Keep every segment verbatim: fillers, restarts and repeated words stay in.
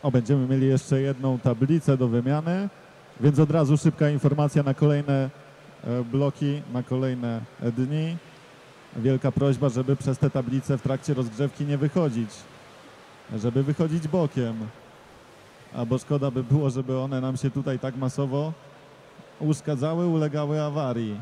O, będziemy mieli jeszcze jedną tablicę do wymiany, więc od razu szybka informacja na kolejne bloki, na kolejne dni. Wielka prośba, żeby przez te tablice w trakcie rozgrzewki nie wychodzić, żeby wychodzić bokiem, albo szkoda by było, żeby one nam się tutaj tak masowo uszkadzały, ulegały awarii.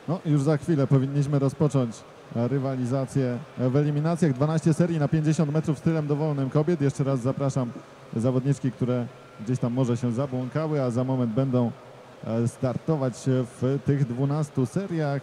No, już za chwilę powinniśmy rozpocząć rywalizację w eliminacjach. dwanaście serii na pięćdziesiąt metrów stylem dowolnym kobiet. Jeszcze raz zapraszam zawodniczki, które gdzieś tam może się zabłąkały, a za moment będą startować w tych dwunastu seriach.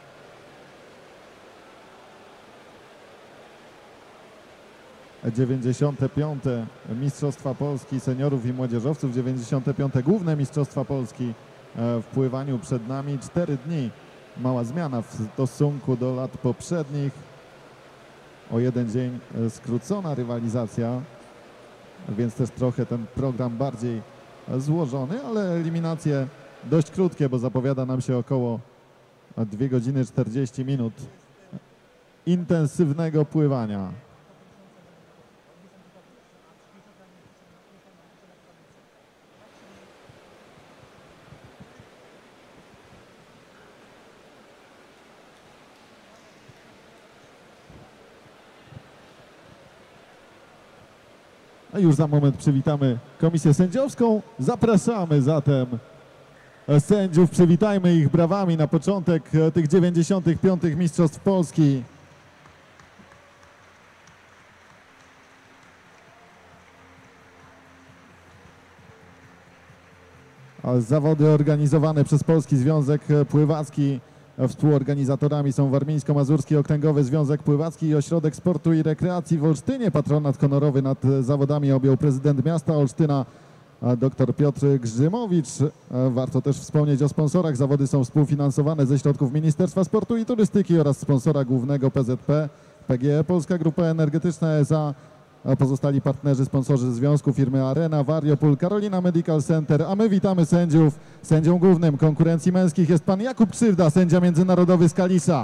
dziewięćdziesiąte piąte Mistrzostwa Polski Seniorów i Młodzieżowców, dziewięćdziesiąte piąte Główne Mistrzostwa Polski w pływaniu przed nami. Cztery dni, mała zmiana w stosunku do lat poprzednich. O jeden dzień skrócona rywalizacja, więc też trochę ten program bardziej złożony, ale eliminacje dość krótkie, bo zapowiada nam się około dwie godziny czterdzieści minut intensywnego pływania. A już za moment przywitamy komisję sędziowską. Zapraszamy zatem sędziów, przywitajmy ich brawami na początek tych dziewięćdziesiątych piątych Mistrzostw Polski. Zawody organizowane przez Polski Związek Pływacki. Współorganizatorami są Warmińsko-Mazurski Okręgowy Związek Pływacki i Ośrodek Sportu i Rekreacji w Olsztynie. Patronat honorowy nad zawodami objął prezydent miasta Olsztyna, dr Piotr Grzymowicz. Warto też wspomnieć o sponsorach. Zawody są współfinansowane ze środków Ministerstwa Sportu i Turystyki oraz sponsora głównego P Z P, P G E Polska Grupa Energetyczna S A. A pozostali partnerzy, sponsorzy związku, firmy Arena, Variopol, Carolina Medical Center, a my witamy sędziów. Sędzią głównym konkurencji męskich jest pan Jakub Krzywda, sędzia międzynarodowy z Kalisza.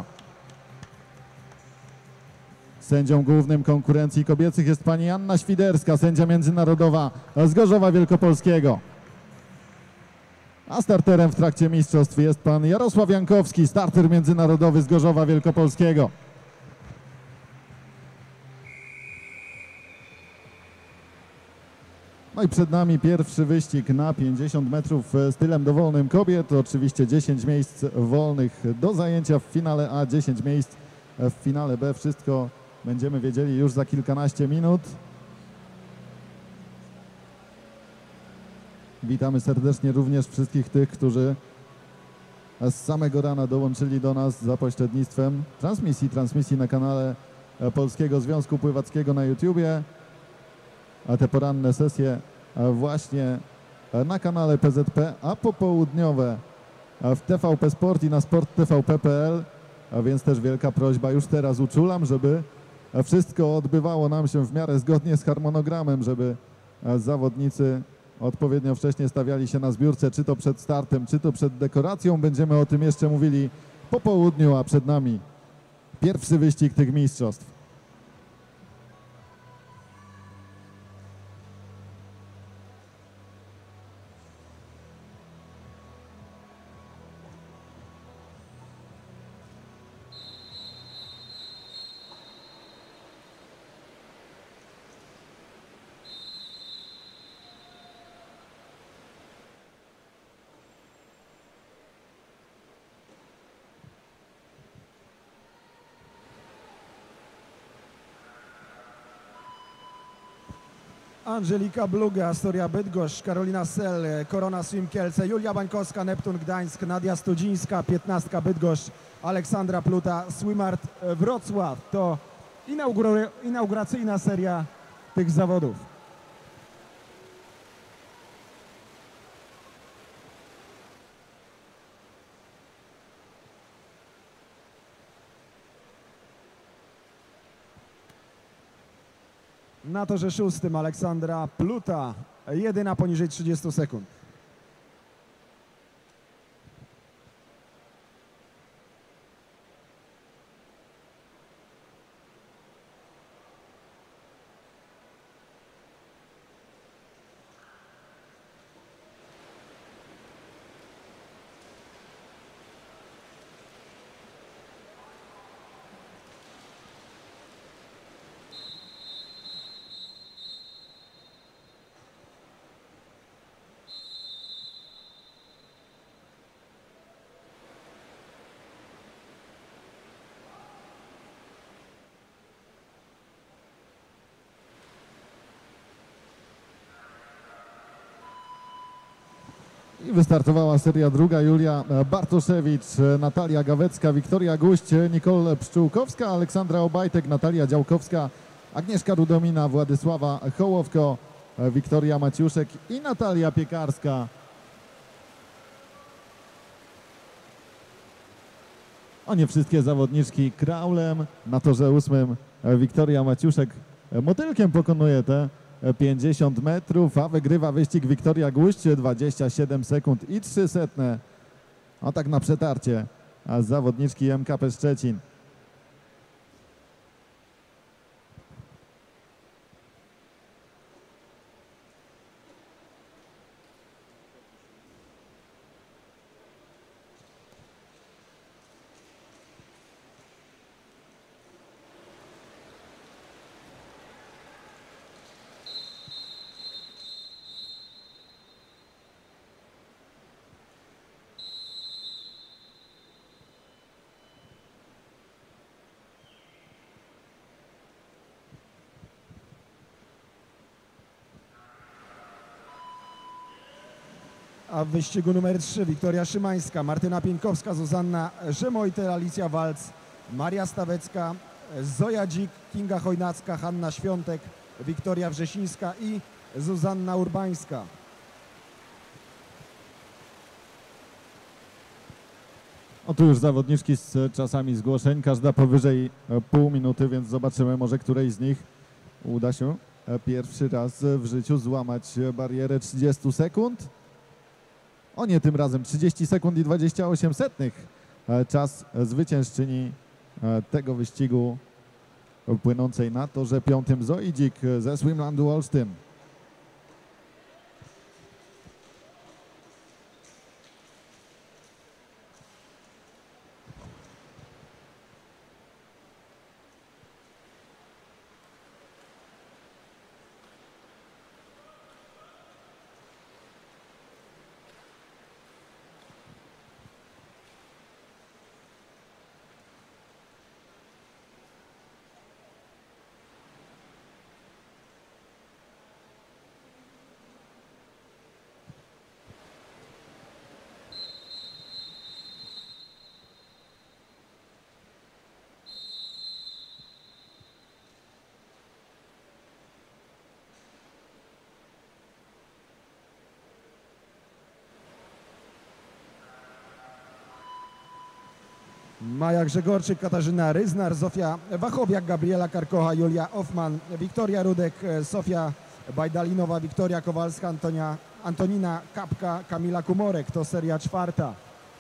Sędzią głównym konkurencji kobiecych jest pani Anna Świderska, sędzia międzynarodowa z Gorzowa Wielkopolskiego. A starterem w trakcie mistrzostw jest pan Jarosław Jankowski, starter międzynarodowy z Gorzowa Wielkopolskiego. No i przed nami pierwszy wyścig na pięćdziesiąt metrów stylem dowolnym kobiet. Oczywiście dziesięć miejsc wolnych do zajęcia w finale A, dziesięć miejsc w finale B. Wszystko będziemy wiedzieli już za kilkanaście minut. Witamy serdecznie również wszystkich tych, którzy z samego rana dołączyli do nas za pośrednictwem transmisji, transmisji na kanale Polskiego Związku Pływackiego na YouTubie. A te poranne sesje właśnie na kanale P Z P, a popołudniowe w T V P Sport i na sport T V P kropka P L, a więc też wielka prośba, już teraz uczulam, żeby wszystko odbywało nam się w miarę zgodnie z harmonogramem, żeby zawodnicy odpowiednio wcześnie stawiali się na zbiórce, czy to przed startem, czy to przed dekoracją. Będziemy o tym jeszcze mówili po południu, a przed nami pierwszy wyścig tych mistrzostw. Angelika Bluga, Astoria Bydgoszcz, Karolina Sel, Korona Swim Kielce, Julia Bańkowska, Neptun Gdańsk, Nadia Studzińska, piętnastka Bydgoszcz, Aleksandra Pluta, Swimart Wrocław. To inaugura- inauguracyjna seria tych zawodów. Na torze szóstym Aleksandra Pluta, jedyna poniżej trzydziestu sekund. I wystartowała seria druga. Julia Bartoszewicz, Natalia Gawecka, Wiktoria Guść, Nicole Pszczółkowska, Aleksandra Obajtek, Natalia Działkowska, Agnieszka Rudomina, Władysława Hołowko, Wiktoria Maciuszek i Natalia Piekarska. O nie wszystkie zawodniczki kraulem. Na torze ósmym Wiktoria Maciuszek motylkiem pokonuje te pięćdziesiąt metrów, a wygrywa wyścig Wiktoria Guść, dwadzieścia siedem sekund i trzy setne. A tak na przetarcie a z zawodniczki M K P Szczecin. A w wyścigu numer trzy Wiktoria Szymańska, Martyna Pieńkowska, Zuzanna Rzemojtel, Alicja Walc, Maria Stawecka, Zoja Dzik, Kinga Chojnacka, Hanna Świątek, Wiktoria Wrzesińska i Zuzanna Urbańska. O tu już zawodniczki z czasami zgłoszeń, każda powyżej pół minuty, więc zobaczymy, może której z nich uda się pierwszy raz w życiu złamać barierę trzydziestu sekund. O nie, tym razem trzydzieści sekund i dwadzieścia osiem setnych. Czas zwyciężczyni tego wyścigu płynącej na torze piątym Zoi Dzik ze Swimlandu Olsztyn. Maja Grzegorczyk, Katarzyna Ryznar, Zofia Wachowiak, Gabriela Karkocha, Julia Hoffman, Wiktoria Rudek, Sofia Bajdalinowa, Wiktoria Kowalska, Antonia, Antonina Kapka, Kamila Kumorek. To seria czwarta.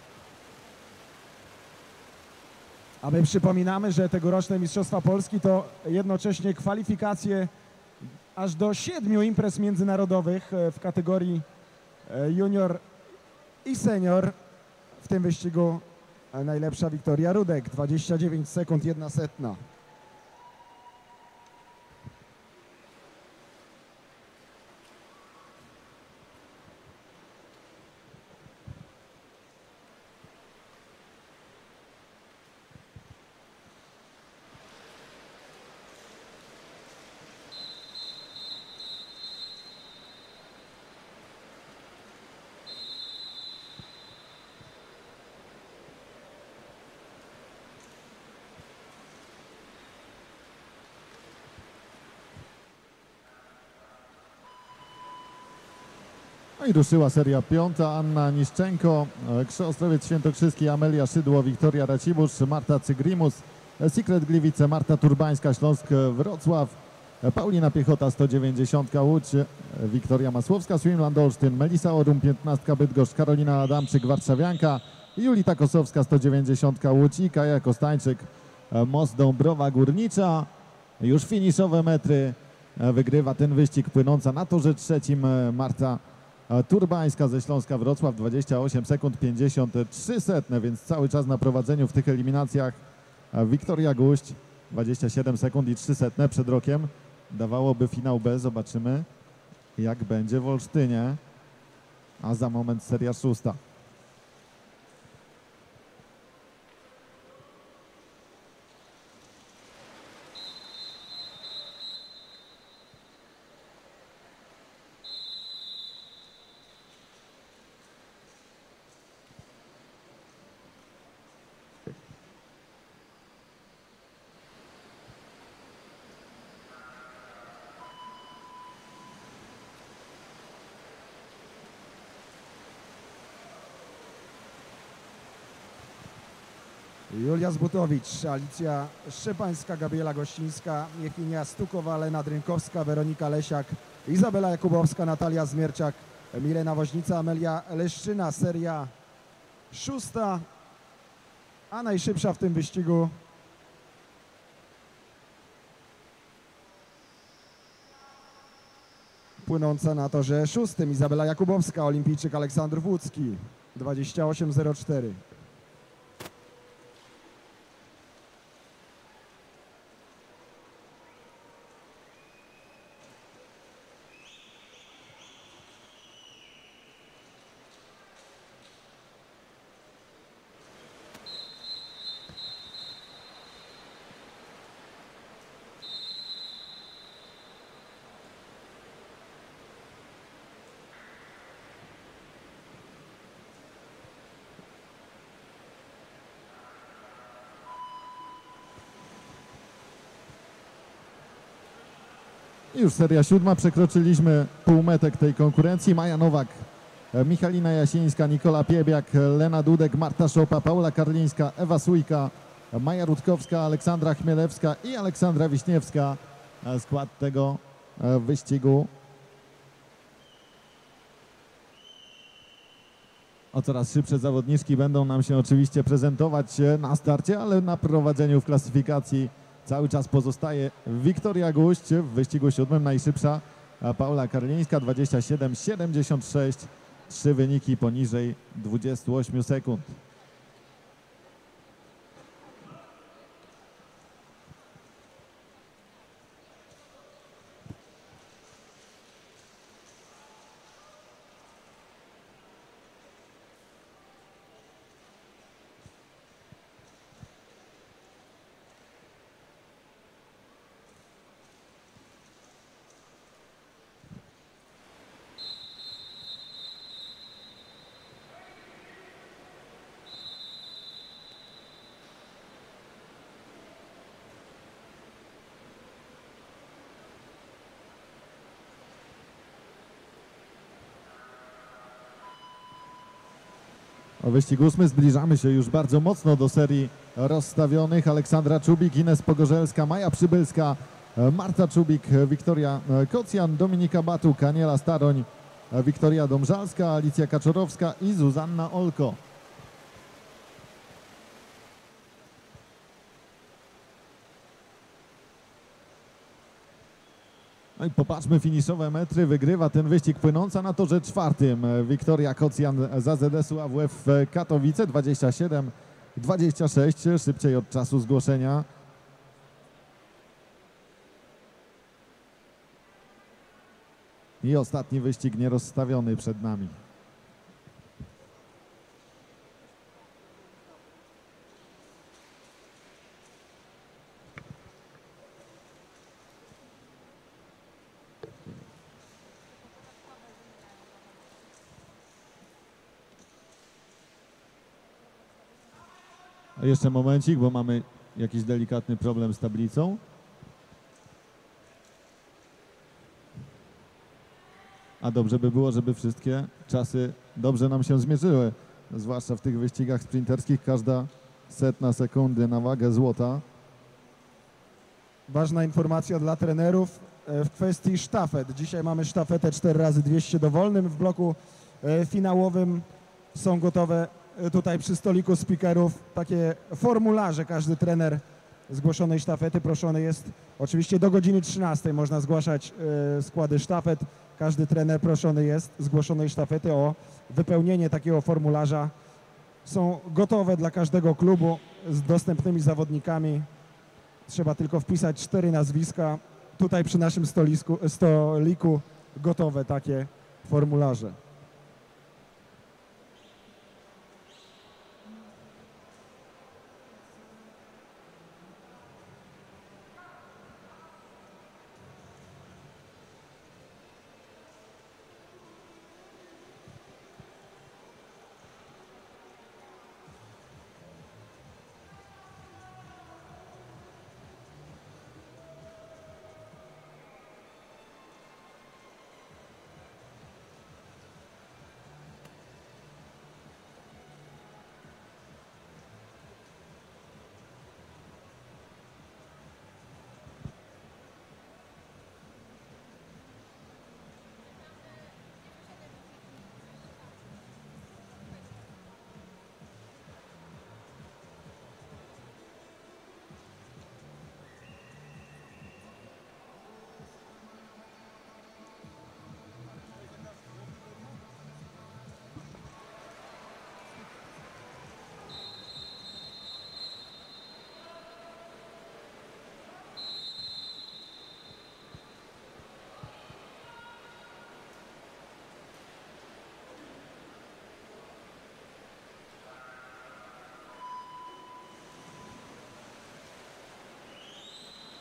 A my przypominamy, że tegoroczne Mistrzostwa Polski to jednocześnie kwalifikacje aż do siedmiu imprez międzynarodowych w kategorii junior i senior. W tym wyścigu najlepsza Wiktoria Rudek, dwadzieścia dziewięć sekund, jedna setna. No i ruszyła seria piąta. Anna Niszczenko, Ostrowiec Świętokrzyski, Amelia Szydło, Wiktoria Racibusz, Marta Cygrimus, Secret Gliwice, Marta Turbańska, Śląsk Wrocław, Paulina Piechota, sto dziewięćdziesiąt Łódź, Wiktoria Masłowska, Swimland Olsztyn, Melisa Orum, piętnaście Bydgoszcz, Karolina Adamczyk, Warszawianka, Julita Kosowska, sto dziewięćdziesiąt Łódź i Kaja Kostańczyk, Most Dąbrowa Górnicza. Już finiszowe metry, wygrywa ten wyścig płynąca na torze trzecim Marta Turbańska ze Śląska Wrocław, dwadzieścia osiem sekund, pięćdziesiąt trzy setne, więc cały czas na prowadzeniu w tych eliminacjach Wiktoria Guść, dwadzieścia siedem sekund i trzy setne. Przed rokiem dawałoby finał B, zobaczymy jak będzie w Olsztynie, a za moment seria szósta. Julia Zbutowicz, Alicja Szczepańska, Gabriela Gościńska, Jechinia Stukowa, Lena Drynkowska, Weronika Lesiak, Izabela Jakubowska, Natalia Zmierczak, Milena Woźnica, Amelia Leszczyna. Seria szósta, a najszybsza w tym wyścigu płynąca na torze szóstym Izabela Jakubowska, olimpijczyk Aleksandr Włódzki, dwadzieścia osiem zero cztery. Już seria siódma, przekroczyliśmy półmetek tej konkurencji. Maja Nowak, Michalina Jasińska, Nikola Piebiak, Lena Dudek, Marta Szopa, Paula Karlińska, Ewa Sójka, Maja Rutkowska, Aleksandra Chmielewska i Aleksandra Wiśniewska. Skład tego wyścigu. O coraz szybsze zawodniczki będą nam się oczywiście prezentować na starcie, ale na prowadzeniu w klasyfikacji cały czas pozostaje Wiktoria Guść. W wyścigu siódmym najszybsza Paula Karlińska, dwadzieścia siedem siedemdziesiąt sześć. Trzy wyniki poniżej dwudziestu ośmiu sekund. O wyścig ósmy zbliżamy się już bardzo mocno do serii rozstawionych. Aleksandra Czubik, Ines Pogorzelska, Maja Przybylska, Marta Czubik, Wiktoria Kocjan, Dominika Batuk, Aniela Staroń, Wiktoria Domżalska, Alicja Kaczorowska i Zuzanna Olko. No i popatrzmy, finiszowe metry. Wygrywa ten wyścig płynąca na torze czwartym Wiktoria Kocjan z A Z S-u A W F Katowice, dwadzieścia siedem dwadzieścia sześć, szybciej od czasu zgłoszenia. I ostatni wyścig nierozstawiony przed nami. A jeszcze momencik, bo mamy jakiś delikatny problem z tablicą. A dobrze by było, żeby wszystkie czasy dobrze nam się zmierzyły. Zwłaszcza w tych wyścigach sprinterskich każda setna sekundy na wagę złota. Ważna informacja dla trenerów w kwestii sztafet. Dzisiaj mamy sztafetę cztery razy dwieście dowolnym. W bloku finałowym są gotowe tutaj przy stoliku speakerów takie formularze. Każdy trener zgłoszonej sztafety proszony jest oczywiście do godziny trzynastej. Można zgłaszać składy sztafet. Każdy trener proszony jest zgłoszonej sztafety o wypełnienie takiego formularza. Są gotowe dla każdego klubu z dostępnymi zawodnikami. Trzeba tylko wpisać cztery nazwiska. Tutaj przy naszym stolisku, stoliku gotowe takie formularze.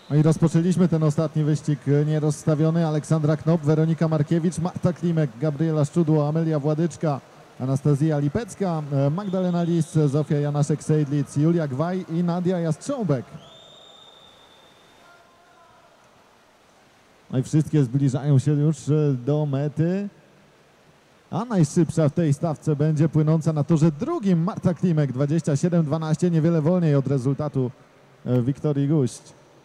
No i rozpoczęliśmy ten ostatni wyścig nierozstawiony. Aleksandra Knop, Weronika Markiewicz, Marta Klimek, Gabriela Szczudło, Amelia Władyczka, Anastazja Lipecka, Magdalena Lis, Zofia Janaszek-Sejdlic, Julia Gwaj i Nadia Jastrząbek. No i wszystkie zbliżają się już do mety. A najszybsza w tej stawce będzie płynąca na torze drugim Marta Klimek, dwadzieścia siedem dwanaście, niewiele wolniej od rezultatu Wiktorii Guść.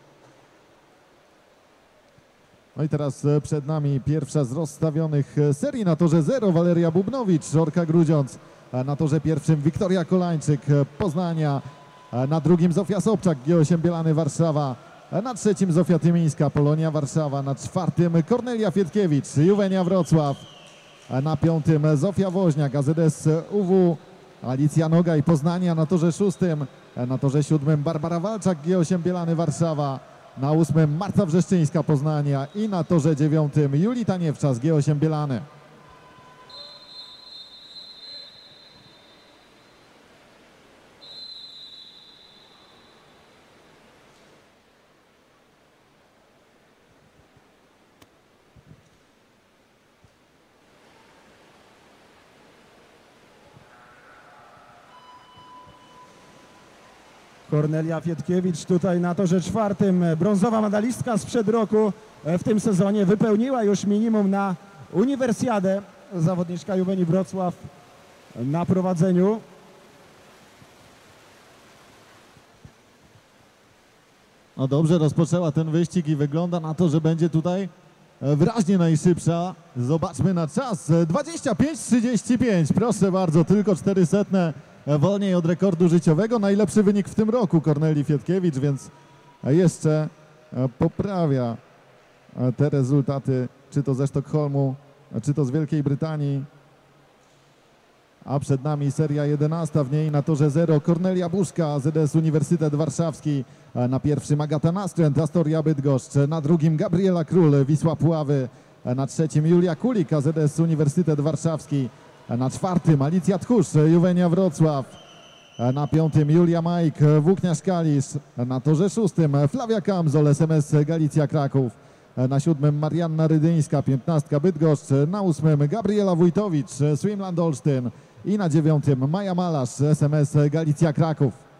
No i teraz przed nami pierwsza z rozstawionych serii na torze zero, Waleria Bubnowicz, Żorka Grudziądz, na torze pierwszym Wiktoria Kolańczyk, Poznania, na drugim Zofia Sobczak, G osiem Bielany Warszawa, na trzecim Zofia Tymińska, Polonia Warszawa, na czwartym Kornelia Fietkiewicz, Juwenia Wrocław, na piątym Zofia Woźniak, A Z S U W, Alicja Nogaj, Poznania, na torze szóstym, na torze siódmym Barbara Walczak, G osiem Bielany Warszawa, na ósmym Marta Wrzeszczyńska, Poznania i na torze dziewiątym Julita Niewczas, G osiem Bielany. Kornelia Fietkiewicz tutaj na torze czwartym, brązowa medalistka sprzed roku w tym sezonie, wypełniła już minimum na Uniwersjadę, zawodniczka Juwenii Wrocław na prowadzeniu. No dobrze rozpoczęła ten wyścig i wygląda na to, że będzie tutaj wyraźnie najszybsza. Zobaczmy na czas, dwadzieścia pięć trzydzieści pięć, proszę bardzo, tylko cztery setne wolniej od rekordu życiowego. Najlepszy wynik w tym roku Kornelii Fietkiewicz, więc jeszcze poprawia te rezultaty, czy to ze Sztokholmu, czy to z Wielkiej Brytanii. A przed nami seria jedenasta, w niej na torze zero Kornelia Buszka, Z S Uniwersytet Warszawski, na pierwszym Agata Nastręt, Astoria Bydgoszcz, na drugim Gabriela Król, Wisła Puławy, na trzecim Julia Kulik, Z S Uniwersytet Warszawski, na czwartym Alicja Tchórz, Juwenia Wrocław, na piątym Julia Majk, Włókniarz Kalisz, na torze szóstym Flavia Kamzol, S M S Galicja Kraków, na siódmym Marianna Rydyńska, piętnastka Bydgoszcz, na ósmym Gabriela Wójtowicz, Swimland Olsztyn i na dziewiątym Maja Malarz, S M S Galicja Kraków.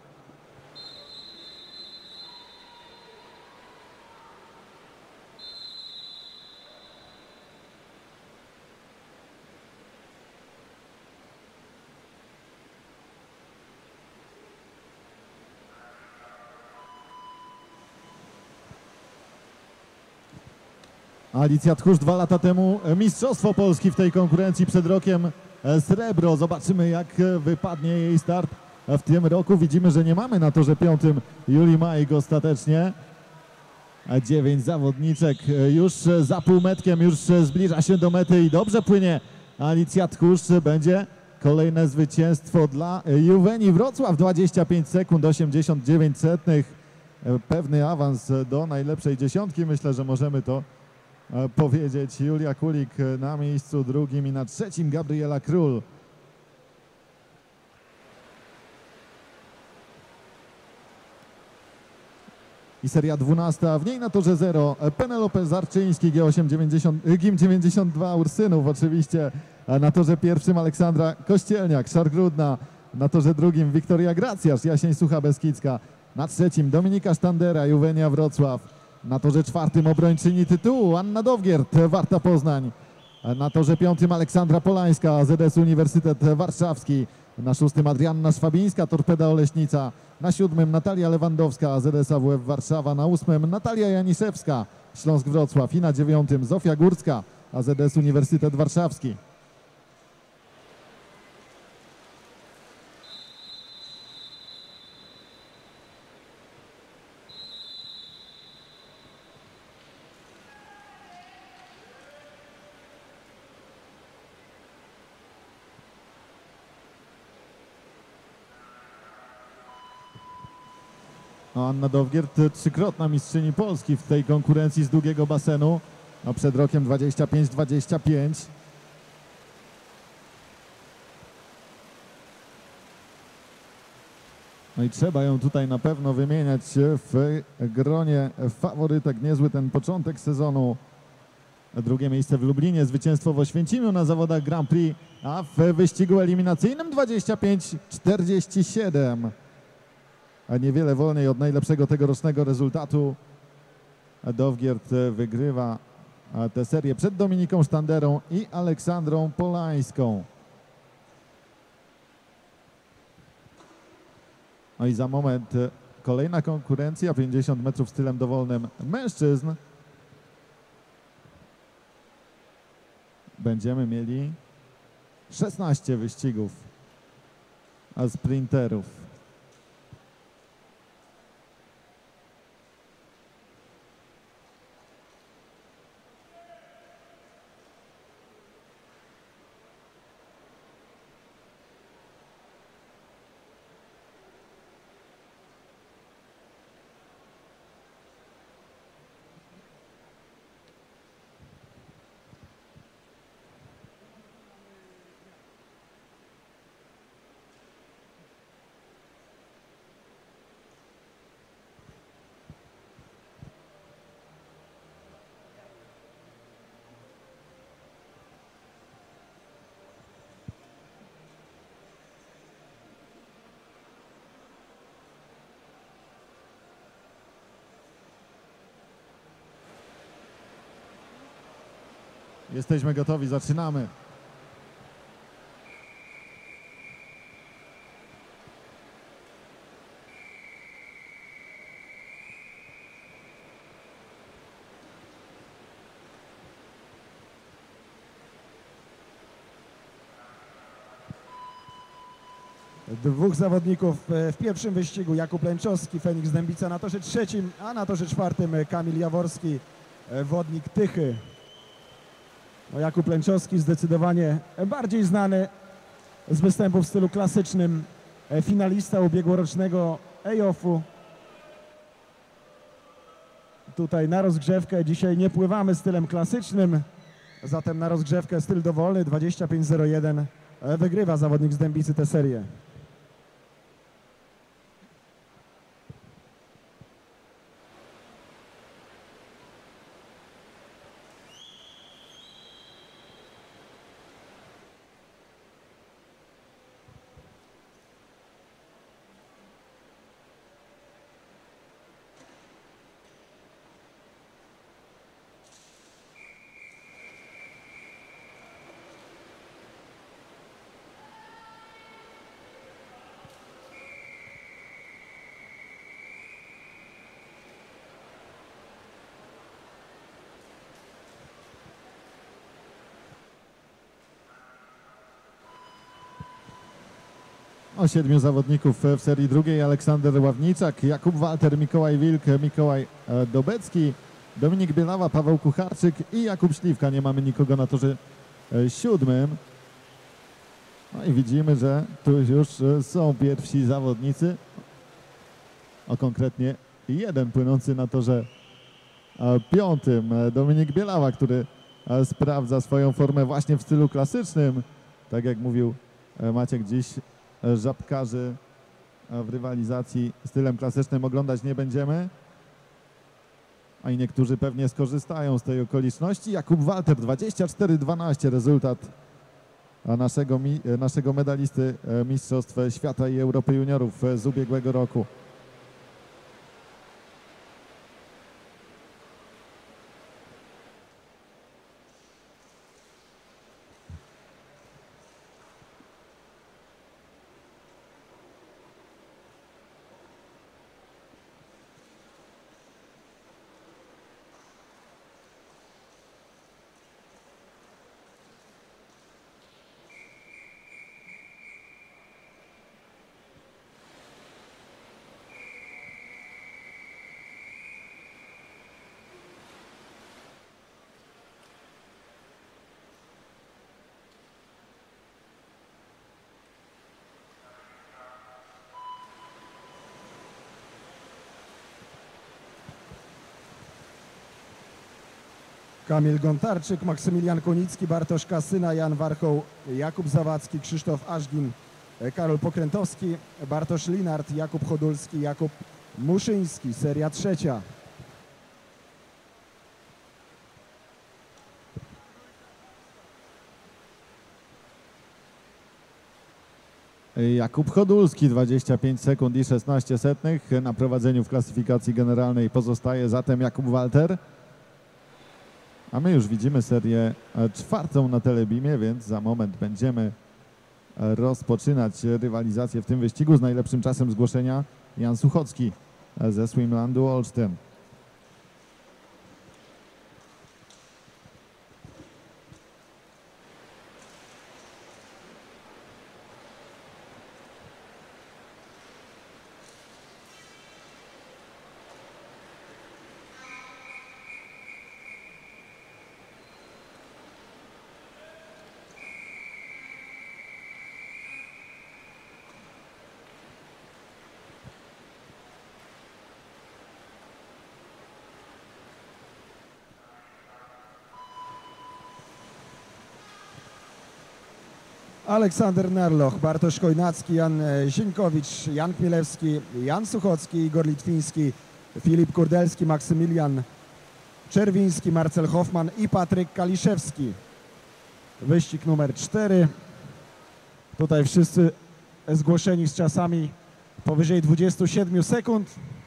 Alicja Tchórz dwa lata temu Mistrzostwo Polski w tej konkurencji, przed rokiem srebro. Zobaczymy, jak wypadnie jej start w tym roku. Widzimy, że nie mamy na torze piątym Julii Majk ostatecznie. Dziewięć zawodniczek już za półmetkiem, już zbliża się do mety i dobrze płynie Alicja Tchórz. Będzie kolejne zwycięstwo dla Juwenii Wrocław, dwadzieścia pięć sekund osiemdziesiąt dziewięć setnych. Pewny awans do najlepszej dziesiątki, myślę, że możemy to powiedzieć. Julia Kulik na miejscu drugim i na trzecim Gabriela Król. I seria dwunasta, w niej na torze zero Penelope Zarczyński, G osiem dziewięćdziesiąt, G I M dziewięćdziesiąt dwa Ursynów oczywiście, na torze pierwszym Aleksandra Kościelniak, Szargrudna, na torze drugim Wiktoria Gracjasz, Jasień Sucha-Beskidzka, na trzecim Dominika Sztandera, Juwenia Wrocław, na torze czwartym obrończyni tytułu Anna Dowgiert, Warta Poznań, na torze piątym Aleksandra Polańska, Z S Uniwersytet Warszawski, na szóstym Adrianna Szwabińska, Torpeda Oleśnica, na siódmym Natalia Lewandowska, Z S A W F Warszawa, na ósmym Natalia Janiszewska, Śląsk Wrocław i na dziewiątym Zofia Górska, A Z S Uniwersytet Warszawski. No, Anna Dowgiert, trzykrotna mistrzyni Polski w tej konkurencji z długiego basenu. No, przed rokiem dwadzieścia pięć dwadzieścia pięć. No i trzeba ją tutaj na pewno wymieniać w gronie faworytek. Niezły ten początek sezonu. Drugie miejsce w Lublinie, zwycięstwo w Oświęcimiu na zawodach Grand Prix, a w wyścigu eliminacyjnym dwadzieścia pięć czterdzieści siedem. A niewiele wolniej od najlepszego tegorocznego rezultatu. Dowgierd wygrywa tę serię przed Dominiką Sztanderą i Aleksandrą Polańską. No i za moment kolejna konkurencja, pięćdziesiąt metrów stylem dowolnym mężczyzn. Będziemy mieli szesnaście wyścigów sprinterów. Jesteśmy gotowi, zaczynamy. Dwóch zawodników w pierwszym wyścigu, Jakub Lęczowski, Feniks Dębica na torze trzecim, a na torze czwartym Kamil Jaworski, wodnik Tychy. No, Jakub Lęczowski zdecydowanie bardziej znany z występów w stylu klasycznym, finalista ubiegłorocznego E J O F-u. Tutaj na rozgrzewkę dzisiaj nie pływamy stylem klasycznym, zatem na rozgrzewkę styl dowolny dwadzieścia pięć zero jeden wygrywa zawodnik z Dębicy tę serię. O siedmiu zawodników w serii drugiej: Aleksander Ławniczak, Jakub Walter, Mikołaj Wilk, Mikołaj Dobecki, Dominik Bielawa, Paweł Kucharczyk i Jakub Śliwka. Nie mamy nikogo na torze siódmym. No i widzimy, że tu już są pierwsi zawodnicy, o konkretnie jeden płynący na torze piątym. Dominik Bielawa, który sprawdza swoją formę właśnie w stylu klasycznym. Tak jak mówił Maciek, dziś żabkarzy w rywalizacji stylem klasycznym oglądać nie będziemy, a i niektórzy pewnie skorzystają z tej okoliczności. Jakub Walter, dwadzieścia cztery dwanaście rezultat naszego, naszego medalisty Mistrzostw Świata i Europy Juniorów z ubiegłego roku. Kamil Gontarczyk, Maksymilian Konicki, Bartosz Kasyna, Jan Warchoł, Jakub Zawadzki, Krzysztof Ażgin, Karol Pokrętowski, Bartosz Linart, Jakub Chodulski, Jakub Muszyński. Seria trzecia. Jakub Chodulski, dwadzieścia pięć sekund i szesnaście setnych. Na prowadzeniu w klasyfikacji generalnej pozostaje zatem Jakub Walter. A my już widzimy serię czwartą na Telebimie, więc za moment będziemy rozpoczynać rywalizację w tym wyścigu. Z najlepszym czasem zgłoszenia Jan Suchocki ze Swimlandu Olsztyn. Aleksander Nerloch, Bartosz Chojnacki, Jan Zieńkowicz, Jan Chmielewski, Jan Suchocki, Igor Litwiński, Filip Kurdelski, Maksymilian Czerwiński, Marcel Hoffman i Patryk Kaliszewski. Wyścig numer cztery. Tutaj wszyscy zgłoszeni z czasami powyżej dwudziestu siedmiu sekund.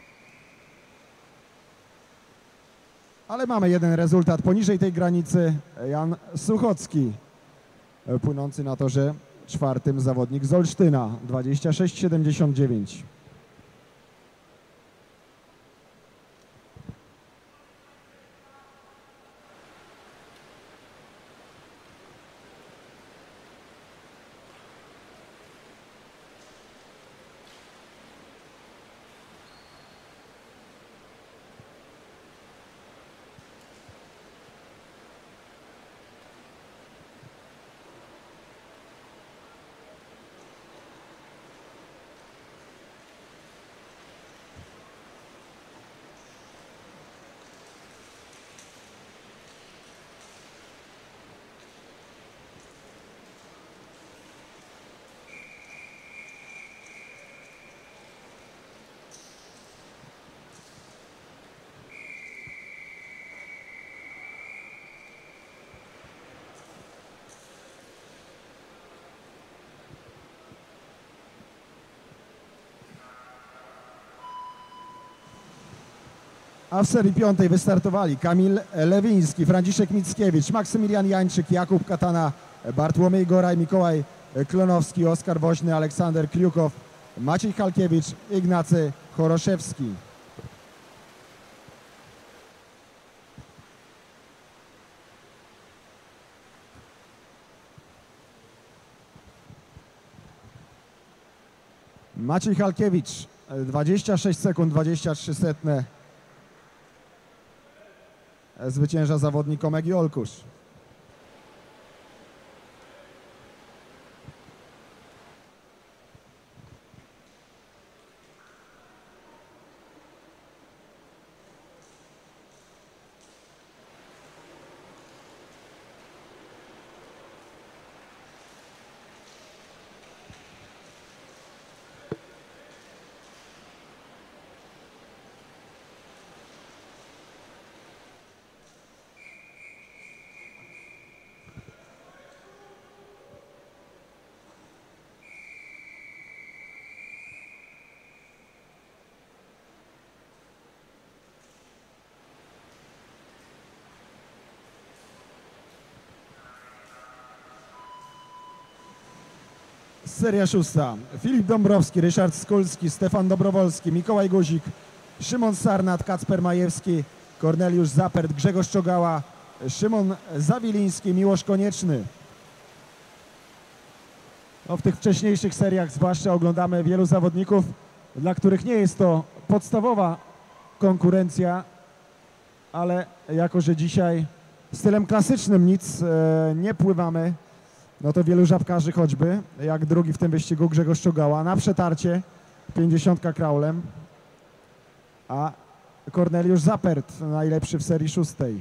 Ale mamy jeden rezultat poniżej tej granicy. Jan Suchocki, płynący na torze czwartym, zawodnik z Olsztyna, dwadzieścia sześć siedemdziesiąt dziewięć. A w serii piątej wystartowali Kamil Lewiński, Franciszek Mickiewicz, Maksymilian Jańczyk, Jakub Katana, Bartłomiej Goraj, Mikołaj Klonowski, Oskar Woźny, Aleksander Kriukow, Maciej Halkiewicz, Ignacy Choroszewski. Maciej Halkiewicz, dwadzieścia sześć sekund, dwadzieścia trzy setne. Zwycięża zawodnik Omegi Olkusz. Seria szósta. Filip Dąbrowski, Ryszard Skulski, Stefan Dobrowolski, Mikołaj Guzik, Szymon Sarnat, Kacper Majewski, Korneliusz Zapert, Grzegorz Czogała, Szymon Zawiliński, Miłosz Konieczny. No, w tych wcześniejszych seriach zwłaszcza oglądamy wielu zawodników, dla których nie jest to podstawowa konkurencja, ale jako że dzisiaj stylem klasycznym nic e, nie pływamy, no to wielu żabkarzy choćby, jak drugi w tym wyścigu Grzegorz Czogała, na przetarcie pięćdziesiątka kraulem, a Korneliusz Zapert najlepszy w serii szóstej.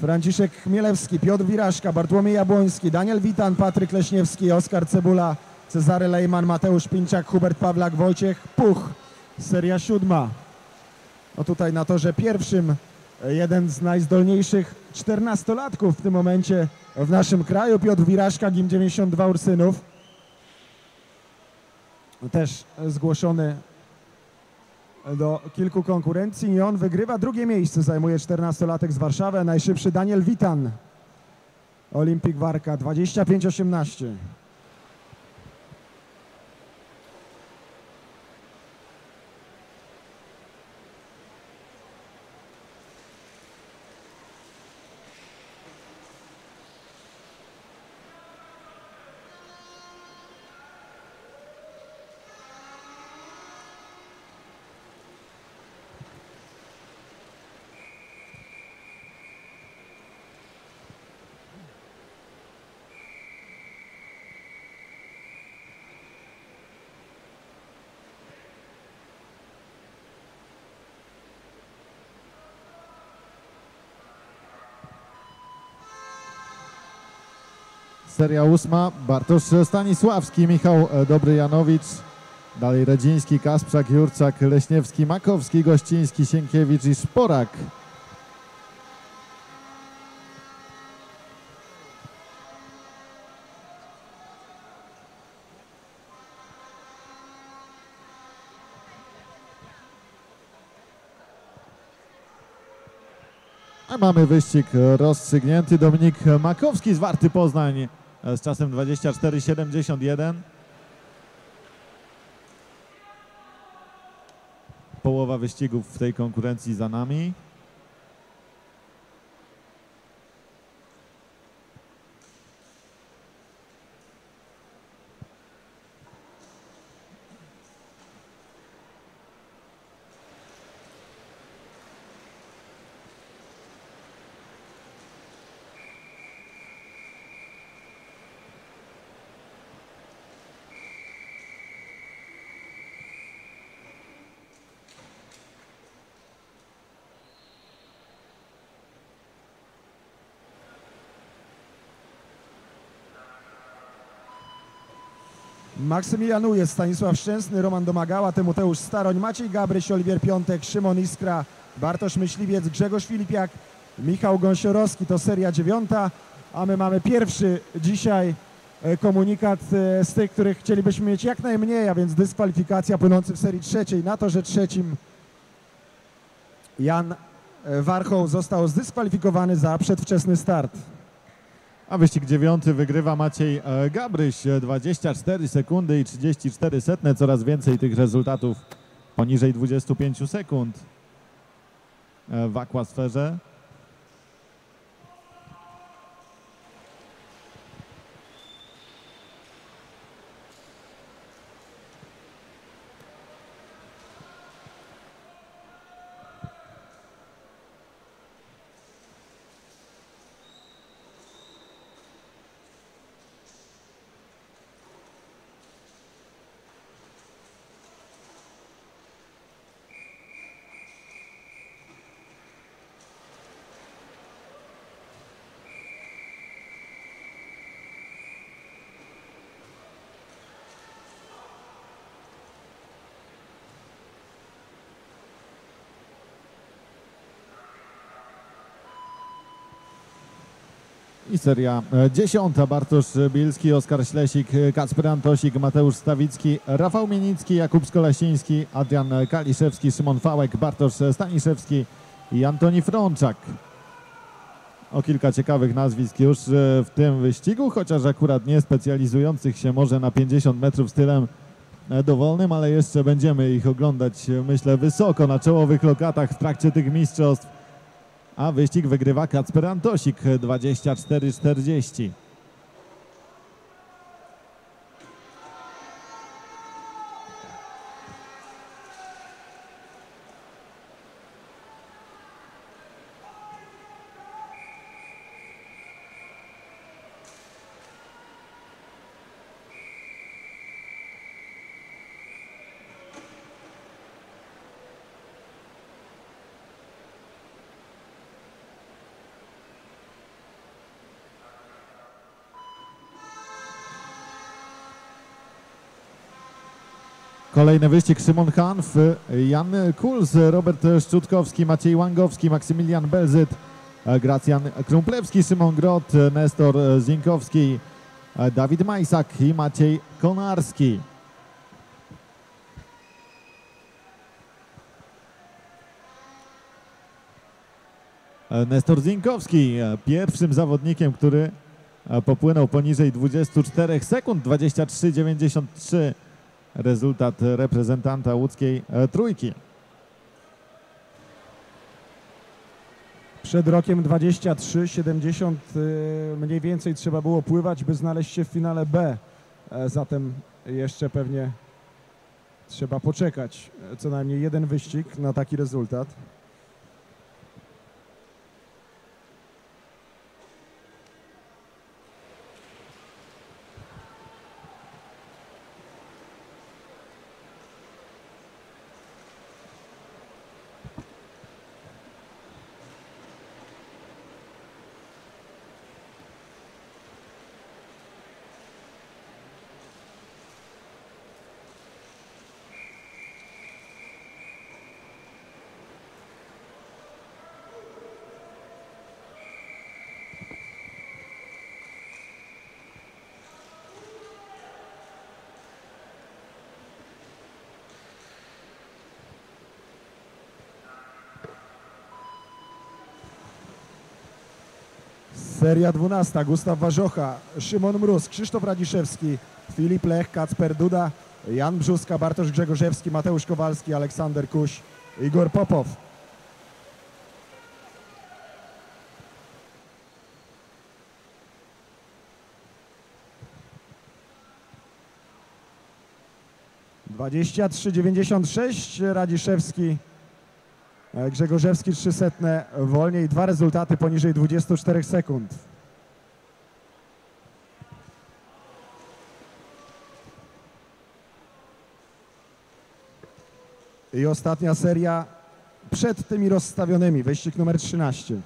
Franciszek Chmielewski, Piotr Wiraszka, Bartłomiej Jabłoński, Daniel Witan, Patryk Leśniewski, Oskar Cebula, Cezary Lejman, Mateusz Pińczak, Hubert Pawlak, Wojciech Puch. Seria siódma. No tutaj na torze pierwszym jeden z najzdolniejszych czternastolatków w tym momencie w naszym kraju, Piotr Wiraszka, G I M dziewięćdziesiąt dwa Ursynów. Też zgłoszony do kilku konkurencji i on wygrywa. Drugie miejsce zajmuje czternastolatek z Warszawy, a najszybszy Daniel Witan, Olimpik Warka, dwadzieścia pięć osiemnaście. Seria ósma, Bartosz Stanisławski, Michał Dobry-Janowicz, dalej Redziński, Kasprzak, Jurczak, Leśniewski, Makowski, Gościński, Sienkiewicz i Szporak. A mamy wyścig rozstrzygnięty. Dominik Makowski z Warty Poznań z czasem dwadzieścia cztery siedemdziesiąt jeden. Połowa wyścigów w tej konkurencji za nami. Maksymilian Ujec, Stanisław Szczęsny, Roman Domagała, Tymoteusz Staroń, Maciej Gabryś, Oliwier Piątek, Szymon Iskra, Bartosz Myśliwiec, Grzegorz Filipiak, Michał Gąsiorowski. To seria dziewiąta, a my mamy pierwszy dzisiaj komunikat z tych, których chcielibyśmy mieć jak najmniej, a więc dyskwalifikacja płynący w serii trzeciej. Na torze trzecim Jan Warchoł został zdyskwalifikowany za przedwczesny start. A wyścig dziewiąty wygrywa Maciej Gabryś, dwadzieścia cztery sekundy i trzydzieści cztery setne, coraz więcej tych rezultatów poniżej dwudziestu pięciu sekund w akwasferze. I seria dziesiąta. Bartosz Bielski, Oskar Ślesik, Kacper Antosik, Mateusz Stawicki, Rafał Minicki, Jakub Skolasiński, Adrian Kaliszewski, Szymon Fałek, Bartosz Staniszewski i Antoni Frączak. O kilka ciekawych nazwisk już w tym wyścigu, chociaż akurat nie specjalizujących się może na pięćdziesiąt metrów stylem dowolnym, ale jeszcze będziemy ich oglądać, myślę, wysoko na czołowych lokatach w trakcie tych mistrzostw. A wyścig wygrywa Kacper Antosik, dwadzieścia cztery czterdzieści. Kolejny wyścig: Szymon Hanf, Jan Kuls, Robert Szczutkowski, Maciej Łangowski, Maksymilian Belzyt, Gracjan Krumplewski, Szymon Grot, Nestor Zinkowski, Dawid Majsak i Maciej Konarski. Nestor Zinkowski pierwszym zawodnikiem, który popłynął poniżej dwudziestu czterech sekund, dwadzieścia trzy dziewięćdziesiąt trzy rezultat reprezentanta łódzkiej trójki. Przed rokiem dwadzieścia trzy siedemdziesiąt mniej więcej trzeba było pływać, by znaleźć się w finale B. Zatem jeszcze pewnie trzeba poczekać co najmniej jeden wyścig na taki rezultat. Seria dwunasta. Gustaw Warzocha, Szymon Mróz, Krzysztof Radziszewski, Filip Lech, Kacper Duda, Jan Brzuska, Bartosz Grzegorzewski, Mateusz Kowalski, Aleksander Kuś, Igor Popow. dwadzieścia trzy dziewięćdziesiąt sześć Radziszewski, Grzegorzewski trzysta wolniej, dwa rezultaty poniżej dwudziestu czterech sekund. I ostatnia seria przed tymi rozstawionymi, wyścig numer trzynaście.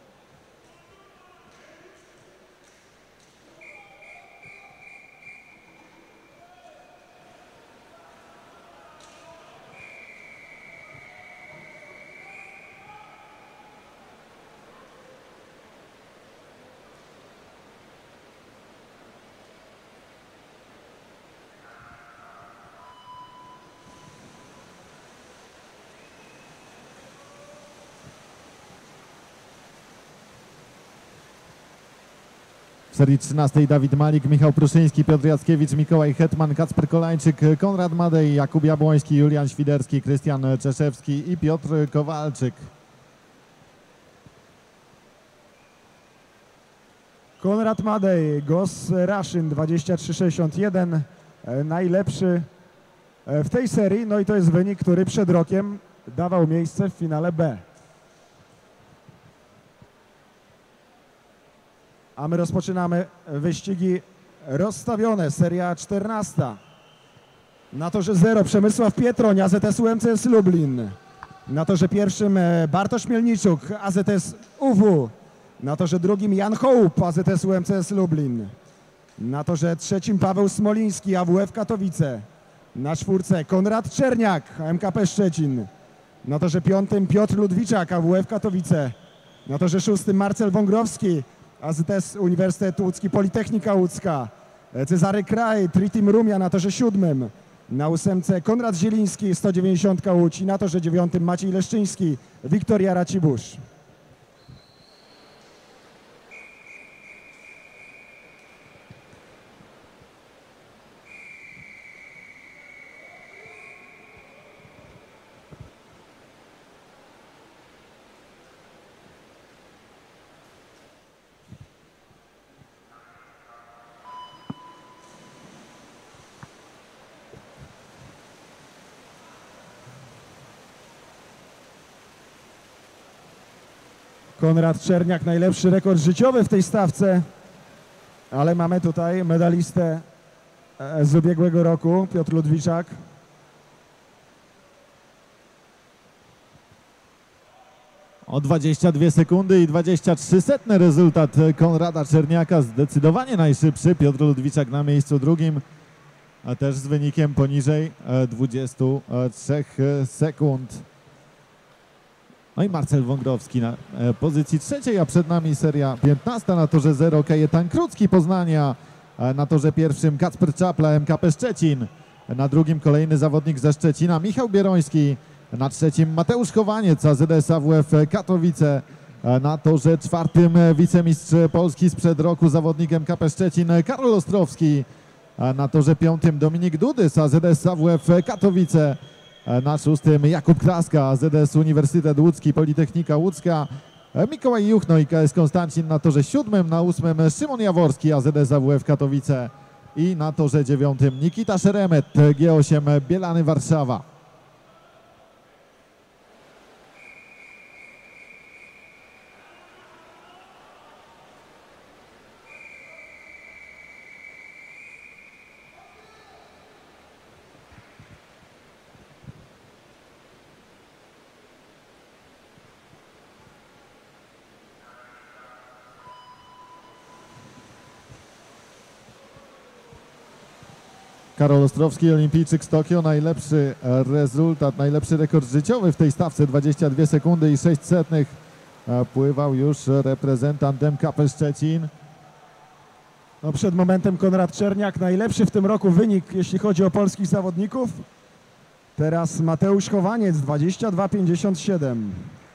W serii trzynastej Dawid Malik, Michał Pruszyński, Piotr Jackiewicz, Mikołaj Hetman, Kacper Kolańczyk, Konrad Madej, Jakub Jabłoński, Julian Świderski, Krystian Czeszewski i Piotr Kowalczyk. Konrad Madej, Gos Raszyn, dwadzieścia trzy sześćdziesiąt jeden, najlepszy w tej serii, no i to jest wynik, który przed rokiem dawał miejsce w finale B. A my rozpoczynamy wyścigi rozstawione, seria czternasta. Na torze zero Przemysław Pietroń, A Z S U M C S Lublin. Na torze pierwszym Bartosz Mielniczuk, A Z S U W. Na torze drugim Jan Hołup, A Z S U M C S Lublin. Na torze trzecim Paweł Smoliński, A W F Katowice. Na czwórce Konrad Czerniak, M K P Szczecin. Na torze piątym Piotr Ludwiczak, A W F Katowice. Na torze szóstym Marcel Wągrowski, A Z S Uniwersytet Łódzki, Politechnika Łódzka. Cezary Kraj, Tritim Rumia na torze siódmym. Na ósemce Konrad Zieliński, sto dziewięćdziesiąt Łódź. I na torze dziewiątym Maciej Leszczyński, Wiktoria Racibusz. Konrad Czerniak, najlepszy rekord życiowy w tej stawce, ale mamy tutaj medalistę z ubiegłego roku, Piotr Ludwiczak. O dwadzieścia dwie sekundy i dwadzieścia trzy setne rezultat Konrada Czerniaka, zdecydowanie najszybszy. Piotr Ludwiczak na miejscu drugim. a też z wynikiem poniżej e, dwudziestu trzech sekund. No i Marcel Wągrowski na e, pozycji trzeciej, a przed nami seria piętnasta na torze zero Kajetan Krucki Poznania, e, na torze pierwszym Kacper Czapla M K P Szczecin, na drugim kolejny zawodnik ze Szczecina Michał Bieroński, na trzecim Mateusz Chowaniec A Z S A W F Katowice, e, na torze czwartym e, wicemistrz Polski sprzed roku zawodnik M K P Szczecin Karol Ostrowski, a na torze piątym Dominik Dudys A Z S A W F Katowice, na szóstym Jakub Kraska A Z S Uniwersytet Łódzki Politechnika Łódzka, Mikołaj Juchno i K S Konstancin na torze siódmym, na ósmym Szymon Jaworski A Z S A W F Katowice i na torze dziewiątym Nikita Szeremet G osiem Bielany Warszawa. Karol Ostrowski, olimpijczyk z Tokio, najlepszy rezultat, najlepszy rekord życiowy w tej stawce, dwadzieścia dwie sekundy i sześć setnych. Pływał już reprezentant M K P Szczecin. No przed momentem Konrad Czerniak, najlepszy w tym roku wynik, jeśli chodzi o polskich zawodników. Teraz Mateusz Chowaniec, dwadzieścia dwa pięćdziesiąt siedem.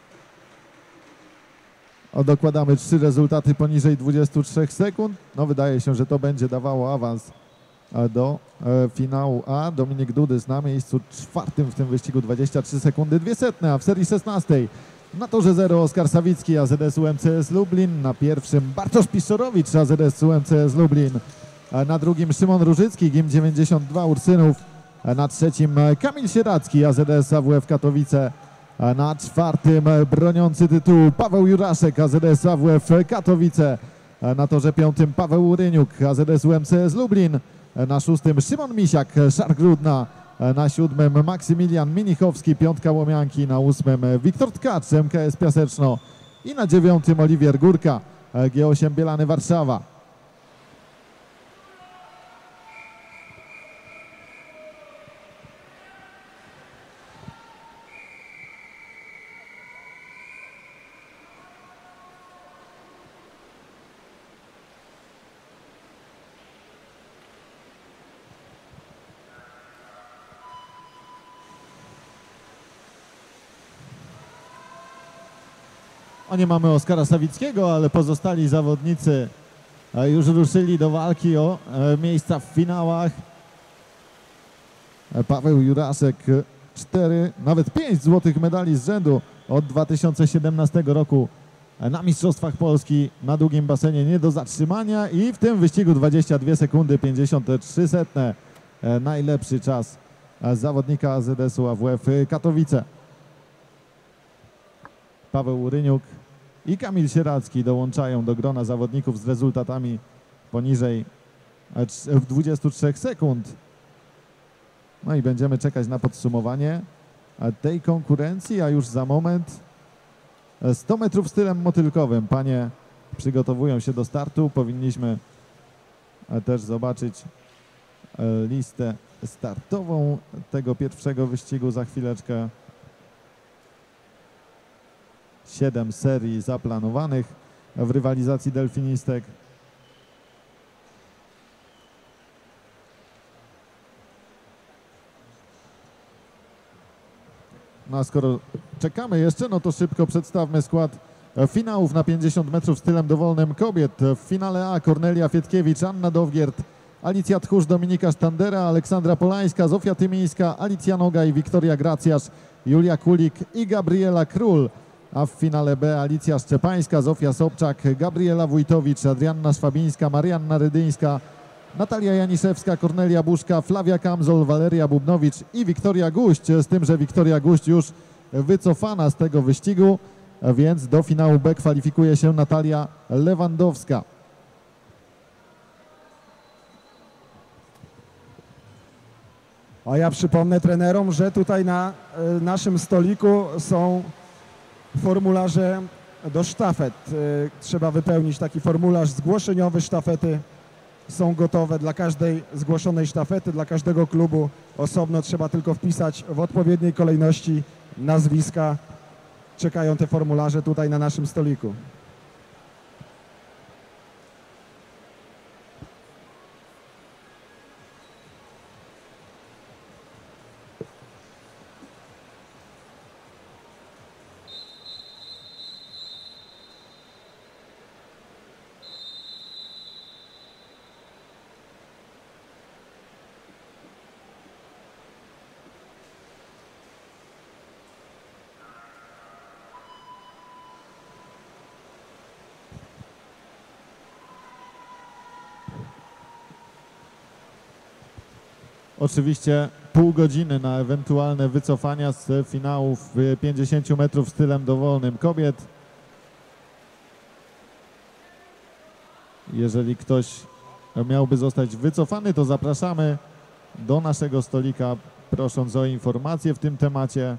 O, dokładamy trzy rezultaty poniżej dwudziestu trzech sekund. No wydaje się, że to będzie dawało awans do e, finału A. Dominik Dudys na miejscu czwartym w tym wyścigu, dwadzieścia trzy sekundy dwie setne, a w serii szesnastej na torze zero Oskar Sawicki A Z S U M C S Lublin, na pierwszym Bartosz Piszczorowicz A Z S U M C S Lublin, a na drugim Szymon Różycki G I M dziewięćdziesiąt dwa Ursynów, a na trzecim Kamil Sieracki A Z S A W F Katowice, a na czwartym broniący tytułu Paweł Juraszek A Z S A W F Katowice, a na torze piątym Paweł Uryniuk A Z S U M C S Lublin, na szóstym Szymon Misiak Szark Rudna, na siódmym Maksymilian Minichowski Piątka Łomianki, na ósmym Wiktor Tkacz M K S Piaseczno i na dziewiątym Oliwier Górka G osiem Bielany Warszawa. O, nie mamy Oskara Sawickiego, ale pozostali zawodnicy już ruszyli do walki o miejsca w finałach. Paweł Juraszek cztery, nawet pięć złotych medali z rzędu od dwa tysiące siedemnastego roku na Mistrzostwach Polski na długim basenie nie do zatrzymania i w tym wyścigu dwadzieścia dwie sekundy pięćdziesiąt trzy setne. Najlepszy czas zawodnika A Z S U A W F Katowice. Paweł Uryniuk i Kamil Sieracki dołączają do grona zawodników z rezultatami poniżej dwudziestu trzech sekund. No i będziemy czekać na podsumowanie tej konkurencji, a już za moment sto metrów stylem motylkowym. Panie przygotowują się do startu. Powinniśmy też zobaczyć listę startową tego pierwszego wyścigu za chwileczkę. Siedem serii zaplanowanych w rywalizacji delfinistek. No a skoro czekamy jeszcze, no to szybko przedstawmy skład finałów na pięćdziesiąt metrów stylem dowolnym kobiet. W finale A Kornelia Fietkiewicz, Anna Dowgiert, Alicja Tchórz, Dominika Sztandera, Aleksandra Polańska, Zofia Tymińska, Alicja Noga i Wiktoria Gracjasz, Julia Kulik i Gabriela Król. A w finale B Alicja Szczepańska, Zofia Sobczak, Gabriela Wójtowicz, Adrianna Szwabińska, Marianna Rydyńska, Natalia Janiszewska, Kornelia Buszka, Flavia Kamzol, Waleria Bubnowicz i Wiktoria Guść, z tym, że Wiktoria Guść już wycofana z tego wyścigu, więc do finału B kwalifikuje się Natalia Lewandowska. A ja przypomnę trenerom, że tutaj na y, naszym stoliku są formularze do sztafet. Y, trzeba wypełnić taki formularz zgłoszeniowy sztafety. są gotowe dla każdej zgłoszonej sztafety, dla każdego klubu osobno. Trzeba tylko wpisać w odpowiedniej kolejności nazwiska. Czekają te formularze tutaj na naszym stoliku. Oczywiście pół godziny na ewentualne wycofania z finałów pięćdziesięciu metrów stylem dowolnym kobiet. Jeżeli ktoś miałby zostać wycofany, to zapraszamy do naszego stolika, prosząc o informacje w tym temacie.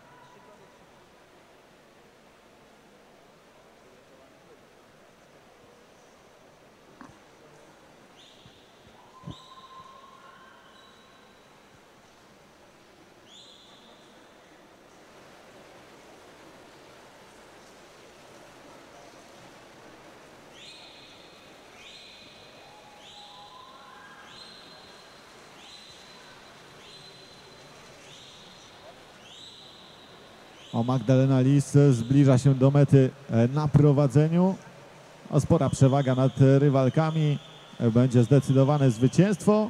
O, Magdalena Lis zbliża się do mety na prowadzeniu. O, spora przewaga nad rywalkami. Będzie zdecydowane zwycięstwo.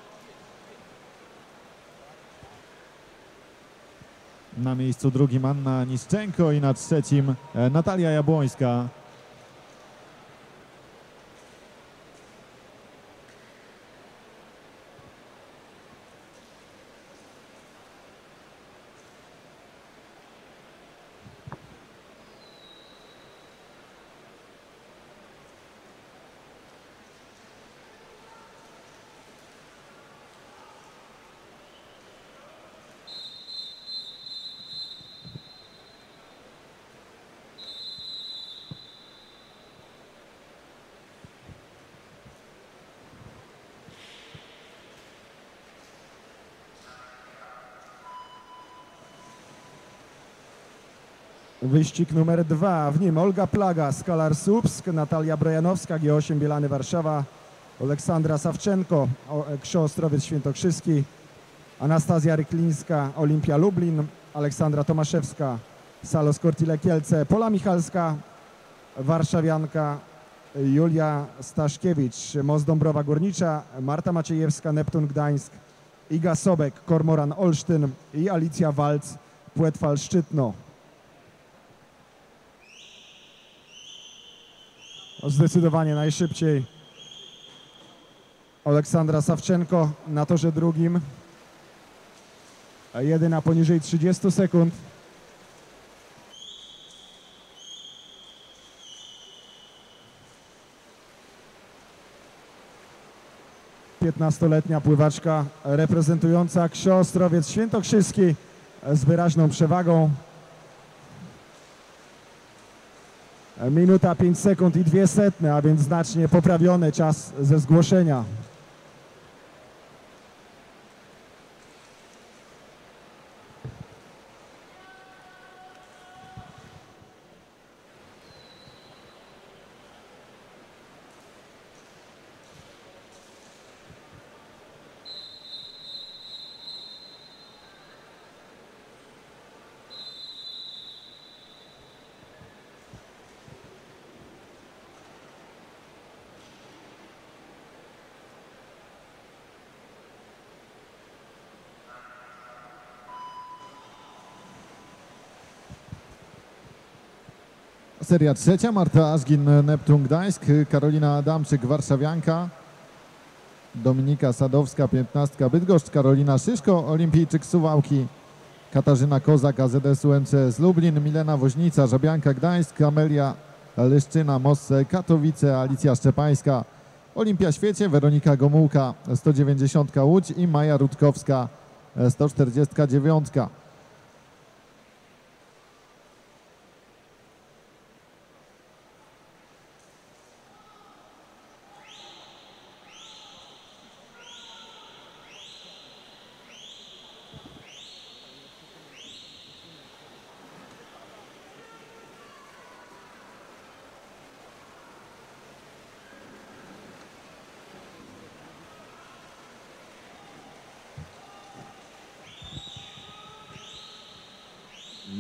Na miejscu drugim Anna Niszczenko i na trzecim Natalia Jabłońska. Wyścig numer dwa, w nim Olga Plaga, Skalar Słupsk, Natalia Brojanowska, G osiem Bielany Warszawa, Aleksandra Sawczenko, Krzoo Ostrowiec Świętokrzyski, Anastazja Ryklińska, Olimpia Lublin, Aleksandra Tomaszewska, Salos Kortile Kielce, Pola Michalska, Warszawianka, Julia Staszkiewicz, Most Dąbrowa Górnicza, Marta Maciejewska, Neptun Gdańsk, Iga Sobek, Kormoran Olsztyn i Alicja Walc, Płetwal Szczytno. Zdecydowanie najszybciej Aleksandra Sawczenko na torze drugim. Jedyna poniżej trzydziestu sekund. piętnastoletnia pływaczka reprezentująca Krzoo Ostrowiec Świętokrzyski z wyraźną przewagą. Minuta pięć sekund i dwie setne, a więc znacznie poprawiony czas ze zgłoszenia. Seria trzecia, Marta Ażgin, Neptun Gdańsk, Karolina Adamczyk, Warszawianka, Dominika Sadowska, piętnastka Bydgoszcz, Karolina Szyszko, Olimpijczyk Suwałki, Katarzyna Kozak, A Z S U M C z Lublin, Milena Woźnica, Żabianka Gdańsk, Amelia Lyszczyna, Mosse Katowice, Alicja Szczepańska, Olimpia Świecie, Weronika Gomułka, sto dziewięćdziesiąt Łódź i Maja Rutkowska, sto czterdzieści dziewięć.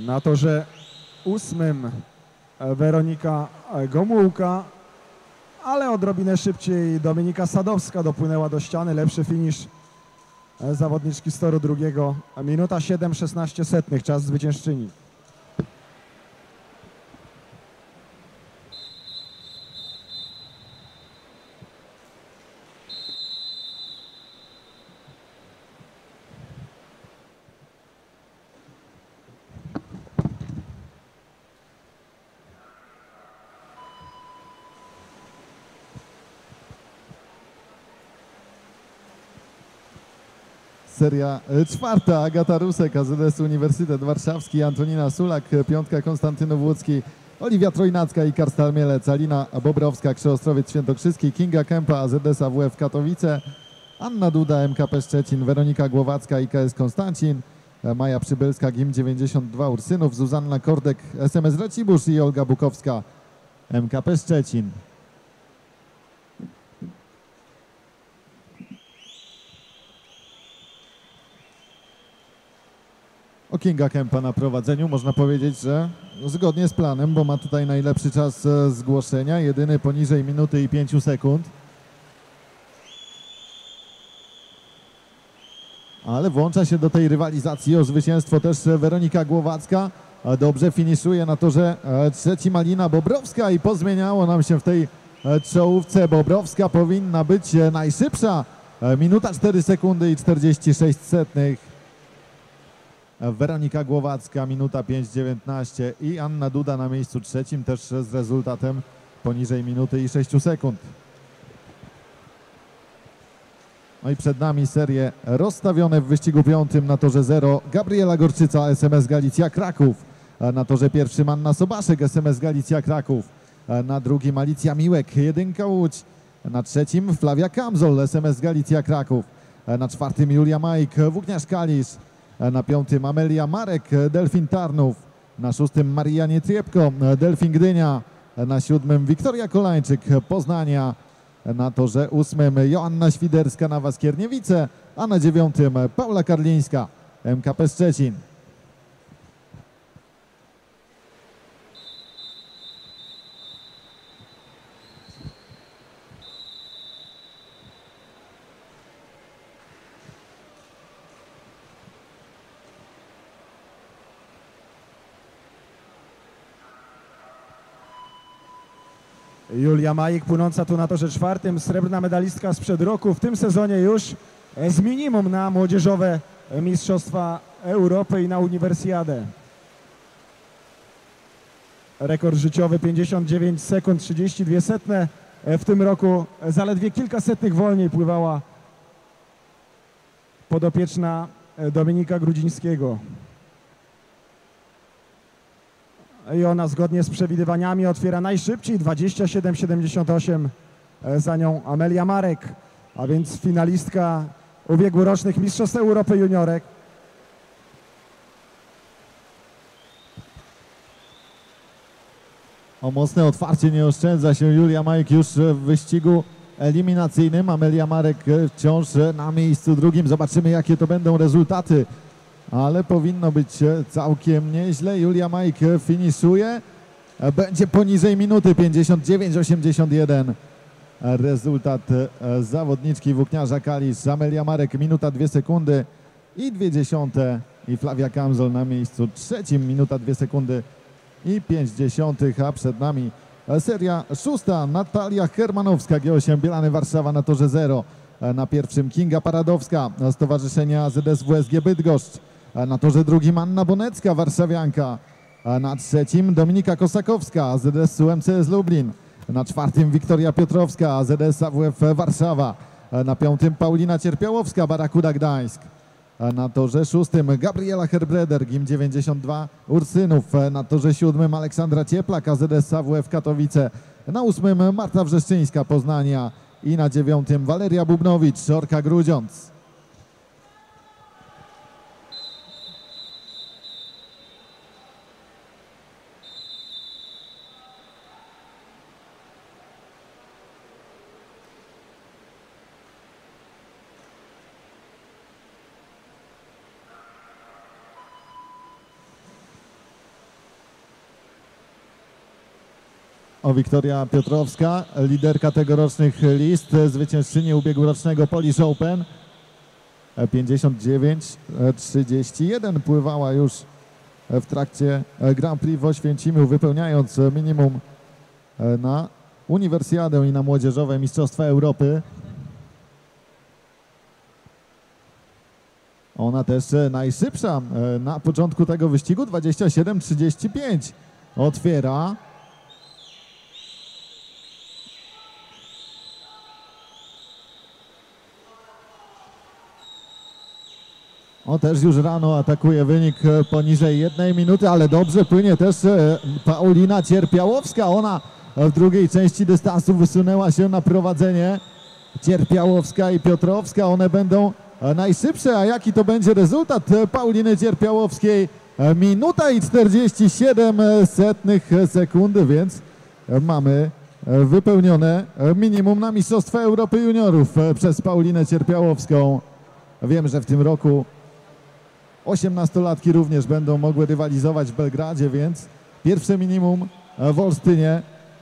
Na torze ósmym Weronika Gomułka, ale odrobinę szybciej Dominika Sadowska dopłynęła do ściany. Lepszy finisz zawodniczki z toru drugiego. Minuta siedem szesnaście setnych, czas zwyciężczyni. Seria e, czwarta, Agata Rusek, A Z S Uniwersytet Warszawski, Antonina Sulak, e, piątka Konstantynów Łódzki, Oliwia Trojnacka i Karstal Mielec, Alina Bobrowska, Krzyostrowiec Świętokrzyski, Kinga Kępa, A Z S A W F Katowice, Anna Duda, M K P Szczecin, Weronika Głowacka, I K S Konstancin, e, Maja Przybylska, G I M dziewięćdziesiąt dwa Ursynów, Zuzanna Kordek, S M S Racibórz i Olga Bukowska, M K P Szczecin. O Kinga Kępa na prowadzeniu można powiedzieć, że zgodnie z planem, bo ma tutaj najlepszy czas e, zgłoszenia, jedyny poniżej minuty i pięciu sekund. Ale włącza się do tej rywalizacji o zwycięstwo też Weronika Głowacka. E, Dobrze finiszuje na torze e, trzeci Malina Bobrowska i pozmieniało nam się w tej e, czołówce. Bobrowska powinna być e, najszybsza. E, Minuta cztery sekundy i czterdzieści sześć setnych. Weronika Głowacka, minuta pięć dziewiętnaście i Anna Duda na miejscu trzecim, też z rezultatem poniżej minuty i sześciu sekund. No i przed nami serie rozstawione w wyścigu piątym na torze zero. Gabriela Gorczyca, S M S Galicja Kraków. Na torze pierwszym Anna Sobaszek, S M S Galicja Kraków. Na drugim Alicja Miłek, jedynka Łódź. Na trzecim Flavia Kamzol, S M S Galicja Kraków. Na czwartym Julia Majk, Włókniarz Kalisz. Na piątym Amelia Marek, Delfin Tarnów. Na szóstym Maria Nietriepko, Delfin Gdynia. Na siódmym Wiktoria Kolańczyk, Poznania. Na torze ósmym Joanna Świderska, Nawa Skierniewice. A na dziewiątym Paula Karlińska, M K P Szczecin. Julia Majik płynąca tu na torze czwartym, srebrna medalistka sprzed roku, w tym sezonie już z minimum na młodzieżowe Mistrzostwa Europy i na Uniwersjadę. Rekord życiowy pięćdziesiąt dziewięć sekund trzydzieści dwie setne. W tym roku zaledwie kilka setnych wolniej pływała podopieczna Dominika Grudzińskiego. I ona zgodnie z przewidywaniami otwiera najszybciej, dwadzieścia siedem siedemdziesiąt osiem, za nią Amelia Marek, a więc finalistka ubiegłorocznych Mistrzostw Europy Juniorek. O mocne otwarcie nie oszczędza się Julia Majk już w wyścigu eliminacyjnym. Amelia Marek wciąż na miejscu drugim. Zobaczymy, jakie to będą rezultaty, ale powinno być całkiem nieźle. Julia Majk finiszuje. Będzie poniżej minuty, pięćdziesiąt dziewięć osiemdziesiąt jeden. Rezultat zawodniczki Włókniarza Kalisz. Amelia Marek minuta dwie sekundy i dwie dziesiąte. I Flavia Kamzol na miejscu trzecim, minuta dwie sekundy i pięć dziesiątych, a przed nami seria szósta. Natalia Hermanowska, G osiem Bielany Warszawa na torze zero. Na pierwszym Kinga Paradowska, Stowarzyszenia A Z S W S G Bydgoszcz. Na torze drugim Anna Bonecka, warszawianka. Na trzecim Dominika Kosakowska, A Z S U M C S Lublin. Na czwartym Wiktoria Piotrowska, A Z S A W F Warszawa. Na piątym Paulina Cierpiałowska, Barakuda Gdańsk. Na torze szóstym Gabriela Herbreder, G I M dziewięćdziesiąt dwa Ursynów. Na torze siódmym Aleksandra Cieplak, A Z S A W F Katowice. Na ósmym Marta Wrzeszczyńska, Poznania. I na dziewiątym Waleria Bubnowicz, Orka Grudziądz. O, Wiktoria Piotrowska, liderka tegorocznych list, zwyciężczyni ubiegłorocznego Polish Open. pięćdziesiąt dziewięć trzydzieści jeden pływała już w trakcie Grand Prix w Oświęcimiu, wypełniając minimum na Uniwersjadę i na Młodzieżowe Mistrzostwa Europy. Ona też najszybsza na początku tego wyścigu, dwadzieścia siedem trzydzieści pięć. Otwiera. O, też już rano atakuje wynik poniżej jednej minuty, ale dobrze płynie też Paulina Cierpiałowska. Ona w drugiej części dystansu wysunęła się na prowadzenie. Cierpiałowska i Piotrowska, one będą najszybsze. A jaki to będzie rezultat Pauliny Cierpiałowskiej? Minuta i czterdzieści siedem setnych sekundy, więc mamy wypełnione minimum na Mistrzostwa Europy Juniorów przez Paulinę Cierpiałowską. Wiem, że w tym roku osiemnastolatki również będą mogły rywalizować w Belgradzie, więc pierwsze minimum w Olsztynie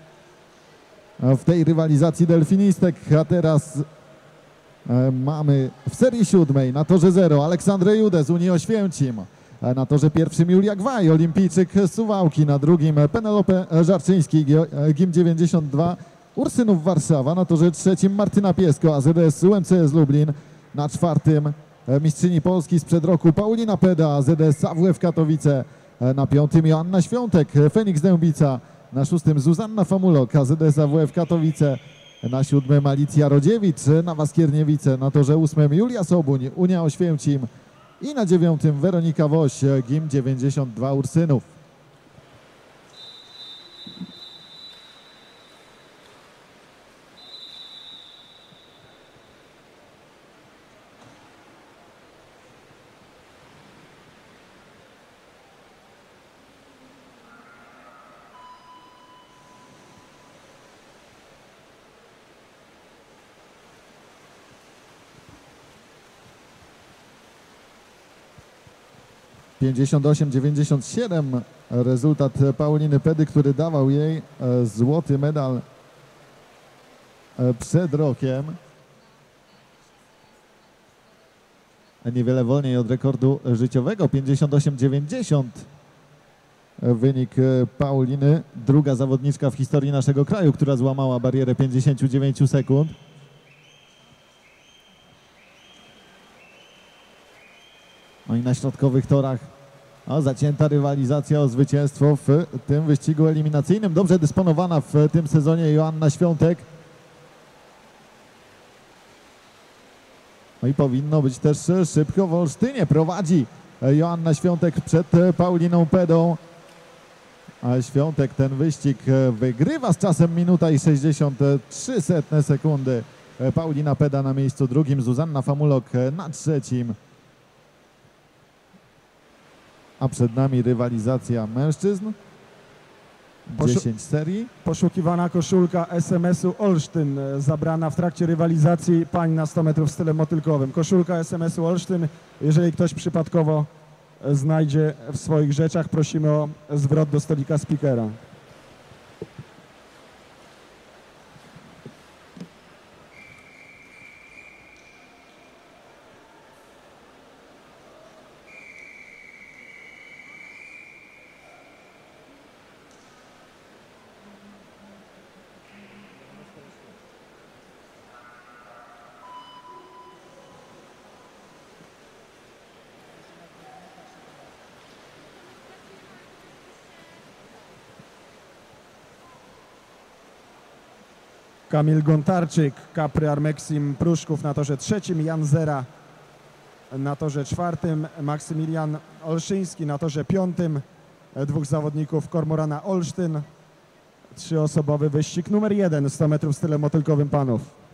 w tej rywalizacji delfinistek. A teraz mamy w serii siódmej na torze zero Aleksandrę Judę z Unii Oświęcim. Na torze pierwszym Julia Gwaj, olimpijczyk z Suwałki. Na drugim Penelopę Żarczyński, G I M dziewięćdziesiąt dwa, Ursynów Warszawa. Na torze trzecim Martyna Piesko, A Z S U M C S Lublin. Na czwartym mistrzyni Polski sprzed roku Paulina Peda, A Z S A W F Katowice. Na piątym Joanna Świątek, Feniks Dębica. Na szóstym Zuzanna Famulok, A Z S A W F Katowice. Na siódmym Alicja Rodziewicz, Nawa Skierniewice. Na torze ósmym Julia Sobuń, Unia Oświęcim. I na dziewiątym Weronika Woś, G I M dziewięćdziesiąt dwa Ursynów. pięćdziesiąt osiem dziewięćdziesiąt siedem rezultat Pauliny Pedy, który dawał jej złoty medal przed rokiem. Niewiele wolniej od rekordu życiowego, pięćdziesiąt osiem dziewięćdziesiąt wynik Pauliny, druga zawodniczka w historii naszego kraju, która złamała barierę pięćdziesiąt dziewięć sekund. No i na środkowych torach o, zacięta rywalizacja o zwycięstwo w tym wyścigu eliminacyjnym. Dobrze dysponowana w tym sezonie Joanna Świątek. No i powinno być też szybko w Olsztynie. Prowadzi Joanna Świątek przed Pauliną Pedą. A Świątek ten wyścig wygrywa z czasem minuta i sześćdziesiąt trzy setne sekundy. Paulina Peda na miejscu drugim, Zuzanna Famulok na trzecim. A przed nami rywalizacja mężczyzn. dziesięć serii. Poszukiwana koszulka S M S-u Olsztyn, zabrana w trakcie rywalizacji pań na sto metrów stylem motylkowym. Koszulka S M S-u Olsztyn, jeżeli ktoś przypadkowo znajdzie w swoich rzeczach, prosimy o zwrot do stolika speakera. Kamil Gontarczyk, Capri Armexim Pruszków na torze trzecim, Jan Zera na torze czwartym, Maksymilian Olszyński na torze piątym, dwóch zawodników Kormorana Olsztyn, trzyosobowy wyścig numer jeden, sto metrów stylem motylkowym panów.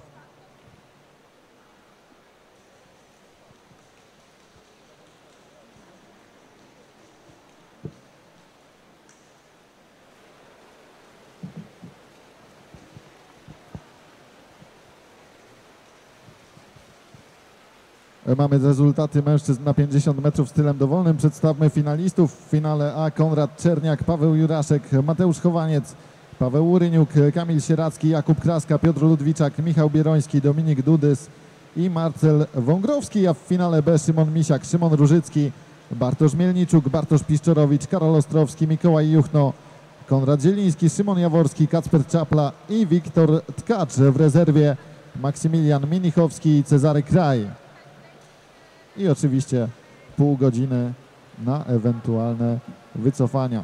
Mamy rezultaty mężczyzn na pięćdziesiąt metrów stylem dowolnym. Przedstawmy finalistów. W finale A Konrad Czerniak, Paweł Juraszek, Mateusz Chowaniec, Paweł Uryniuk, Kamil Sieracki, Jakub Kraska, Piotr Ludwiczak, Michał Bieroński, Dominik Dudys i Marcel Wągrowski, a w finale B Szymon Misiak, Szymon Różycki, Bartosz Mielniczuk, Bartosz Piszczorowicz, Karol Ostrowski, Mikołaj Juchno, Konrad Zieliński, Szymon Jaworski, Kacper Czapla i Wiktor Tkacz. W rezerwie Maksymilian Minichowski i Cezary Kraj. I oczywiście pół godziny na ewentualne wycofania.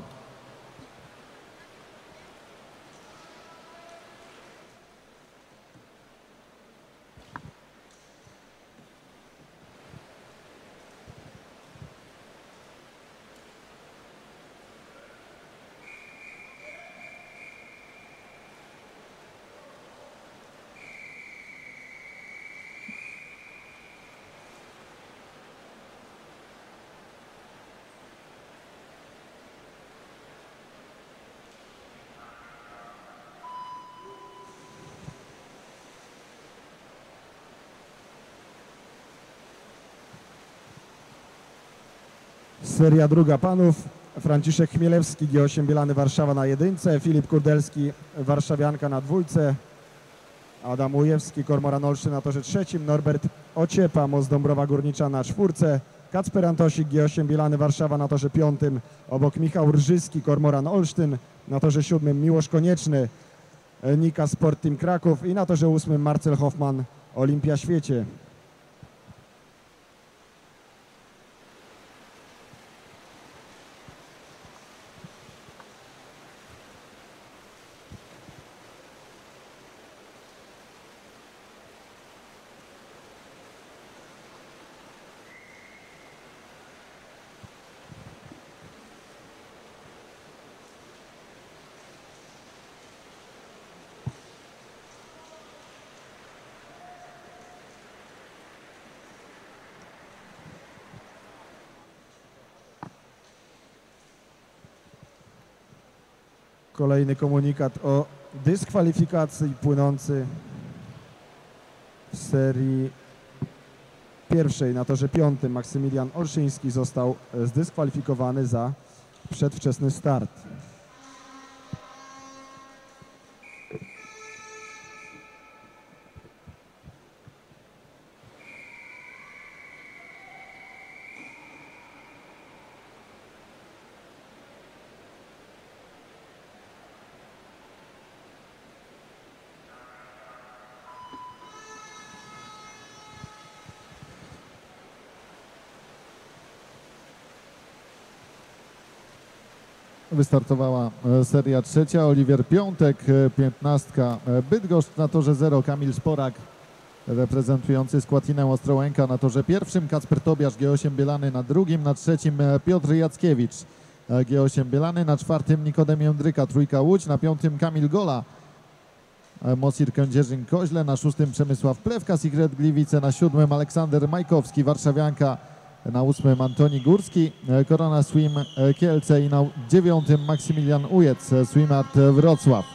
Seria druga panów. Franciszek Chmielewski, G osiem Bielany Warszawa na jedynce, Filip Kurdelski, Warszawianka na dwójce, Adam Ujewski, Kormoran Olsztyn na torze trzecim, Norbert Ociepa, Most Dąbrowa Górnicza na czwórce, Kacper Antosik, G osiem Bielany Warszawa na torze piątym, obok Michał Rżyski, Kormoran Olsztyn, na torze siódmym Miłosz Konieczny, Nika Sport Team Kraków i na torze ósmym Marcel Hoffman, Olimpia Świecie. Kolejny komunikat o dyskwalifikacji płynący w serii pierwszej na torze piątym. Maksymilian Olszyński został zdyskwalifikowany za przedwczesny start. Wystartowała seria trzecia. Oliwier Piątek, piętnastka Bydgoszcz na torze zero. Kamil Szporak reprezentujący Skłatinę Ostrołęka na torze pierwszym. Kacper Tobiasz, G osiem Bielany na drugim. Na trzecim Piotr Jackiewicz, G osiem Bielany. Na czwartym Nikodem Jędryka, Trójka Łódź. Na piątym Kamil Gola, Mosir Kędzierzyn-Koźle. Na szóstym Przemysław Plewka, Sigret Gliwice. Na siódmym Aleksander Majkowski, Warszawianka. Na ósmym Antoni Górski, Korona Swim Kielce i na dziewiątym Maksymilian Ujec, Swimart Wrocław.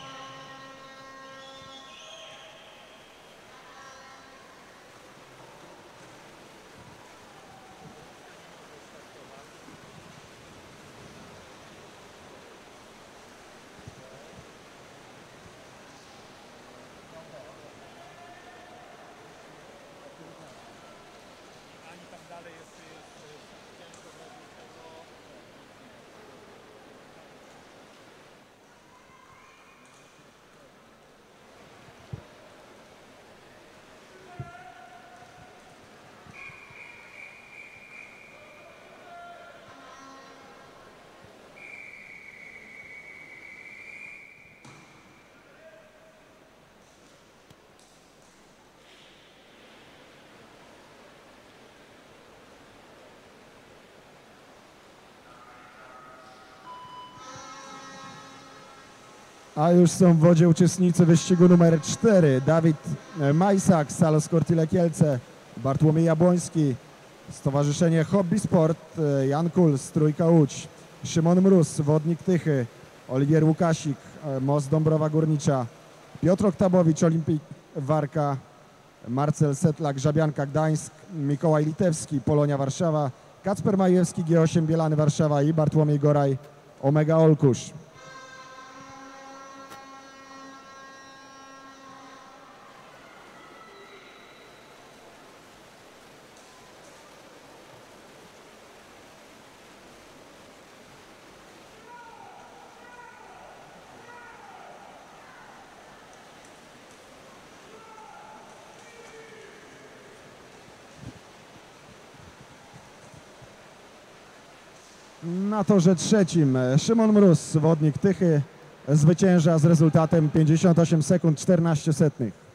A już są w wodzie uczestnicy wyścigu numer cztery. Dawid Majsak, Salos Cortile Kielce, Bartłomiej Jabłoński, Stowarzyszenie Hobby Sport, Jan Kuls, Trójka Łódź, Szymon Mróz, Wodnik Tychy, Oliwier Łukasik, Most Dąbrowa Górnicza, Piotr Oktabowicz, Olimpik Warka, Marcel Setlak, Grzabianka Gdańsk, Mikołaj Litewski, Polonia Warszawa, Kacper Majewski, G osiem Bielany Warszawa i Bartłomiej Goraj, Omega Olkusz. Na torze trzecim Szymon Mróz, zawodnik Tychy, zwycięża z rezultatem pięćdziesiąt osiem sekund czternaście setnych.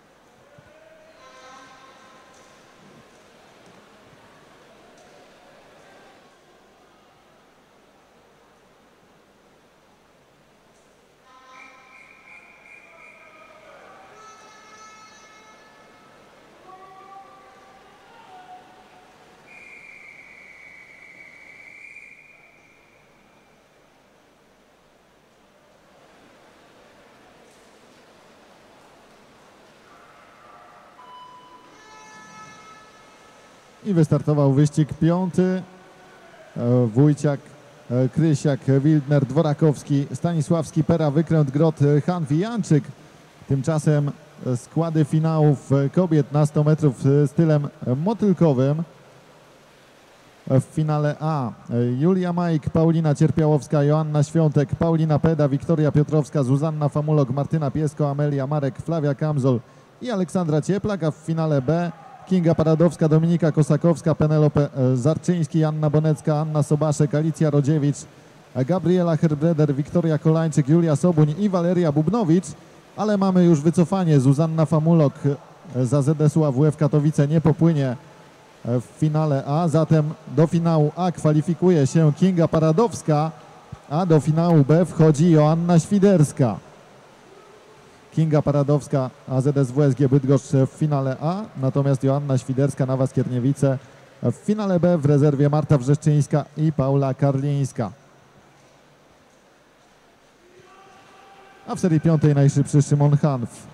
I wystartował wyścig piąty. Wójciak, Krysiak, Wildner, Dworakowski, Stanisławski, Pera, Wykręt, Grot, Hanfi, Janczyk. Tymczasem składy finałów kobiet na sto metrów stylem motylkowym. W finale A Julia Majk, Paulina Cierpiałowska, Joanna Świątek, Paulina Peda, Wiktoria Piotrowska, Zuzanna Famulok, Martyna Piesko, Amelia Marek, Flavia Kamzol i Aleksandra Cieplak, a w finale B Kinga Paradowska, Dominika Kosakowska, Penelope Zarczyński, Anna Bonecka, Anna Sobaszek, Alicja Rodziewicz, Gabriela Herbreder, Wiktoria Kolańczyk, Julia Sobuń i Waleria Bubnowicz, ale mamy już wycofanie. Zuzanna Famulok za Z S U A W F Katowice nie popłynie w finale A, zatem do finału A kwalifikuje się Kinga Paradowska, a do finału B wchodzi Joanna Świderska. Kinga Paradowska, A Z S W S G Bydgoszcz w finale A, natomiast Joanna Świderska, Nawa Skierniewice w finale B, w rezerwie Marta Wrzeszczyńska i Paula Karlińska. A w serii piątej najszybszy Szymon Hanf.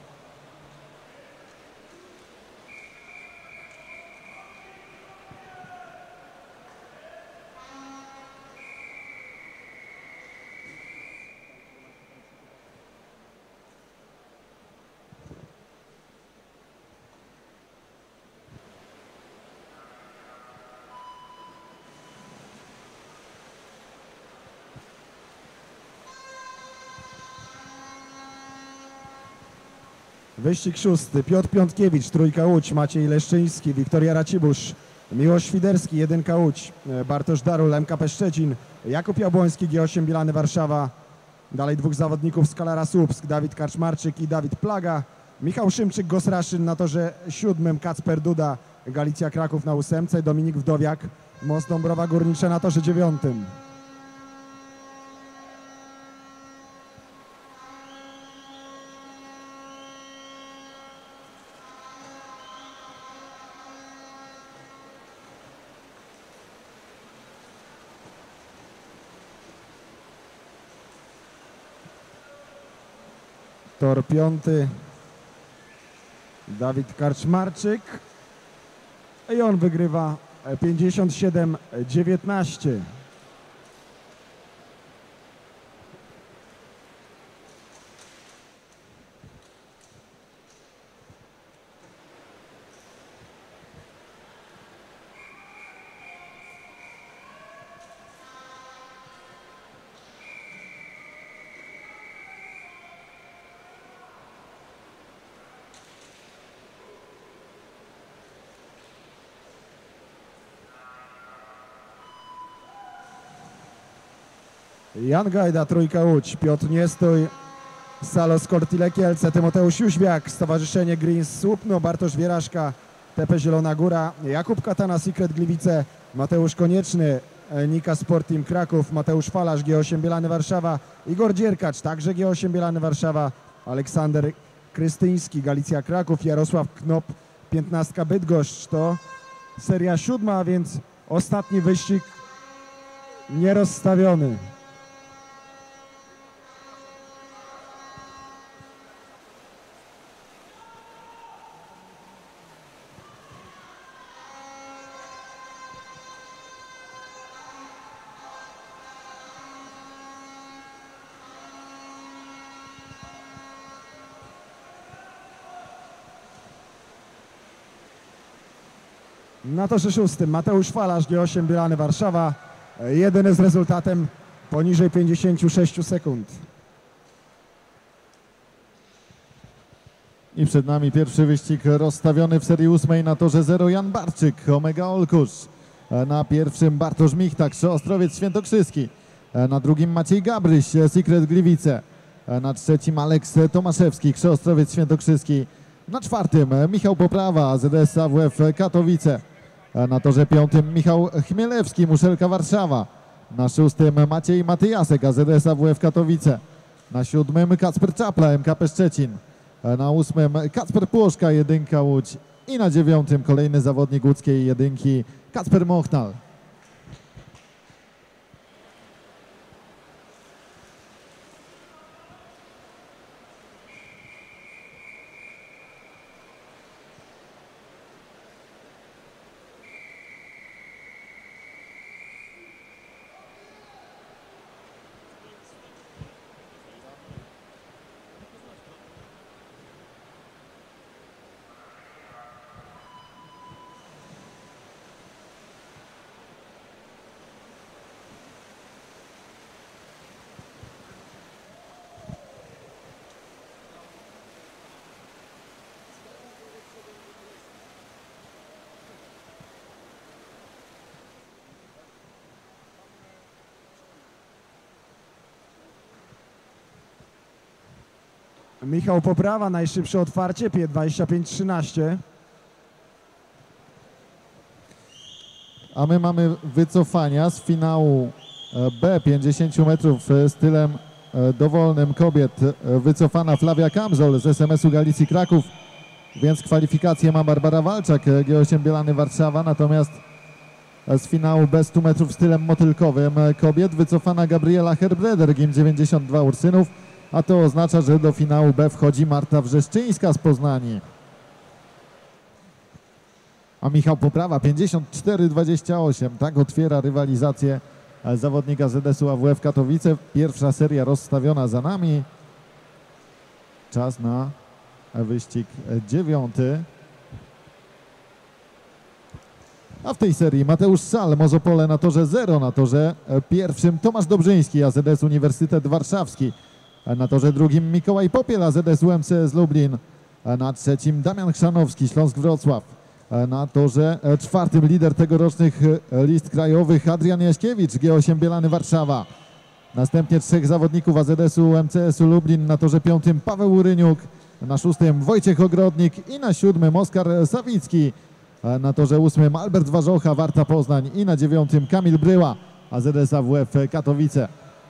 Wyścig szósty. Piotr Piątkiewicz, trójka Łódź, Maciej Leszczyński, Wiktoria Racibusz, Miłosz Świderski, jedynka Łódź, Bartosz Darul, M K P Szczecin, Jakub Jabłoński, G osiem Bilany Warszawa. Dalej dwóch zawodników z Kalara Słupsk, Dawid Kaczmarczyk i Dawid Plaga. Michał Szymczyk, Gosraszyn na torze siódmym, Kacper Duda, Galicja Kraków na ósemce, Dominik Wdowiak, Most Dąbrowa Górnicza na torze dziewiątym. Tor piąty, Dawid Karczmarczyk i on wygrywa pięćdziesiąt siedem dziewiętnaście. Jan Gajda, trójka Łódź, Piotr Niestój, Salos Kortile Kielce, Tymoteusz Jóźwiak, Stowarzyszenie Greens Słupno, Bartosz Wieraszka, T P Zielona Góra, Jakub Katana, Secret Gliwice, Mateusz Konieczny, Nika Sport Team Kraków, Mateusz Falasz, G osiem Bielany Warszawa, Igor Dzierkacz, także G osiem Bielany Warszawa, Aleksander Krystyński, Galicja Kraków, Jarosław Knop, piętnastka Bydgoszcz. To seria siódma, a więc ostatni wyścig nierozstawiony. Na torze szóstym Mateusz Falasz, G osiem Bielany Warszawa, jedyny z rezultatem poniżej pięćdziesięciu sześciu sekund. I przed nami pierwszy wyścig rozstawiony w serii ósmej na torze zero Jan Barczyk, Omega Olkusz. Na pierwszym Bartosz Michtak, Ostrowiec Świętokrzyski. Na drugim Maciej Gabryś, Secret Gliwice. Na trzecim Aleks Tomaszewski, Ostrowiec Świętokrzyski. Na czwartym Michał Poprawa, Z S A W F Katowice. Na torze piątym Michał Chmielewski, Muszelka Warszawa. Na szóstym Maciej Matyjasek, A Z S A W F Katowice. Na siódmym Kacper Czapla, M K P Szczecin. Na ósmym Kacper Płoszka, Jedynka Łódź. I na dziewiątym kolejny zawodnik łódzkiej jedynki, Kacper Mochnal. Michał Poprawa, najszybsze otwarcie, P dwadzieścia pięć trzynaście. A my mamy wycofania z finału B, pięćdziesiąt metrów stylem dowolnym kobiet. Wycofana Flavia Kamzol z S M S-u Galicji Kraków, więc kwalifikację ma Barbara Walczak, G osiem Bielany Warszawa. Natomiast z finału B stu metrów stylem motylkowym kobiet wycofana Gabriela Herbreder, G I M dziewięćdziesiąt dwa Ursynów. A to oznacza, że do finału B wchodzi Marta Wrzeszczyńska z Poznani. A Michał Poprawa pięćdziesiąt cztery dwadzieścia osiem. Tak otwiera rywalizację zawodnika Z S U A W F Katowice. Pierwsza seria rozstawiona za nami. Czas na wyścig dziewiąty. A w tej serii Mateusz Sal, Mozopole na torze zero, na torze pierwszym Tomasz Dobrzyński, A Z S Uniwersytet Warszawski. Na torze drugim Mikołaj Popiel, A Z S U M C S Lublin. Na trzecim Damian Chrzanowski, Śląsk Wrocław. Na torze czwartym lider tegorocznych list krajowych Adrian Jaśkiewicz, G osiem Bielany Warszawa. Następnie trzech zawodników A Z S U M C S U Lublin. Na torze piątym Paweł Uryniuk. Na szóstym Wojciech Ogrodnik i na siódmym Oskar Sawicki. Na torze ósmym Albert Warzocha, Warta Poznań i na dziewiątym Kamil Bryła, A Z S A W F Katowice.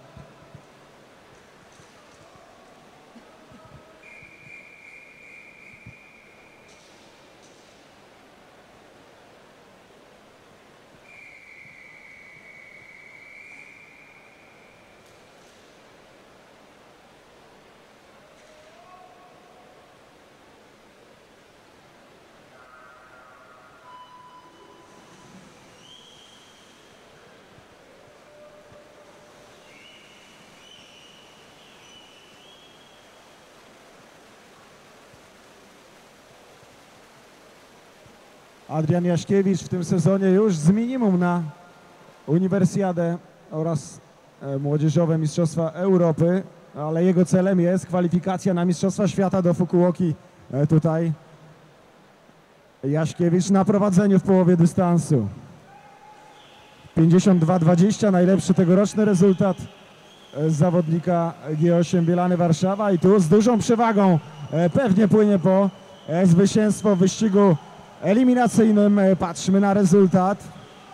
Adrian Jaśkiewicz w tym sezonie już z minimum na Uniwersjadę oraz Młodzieżowe Mistrzostwa Europy, ale jego celem jest kwalifikacja na Mistrzostwa Świata do Fukuoki. Tutaj Jaśkiewicz na prowadzeniu w połowie dystansu. pięćdziesiąt dwa dwadzieścia, najlepszy tegoroczny rezultat zawodnika G osiem Bielany Warszawa i tu z dużą przewagą pewnie płynie po zwycięstwo w wyścigu eliminacyjnym. Patrzmy na rezultat.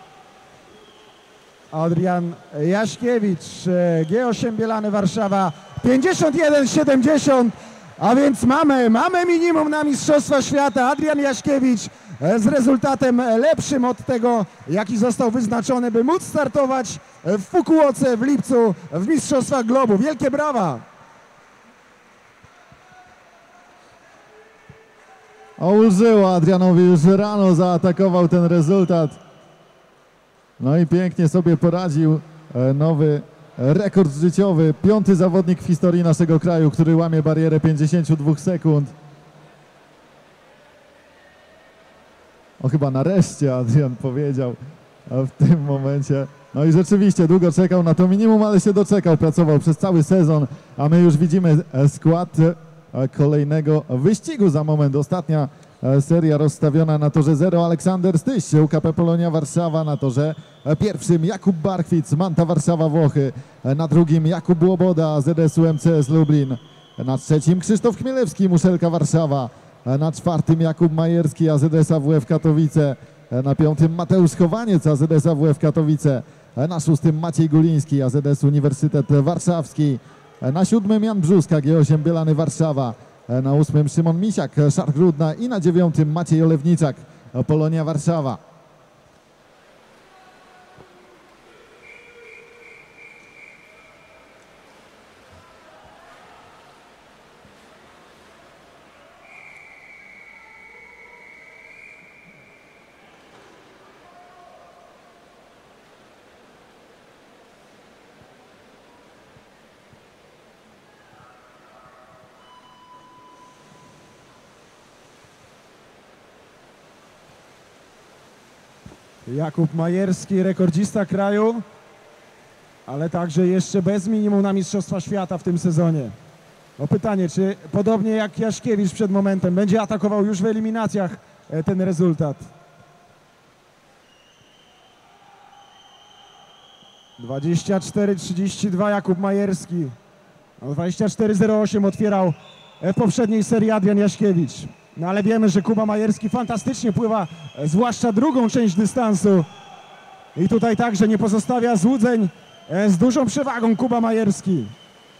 Adrian Jaśkiewicz, G osiem Bielany Warszawa, pięćdziesiąt jeden siedemdziesiąt, a więc mamy, mamy minimum na Mistrzostwa Świata. Adrian Jaśkiewicz z rezultatem lepszym od tego, jaki został wyznaczony, by móc startować w Fukuoce w lipcu w Mistrzostwach Globu. Wielkie brawa! O, ulżyło Adrianowi, już rano zaatakował ten rezultat. No i pięknie sobie poradził. Nowy rekord życiowy. Piąty zawodnik w historii naszego kraju, który łamie barierę pięćdziesiąt dwa sekund. O, chyba nareszcie Adrian powiedział w tym momencie. No i rzeczywiście długo czekał na to minimum, ale się doczekał. Pracował przez cały sezon, a my już widzimy skład kolejnego wyścigu za moment. Ostatnia seria rozstawiona na torze zero. Aleksander Styś, U K P Polonia Warszawa na torze pierwszym, Jakub Barchwic, Manta Warszawa Włochy, na drugim Jakub Łoboda, Z S U M C S Lublin, na trzecim Krzysztof Chmielewski, Muszelka Warszawa, na czwartym Jakub Majerski, A Z S A W F Katowice, na piątym Mateusz Chowaniec, A Z S A W F Katowice, na szóstym Maciej Guliński, A Z S Uniwersytet Warszawski, na siódmym Jan Brzuska, G osiem Bielany Warszawa, na ósmym Szymon Misiak, Szark Rudna i na dziewiątym Maciej Olewniczak, Polonia Warszawa. Jakub Majerski, rekordzista kraju, ale także jeszcze bez minimum na Mistrzostwa Świata w tym sezonie. O pytanie, czy podobnie jak Jaszkiewicz przed momentem będzie atakował już w eliminacjach ten rezultat? dwadzieścia cztery trzydzieści dwa Jakub Majerski. dwadzieścia cztery zero osiem otwierał w poprzedniej serii Adrian Jaszkiewicz. No ale wiemy, że Kuba Majerski fantastycznie pływa, zwłaszcza drugą część dystansu. I tutaj także nie pozostawia złudzeń, z dużą przewagą Kuba Majerski.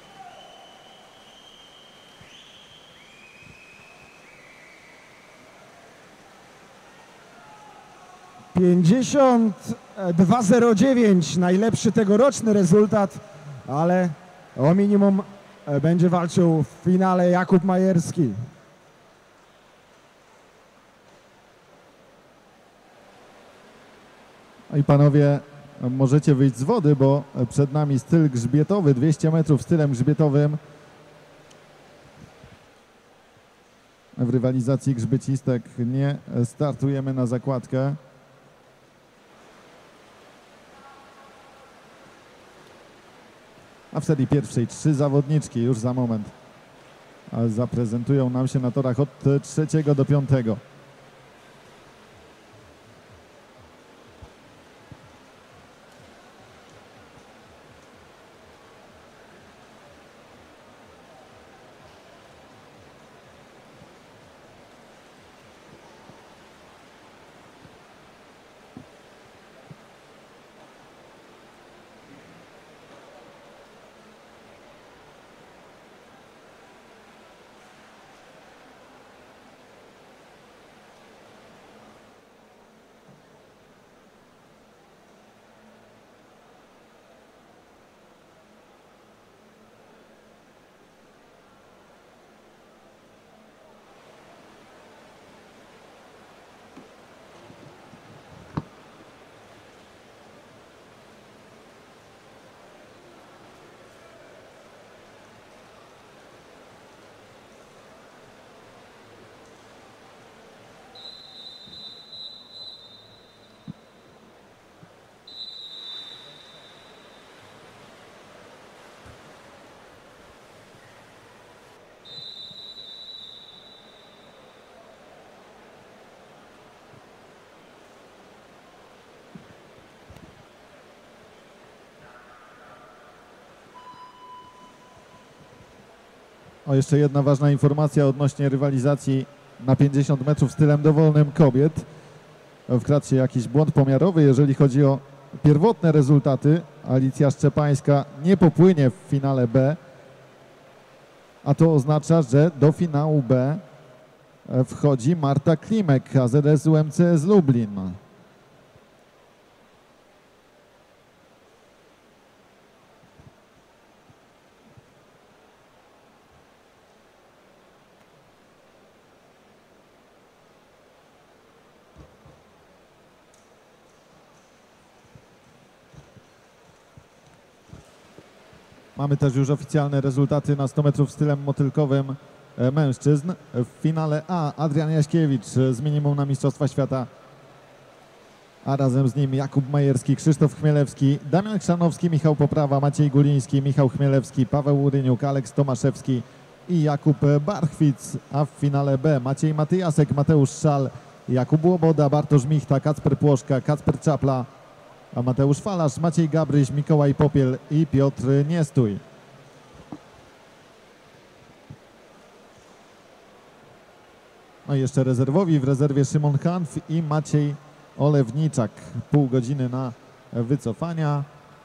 pięćdziesiąt dwa zero dziewięć, najlepszy tegoroczny rezultat, ale o minimum będzie walczył w finale Jakub Majerski. I panowie, możecie wyjść z wody, bo przed nami styl grzbietowy, dwieście metrów stylem grzbietowym. W rywalizacji grzbiecistek nie startujemy na zakładkę. A w serii pierwszej trzy zawodniczki już za moment zaprezentują nam się na torach od trzeciego do piątego. O, jeszcze jedna ważna informacja odnośnie rywalizacji na pięćdziesiąt metrów stylem dowolnym kobiet. Wkradł się jakiś błąd pomiarowy, jeżeli chodzi o pierwotne rezultaty. Alicja Szczepańska nie popłynie w finale B, a to oznacza, że do finału B wchodzi Marta Klimek, A Z S U M C S Lublin. Mamy też już oficjalne rezultaty na sto metrów stylem motylkowym mężczyzn. W finale A Adrian Jaśkiewicz z minimum na Mistrzostwa Świata, a razem z nim Jakub Majerski, Krzysztof Chmielewski, Damian Chrzanowski, Michał Poprawa, Maciej Guliński, Michał Chmielewski, Paweł Uryniuk, Aleks Tomaszewski, i Jakub Barchwic, a w finale B Maciej Matyjasek, Mateusz Szal, Jakub Łoboda, Bartosz Michta, Kacper Płoszka, Kacper Czapla, a Mateusz Falasz, Maciej Gabryś, Mikołaj Popiel i Piotr Niestój. No i jeszcze rezerwowi, w rezerwie Szymon Hanf i Maciej Olewniczak. Pół godziny na wycofania.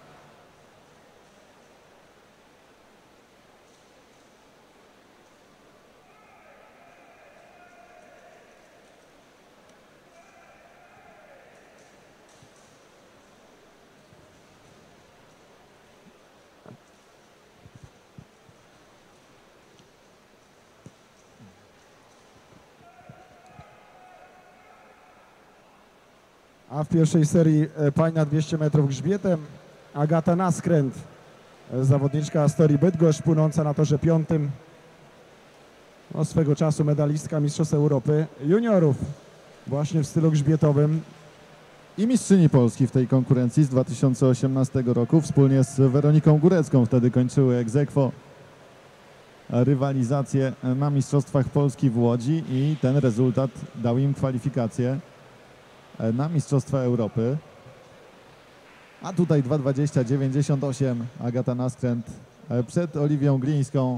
A w pierwszej serii e, pań na dwieście metrów grzbietem Agata Naskręt, e, zawodniczka Astorii Bydgoszcz, płynąca na torze piątym. No, swego czasu medalistka Mistrzostw Europy juniorów właśnie w stylu grzbietowym. I mistrzyni Polski w tej konkurencji z dwa tysiące osiemnastego roku. Wspólnie z Weroniką Górecką wtedy kończyły ex aequo rywalizację na Mistrzostwach Polski w Łodzi i ten rezultat dał im kwalifikację na Mistrzostwa Europy. A tutaj dwa dwadzieścia dziewięćdziesiąt osiem Agata Naskręt przed Oliwią Glińską.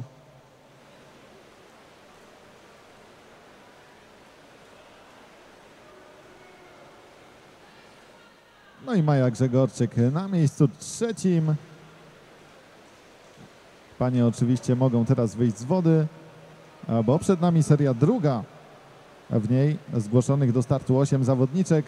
No i Maja Grzegorczyk na miejscu trzecim. Panie oczywiście mogą teraz wyjść z wody, bo przed nami seria druga. W niej zgłoszonych do startu osiem zawodniczek.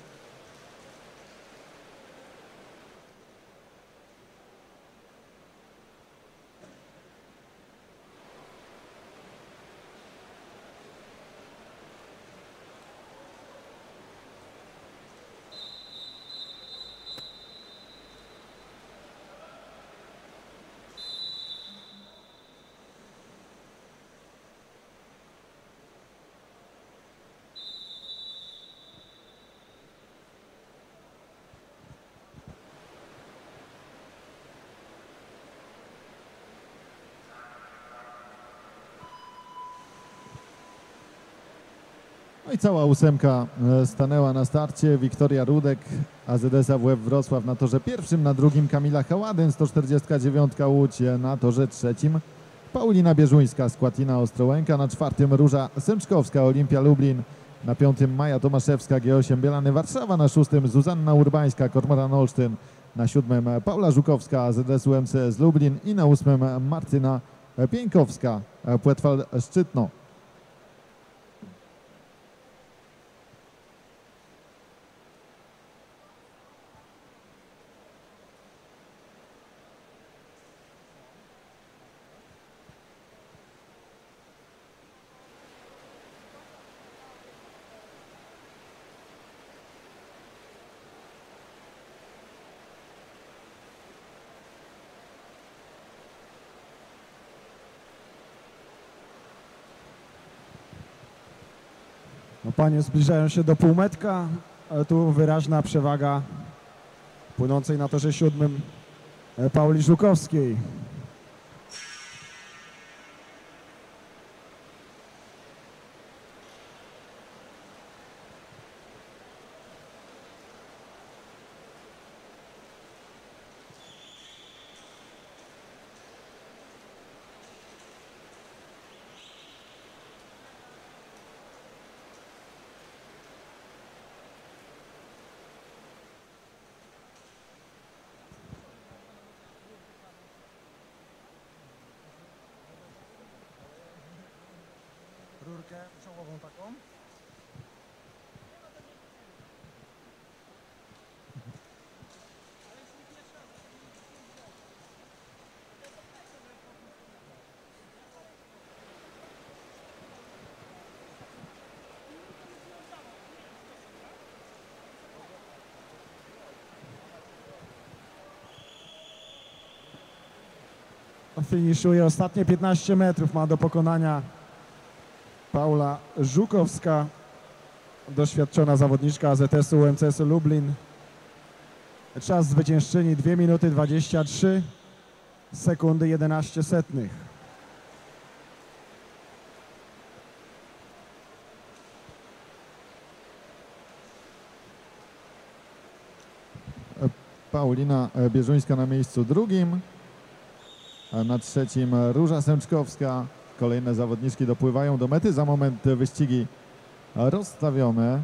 No i cała ósemka stanęła na starcie. Wiktoria Rudek, A Z S A W F Wrocław na torze pierwszym, na drugim Kamila Haładyn, sto czterdzieści dziewięć Łódź na torze trzecim. Paulina Bieżuńska, Skłatina Ostrołęka, na czwartym Róża Sęczkowska, Olimpia Lublin, na piątym Maja Tomaszewska, G osiem Bielany Warszawa, na szóstym Zuzanna Urbańska, Kormoran Olsztyn, na siódmym Paula Żukowska, A Z S U M C S Lublin i na ósmym Martyna Pieńkowska, Płetwal Szczytno. No, panie zbliżają się do półmetka, ale tu wyraźna przewaga płynącej na torze siódmym Pauli Żukowskiej. Rurkę czołową taką. Finiszuje ostatnie piętnaście metrów, ma do pokonania Paula Żukowska, doświadczona zawodniczka A Z S U M C S Lublin. Czas zwyciężczyni dwie minuty dwadzieścia trzy sekundy jedenaście setnych. Paulina Bierzuńska na miejscu drugim. A na trzecim Róża Sęczkowska. Kolejne zawodniczki dopływają do mety. Za moment wyścigi rozstawione.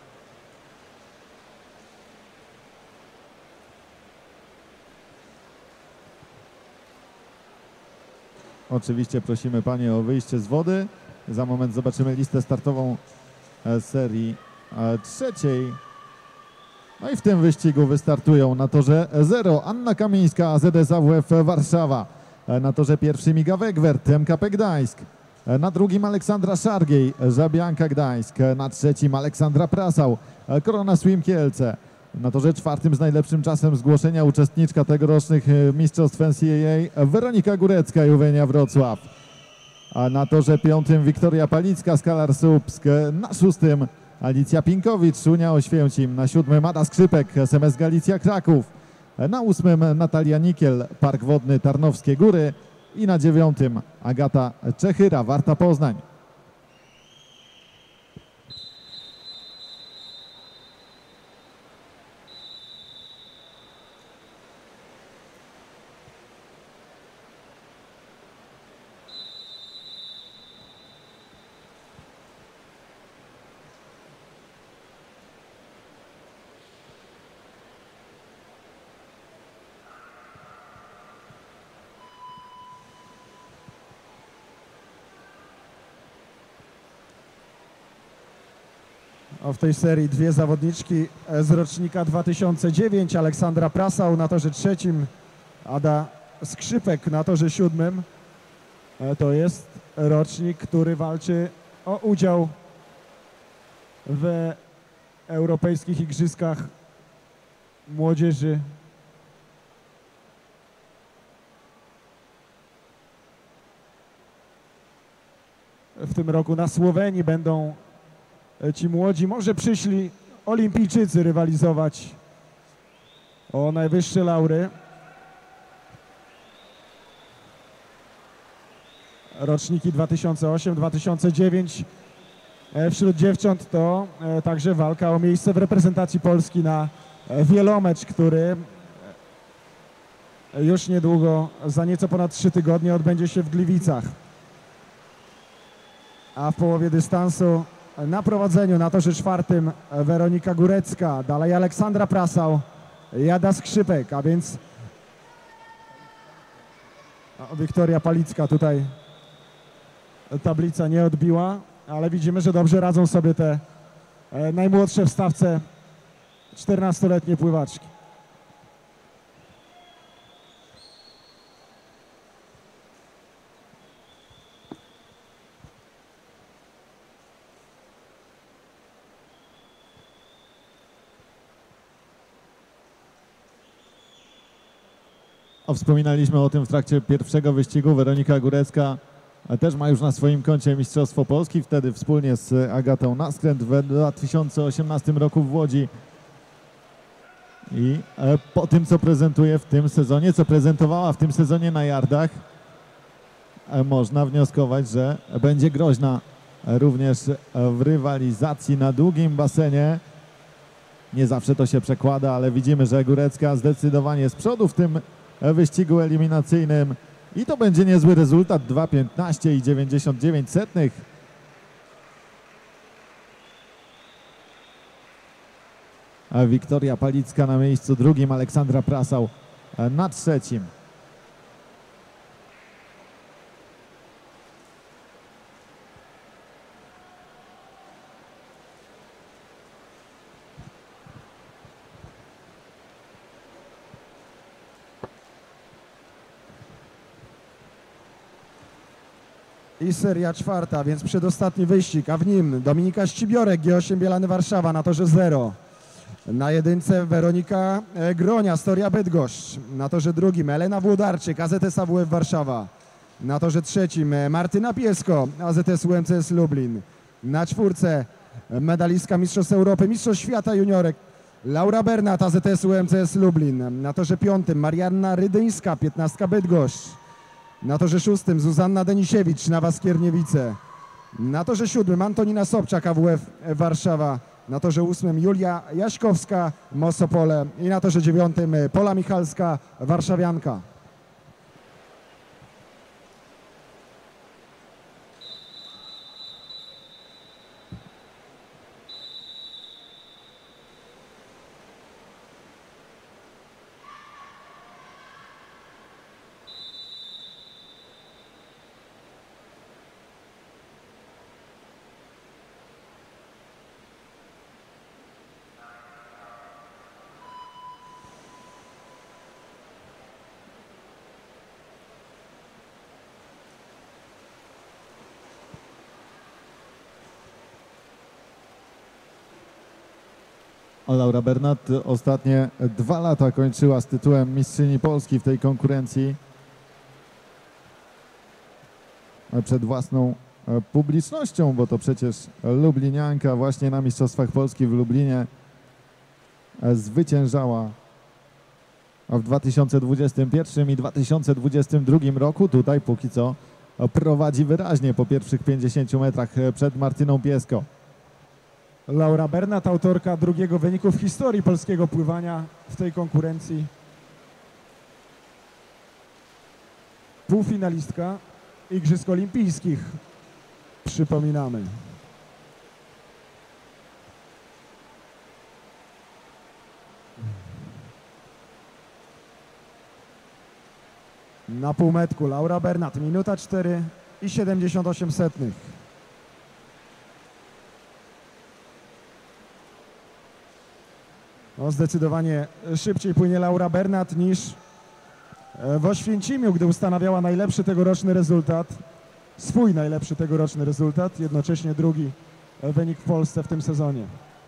Oczywiście prosimy panie o wyjście z wody. Za moment zobaczymy listę startową serii trzeciej. No i w tym wyścigu wystartują na torze zero Anna Kamińska, A Z S A W F Warszawa. Na torze pierwszym Iga Wegwert, M K P Gdańsk. Na drugim Aleksandra Szargiej, Żabianka Gdańsk. Na trzecim Aleksandra Prasał, Korona Swim Kielce. Na torze czwartym z najlepszym czasem zgłoszenia uczestniczka tegorocznych mistrzostw N C A A Weronika Górecka, Juwenia Wrocław. A na torze piątym Wiktoria Palicka, Skalar Słupsk. Na szóstym Alicja Pinkowicz, Unia Oświęcim. Na siódmym Ada Skrzypek, S M S Galicja Kraków. Na ósmym Natalia Nikiel, Park Wodny Tarnowskie Góry. I na dziewiątym Agata Czechyra, Warta Poznań. O, w tej serii dwie zawodniczki z rocznika dwa tysiące dziewiątego. Aleksandra Prasał na torze trzecim, Ada Skrzypek na torze siódmym. To jest rocznik, który walczy o udział w europejskich igrzyskach młodzieży. W tym roku na Słowenii będą ci młodzi, może przyszli olimpijczycy rywalizować o najwyższe laury. Roczniki dwa tysiące ósmy dwa tysiące dziewiąty wśród dziewcząt to także walka o miejsce w reprezentacji Polski na wielomecz, który już niedługo, za nieco ponad trzy tygodnie odbędzie się w Gliwicach. A w połowie dystansu na prowadzeniu na torze czwartym Weronika Górecka, dalej Aleksandra Prasał, Ada Skrzypek, a więc Wiktoria Palicka tutaj tablica nie odbiła, ale widzimy, że dobrze radzą sobie te najmłodsze w stawce czternastoletnie pływaczki. O, wspominaliśmy o tym w trakcie pierwszego wyścigu. Weronika Górecka też ma już na swoim koncie Mistrzostwo Polski. Wtedy wspólnie z Agatą Naskręt w dwa tysiące osiemnastym roku w Łodzi. I po tym, co prezentuje w tym sezonie, co prezentowała w tym sezonie na yardach, można wnioskować, że będzie groźna również w rywalizacji na długim basenie. Nie zawsze to się przekłada, ale widzimy, że Górecka zdecydowanie z przodu w tym wyścigu eliminacyjnym i to będzie niezły rezultat. dwa piętnaście i dziewięćdziesiąt dziewięć setnych. A Wiktoria Palicka na miejscu drugim, Aleksandra Prasał na trzecim. I seria czwarta, więc przedostatni wyścig, a w nim Dominika Ścibiorek, G osiem Bielany Warszawa na torze zero. Na jedynce Weronika Gronia, Storia Bydgoszcz. Na torze drugim Elena Włodarczyk, A Z S A W F Warszawa. Na torze trzecim Martyna Piesko, A Z S U M C S Lublin. Na czwórce medalistka Mistrzostw Europy, Mistrzostw Świata Juniorek Laura Bernat, A Z S U M C S Lublin. Na torze piątym Marianna Rydyńska, piętnastka Bydgoszcz. Na torze szóstym Zuzanna Denisiewicz, Nawa Skierniewice. Na torze siódmym Antonina Sobczak, A W F Warszawa, Na torze ósmym Julia Jaśkowska, Mosopole i na torze dziewiątym Pola Michalska, warszawianka. Laura Bernat ostatnie dwa lata kończyła z tytułem mistrzyni Polski w tej konkurencji przed własną publicznością, bo to przecież lublinianka właśnie na Mistrzostwach Polski w Lublinie zwyciężała w dwa tysiące dwudziestym pierwszym i dwa tysiące dwudziestym drugim roku. Tutaj póki co prowadzi wyraźnie po pierwszych pięćdziesięciu metrach przed Martyną Piesko. Laura Bernat, autorka drugiego wyniku w historii polskiego pływania w tej konkurencji. Półfinalistka Igrzysk Olimpijskich, przypominamy. Na półmetku Laura Bernat, minuta cztery i siedemdziesiąt osiem setnych. No, zdecydowanie szybciej płynie Laura Bernat niż w Oświęcimiu, gdy ustanawiała najlepszy tegoroczny rezultat, swój najlepszy tegoroczny rezultat, jednocześnie drugi wynik w Polsce w tym sezonie.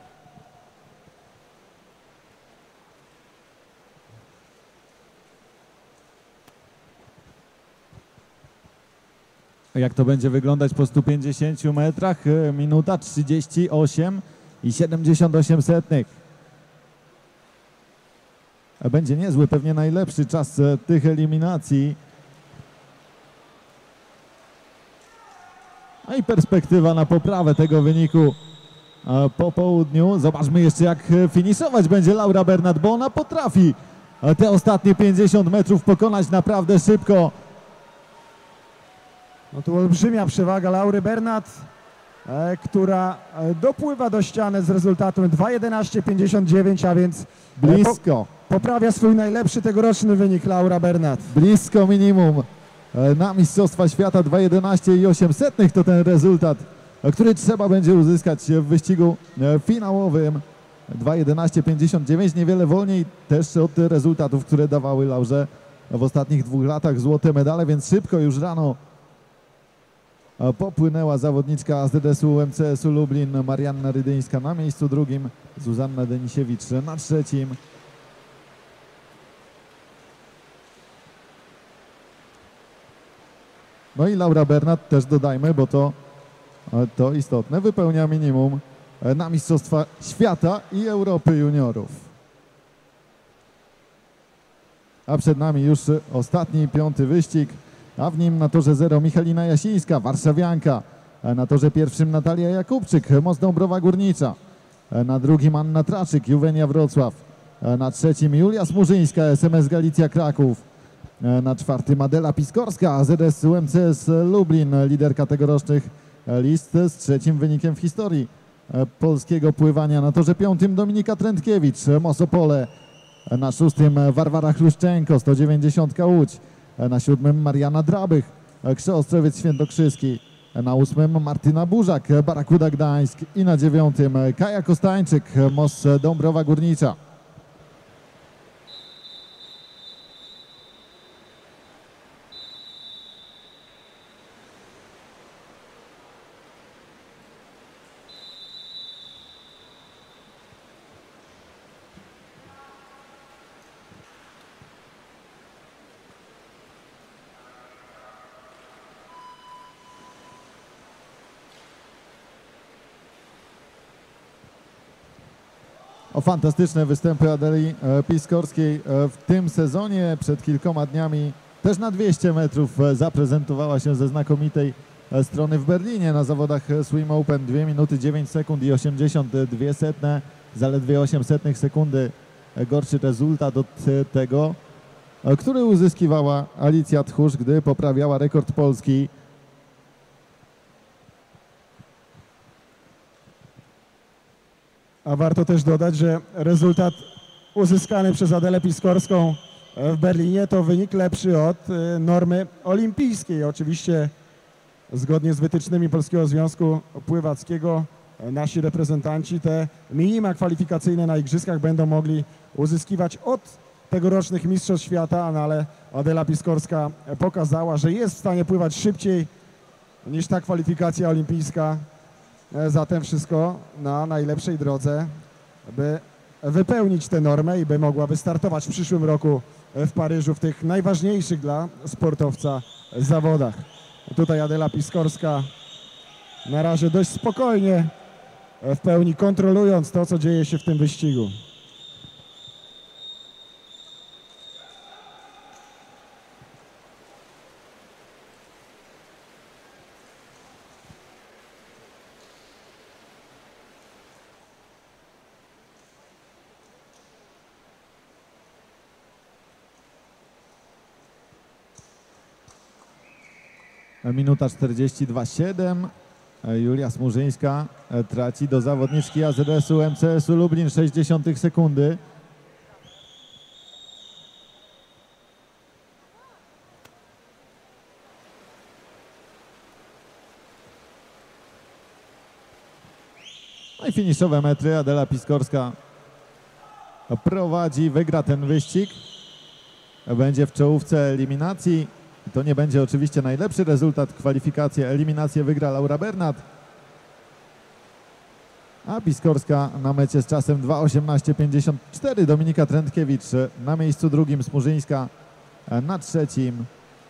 Jak to będzie wyglądać po stu pięćdziesięciu metrach? Minuta trzydzieści osiem i siedemdziesiąt osiem setnych. Będzie niezły, pewnie najlepszy czas tych eliminacji. A i perspektywa na poprawę tego wyniku po południu. Zobaczmy jeszcze, jak finiszować będzie Laura Bernat, bo ona potrafi te ostatnie pięćdziesiąt metrów pokonać naprawdę szybko. No tu olbrzymia przewaga Laury Bernat, e, która dopływa do ściany z rezultatem dwa jedenaście pięćdziesiąt dziewięć, a więc blisko. Po, poprawia swój najlepszy tegoroczny wynik Laura Bernat. Blisko minimum na Mistrzostwa Świata. Dwa jedenaście i osiem setnych to ten rezultat, który trzeba będzie uzyskać w wyścigu finałowym. dwa jedenaście pięćdziesiąt dziewięć, niewiele wolniej też od rezultatów, które dawały Laurze w ostatnich dwóch latach złote medale, więc szybko już rano popłynęła zawodniczka A Z S U M C S u Lublin Marianna Rydyńska na miejscu drugim, Zuzanna Denisiewicz na trzecim. No i Laura Bernat też dodajmy, bo to, to istotne, wypełnia minimum na Mistrzostwa Świata i Europy Juniorów. A przed nami już ostatni, piąty wyścig, a w nim na torze zero Michalina Jasińska, warszawianka. Na torze pierwszym Natalia Jakubczyk, Most Dąbrowa Górnicza. Na drugim Anna Traczyk, Juwenia Wrocław. Na trzecim Julia Smurzyńska, S M S Galicja Kraków. Na czwartym Adela Piskorska, A Z S U M C S Lublin, liderka tegorocznych list z trzecim wynikiem w historii polskiego pływania. Na torze piątym Dominika Trętkiewicz, Mosopole. Na szóstym Warwara Chluszczenko, sto dziewięćdziesiąt Łódź. Na siódmym Mariana Drabych, Krzeostrowiec Świętokrzyski. Na ósmym Martyna Burzak, Barakuda Gdańsk. I na dziewiątym Kaja Kostańczyk, Most Dąbrowa Górnicza. O fantastyczne występy Adeli Piskorskiej w tym sezonie. Przed kilkoma dniami też na dwieście metrów zaprezentowała się ze znakomitej strony w Berlinie na zawodach Swim Open. dwie minuty dziewięć sekund i osiemdziesiąt dwie setne, zaledwie osiem setnych sekundy gorszy rezultat od tego, który uzyskiwała Alicja Tchórz, gdy poprawiała rekord Polski. A warto też dodać, że rezultat uzyskany przez Adelę Piskorską w Berlinie to wynik lepszy od normy olimpijskiej. Oczywiście zgodnie z wytycznymi Polskiego Związku Pływackiego nasi reprezentanci te minima kwalifikacyjne na igrzyskach będą mogli uzyskiwać od tegorocznych Mistrzostw Świata, no ale Adela Piskorska pokazała, że jest w stanie pływać szybciej niż ta kwalifikacja olimpijska. Zatem wszystko na najlepszej drodze, by wypełnić tę normę i by mogła wystartować w przyszłym roku w Paryżu w tych najważniejszych dla sportowca zawodach. Tutaj Adela Piskorska na razie dość spokojnie, w pełni kontrolując to, co dzieje się w tym wyścigu. Minuta czterdzieści dwa siedem. Julia Smurzyńska traci do zawodniczki A Z S-u M C S-u Lublin sześćdziesiąt sekundy. No i finiszowe metry. Adela Piskorska prowadzi, wygra ten wyścig. Będzie w czołówce eliminacji. To nie będzie oczywiście najlepszy rezultat. Kwalifikację, eliminację wygra Laura Bernat. A Piskorska na mecie z czasem dwa osiemnaście pięćdziesiąt cztery. Dominika Trętkiewicz na miejscu drugim, Smurzyńska na trzecim.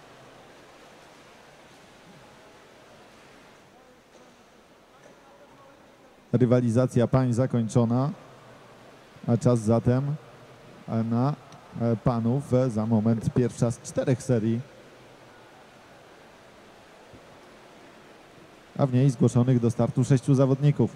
Rywalizacja pań zakończona. A czas zatem na panów. Za moment pierwsza z czterech serii. A w niej zgłoszonych do startu sześciu zawodników.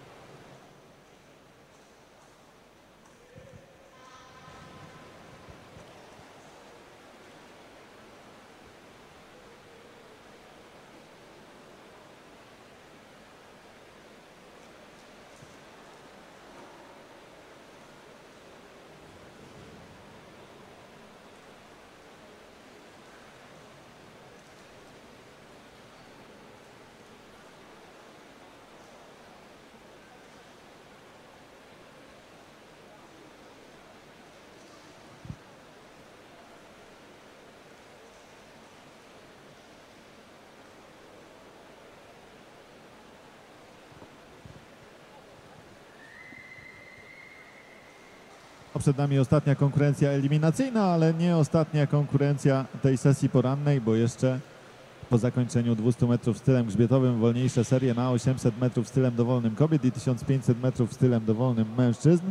Przed nami ostatnia konkurencja eliminacyjna, ale nie ostatnia konkurencja tej sesji porannej, bo jeszcze po zakończeniu dwustu metrów stylem grzbietowym wolniejsze serie na osiemset metrów stylem dowolnym kobiet i tysiąc pięćset metrów stylem dowolnym mężczyzn.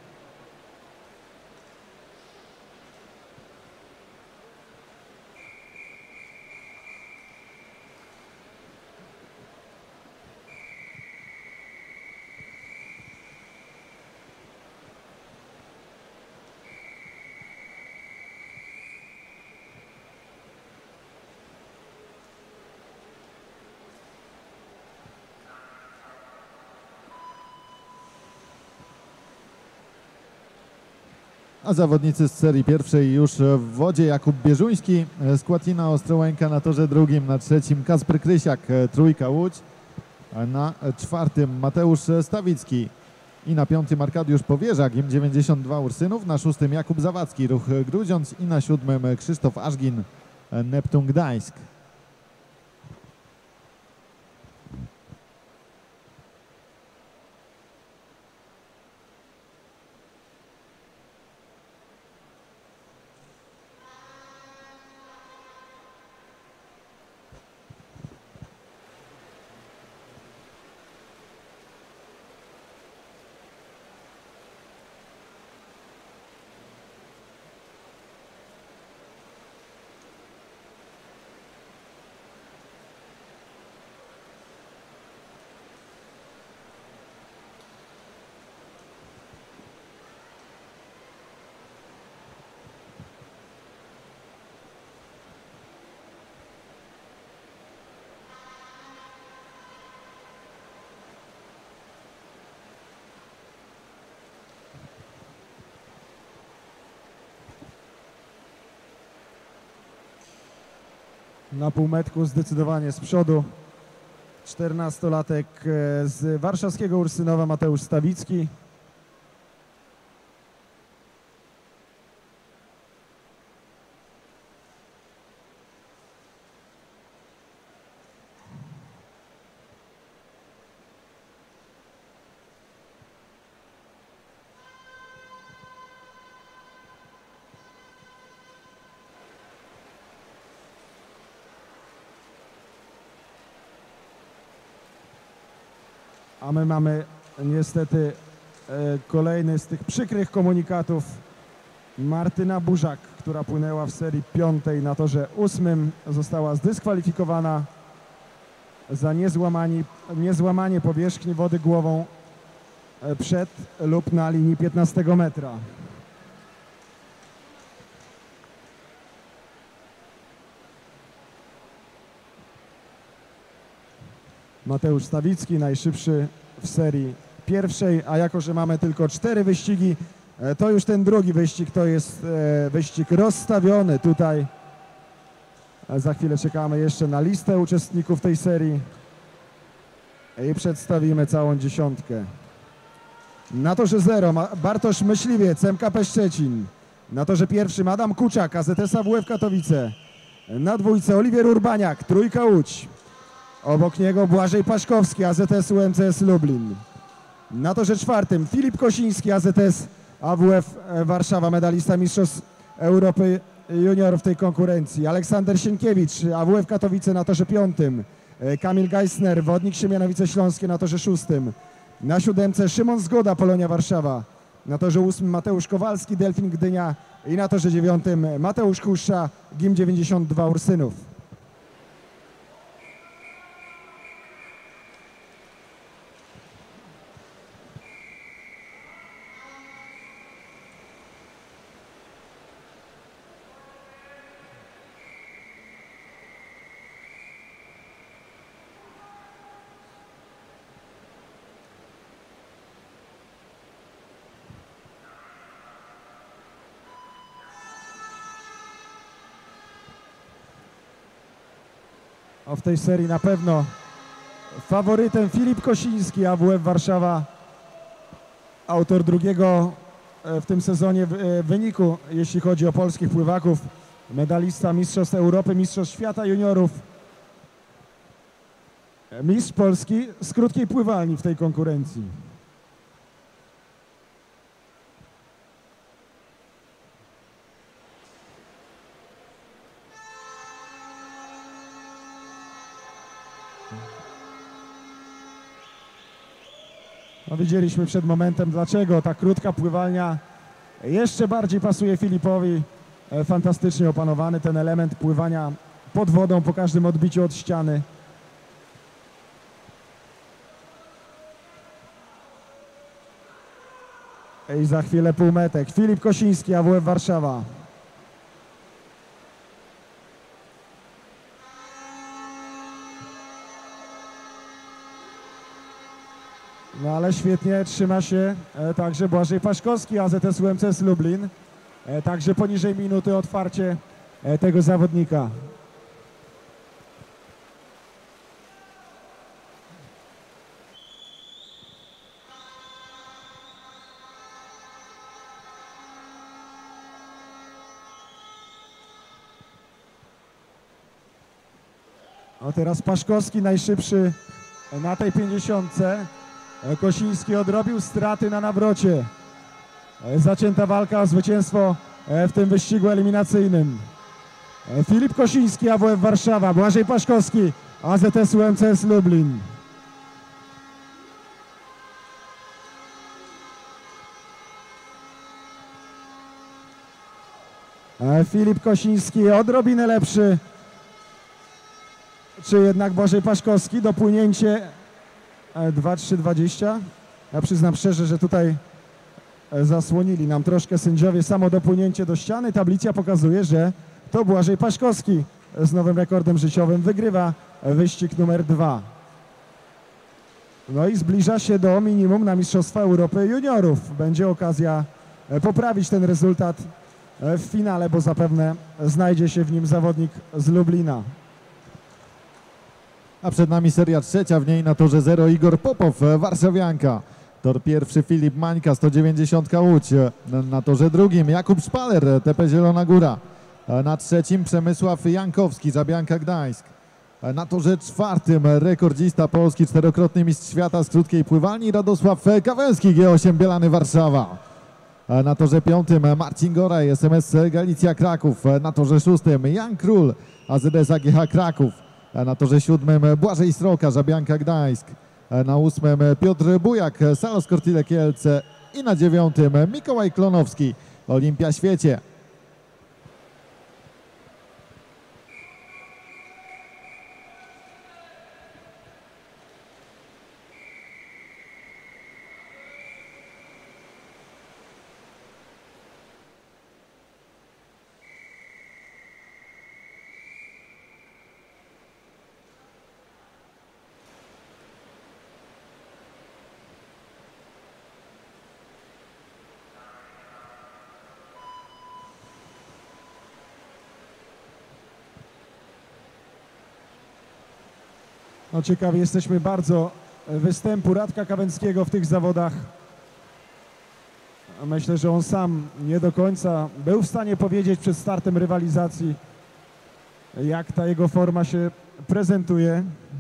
A zawodnicy z serii pierwszej już w wodzie. Jakub Bierzuński, Skłatina Ostrołęka na torze drugim, na trzecim Kasper Krysiak, Trójka Łódź, na czwartym Mateusz Stawicki i na piątym Arkadiusz Powierzak, I M dziewięćdziesiąt dwa Ursynów, na szóstym Jakub Zawadzki, Ruch Grudziądz i na siódmym Krzysztof Ażgin, Neptun Gdańsk. Na półmetku zdecydowanie z przodu czternastolatek z warszawskiego Ursynowa Mateusz Stawicki. A my mamy niestety e, kolejny z tych przykrych komunikatów. Martyna Burzak, która płynęła w serii piątej na torze ósmym, została zdyskwalifikowana za niezłamanie, niezłamanie powierzchni wody głową e, przed lub na linii piętnastego metra. Mateusz Stawicki, najszybszy w serii pierwszej, a jako że mamy tylko cztery wyścigi, to już ten drugi wyścig to jest wyścig rozstawiony tutaj. Za chwilę czekamy jeszcze na listę uczestników tej serii i przedstawimy całą dziesiątkę. Na torze zero Bartosz Myśliwiec, M K P Szczecin. Na torze pierwszym Adam Kuczak, A Z S A W F Katowice. Na dwójce Oliwier Urbaniak, Trójka Łódź. Obok niego Błażej Paszkowski, A Z S U M C S Lublin. Na torze czwartym Filip Kosiński, A Z S A W F Warszawa, medalista Mistrzostw Europy Juniorów w tej konkurencji. Aleksander Sienkiewicz, A W F Katowice na torze piątym. Kamil Geisner, Wodnik Siemianowice Śląskie na torze szóstym. Na siódemce Szymon Zgoda, Polonia Warszawa. Na torze ósmym Mateusz Kowalski, Delfin Gdynia. I na torze dziewiątym Mateusz Kuszcza, G I M dziewięćdziesiąt dwa Ursynów. O, w tej serii na pewno faworytem Filip Kosiński, A W F Warszawa, autor drugiego w tym sezonie wyniku, jeśli chodzi o polskich pływaków, medalista Mistrzostw Europy, Mistrzostw Świata Juniorów, mistrz Polski z krótkiej pływalni w tej konkurencji. No, widzieliśmy przed momentem, dlaczego ta krótka pływalnia jeszcze bardziej pasuje Filipowi. Fantastycznie opanowany ten element pływania pod wodą po każdym odbiciu od ściany. I za chwilę półmetek. Filip Kosiński, A W F Warszawa. No ale świetnie trzyma się e, także Błażej Paszkowski, A Z S U M C S Lublin. E, także poniżej minuty otwarcie e, tego zawodnika. No teraz Paszkowski najszybszy na tej pięćdziesiątce. Kosiński odrobił straty na nawrocie. Zacięta walka o zwycięstwo w tym wyścigu eliminacyjnym. Filip Kosiński, A W F Warszawa, Błażej Paszkowski, A Z S U M C S Lublin. Filip Kosiński odrobinę lepszy. Czy jednak Błażej Paszkowski? Dopłynięcie dwa trzy dwadzieścia. Ja przyznam szczerze, że tutaj zasłonili nam troszkę sędziowie samo dopłynięcie do ściany. Tablica pokazuje, że to Błażej Paszkowski z nowym rekordem życiowym wygrywa wyścig numer dwa. No i zbliża się do minimum na Mistrzostwa Europy Juniorów. Będzie okazja poprawić ten rezultat w finale, bo zapewne znajdzie się w nim zawodnik z Lublina. a przed nami seria trzecia, w niej na torze zero Igor Popow, warszawianka. Tor pierwszy Filip Mańka, sto dziewięćdziesiąt Łódź. Na torze drugim Jakub Szpaler, T P Zielona Góra. Na trzecim Przemysław Jankowski, Żabianka Gdańsk. Na torze czwartym rekordzista Polski, czterokrotny mistrz świata z krótkiej pływalni Radosław Kawęski, G osiem Bielany Warszawa. Na torze piątym Marcin Goraj, S M S Galicja Kraków. Na torze szóstym Jan Król, A Z S A G H Kraków. Na torze siódmym Błażej Sroka, Żabianka Gdańsk. Na ósmym Piotr Bujak, Salos Cortile Kielce. I na dziewiątym Mikołaj Klonowski, Olimpia Świecie. No ciekawi jesteśmy bardzo występu Radka Kawęckiego w tych zawodach. Myślę, że on sam nie do końca był w stanie powiedzieć przed startem rywalizacji, jak ta jego forma się prezentuje.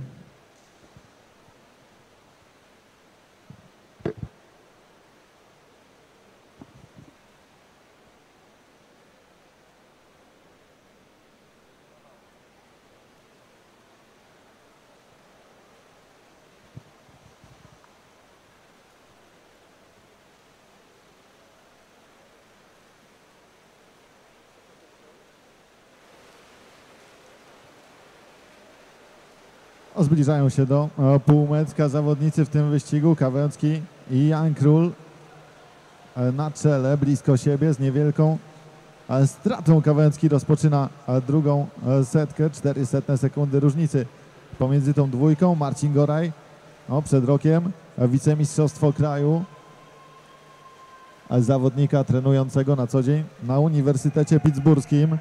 O, zbliżają się do o, półmetka zawodnicy w tym wyścigu. Kawęcki i Jan Król e, na czele, blisko siebie, z niewielką e, stratą. Kawęcki rozpoczyna e, drugą e, setkę, czterysta sekundy różnicy pomiędzy tą dwójką. Marcin Goraj, o, przed rokiem e, wicemistrzostwo kraju, e, zawodnika trenującego na co dzień na Uniwersytecie Pittsburghskim.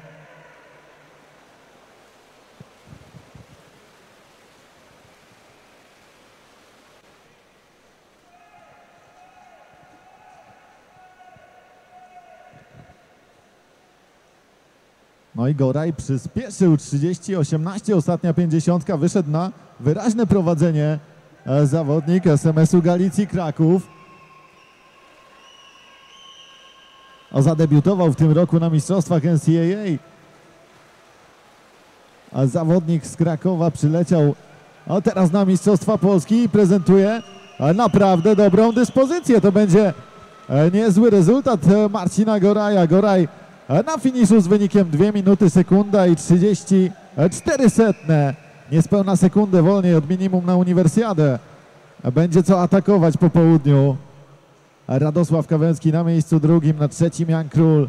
No i Goraj przyspieszył, trzydzieści osiemnaście, ostatnia pięćdziesiątka, wyszedł na wyraźne prowadzenie e, zawodnik S M S-u Galicji Kraków. O, zadebiutował w tym roku na mistrzostwach N C A A. A zawodnik z Krakowa przyleciał o, teraz na Mistrzostwa Polski i prezentuje e, naprawdę dobrą dyspozycję. To będzie e, niezły rezultat e, Marcina Goraja. Goraj na finiszu z wynikiem dwie minuty, sekunda i trzydzieści cztery setne. Niespełna sekundę wolniej od minimum na Uniwersjadę. Będzie co atakować po południu. Radosław Kawęcki na miejscu drugim, na trzecim Jan Król.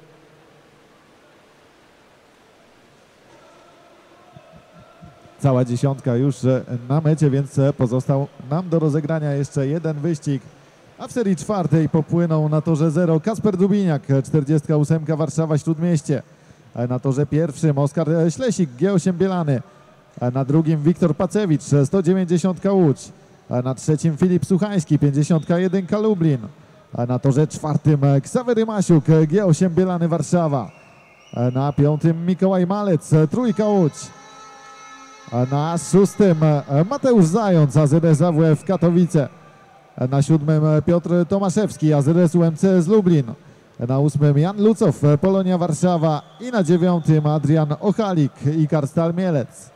Cała dziesiątka już na mecie, więc pozostał nam do rozegrania jeszcze jeden wyścig. A w serii czwartej popłynął na torze zero Kasper Dubiniak, czterdziestka ósemka Warszawa Śródmieście. Na torze pierwszym Oskar Ślesik, G osiem Bielany. Na drugim Wiktor Pacewicz, sto dziewięćdziesiąt Łódź. Na trzecim Filip Suchański, pięćdziesiąt jeden Lublin. Na torze czwartym Ksawery Masiuk, G osiem Bielany Warszawa. Na piątym Mikołaj Malec, trójka Łódź. Na szóstym Mateusz Zając, A Z S A W F Katowice. Na siódmym Piotr Tomaszewski, A Z S U M C z Lublin. Na ósmym Jan Lucow, Polonia Warszawa. I na dziewiątym Adrian Ochalik, Ikarstal Mielec.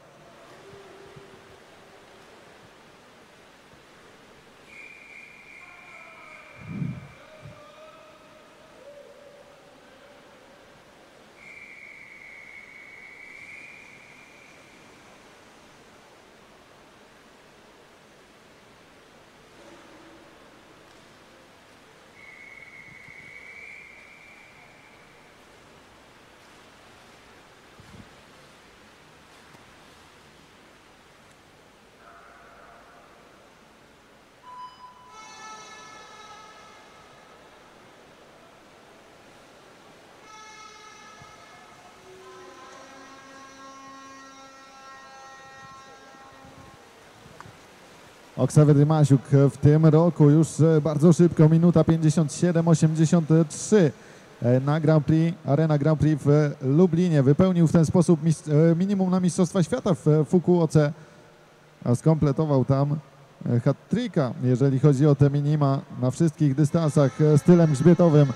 Oksawery Masiuk w tym roku już bardzo szybko, minuta pięćdziesiąt siedem osiemdziesiąt trzy na Grand Prix, Arena Grand Prix w Lublinie. Wypełnił w ten sposób minimum na Mistrzostwa Świata w Fukuoce, a skompletował tam hat-tricka, jeżeli chodzi o te minima na wszystkich dystansach stylem grzbietowym.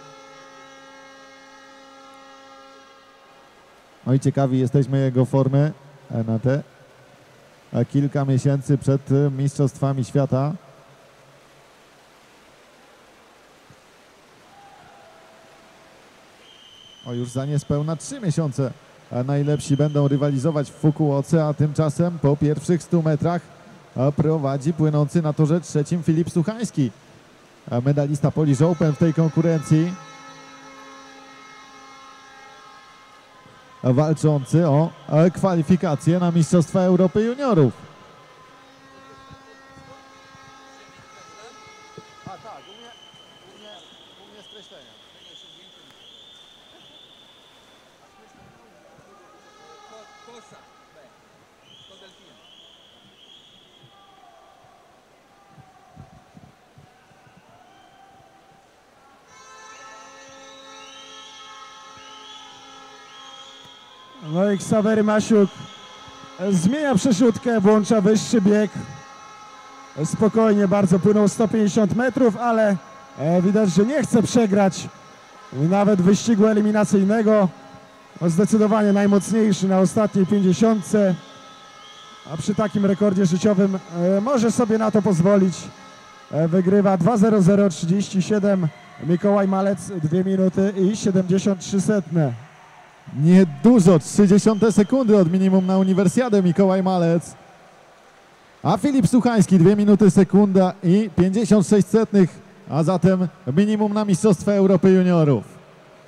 No i ciekawi jesteśmy jego formy na te kilka miesięcy przed Mistrzostwami Świata. O, już za niespełna trzy miesiące najlepsi będą rywalizować w Fukuoce, a tymczasem po pierwszych stu metrach prowadzi płynący na torze trzecim Filip Suchański, medalista Polish Open w tej konkurencji, walczący o kwalifikacje na Mistrzostwa Europy Juniorów. A tak, u mnie, u mnie, u mnie skreślenia. Kosa, B, to delfina. No i Ksawery Masiuk zmienia przeszutkę, włącza wyższy bieg. Spokojnie bardzo płynął sto pięćdziesiąt metrów, ale widać, że nie chce przegrać nawet wyścigu eliminacyjnego. Zdecydowanie najmocniejszy na ostatniej pięćdziesiątce, a przy takim rekordzie życiowym może sobie na to pozwolić. Wygrywa dwa zero zero trzydzieści siedem Mikołaj Malec, dwie minuty i siedemdziesiąt trzy setne. Niedużo, trzydzieści sekundy od minimum na Uniwersjadę Mikołaj Malec. A Filip Suchański dwie minuty sekunda i pięćdziesiąt sześć setnych, a zatem minimum na Mistrzostwa Europy Juniorów.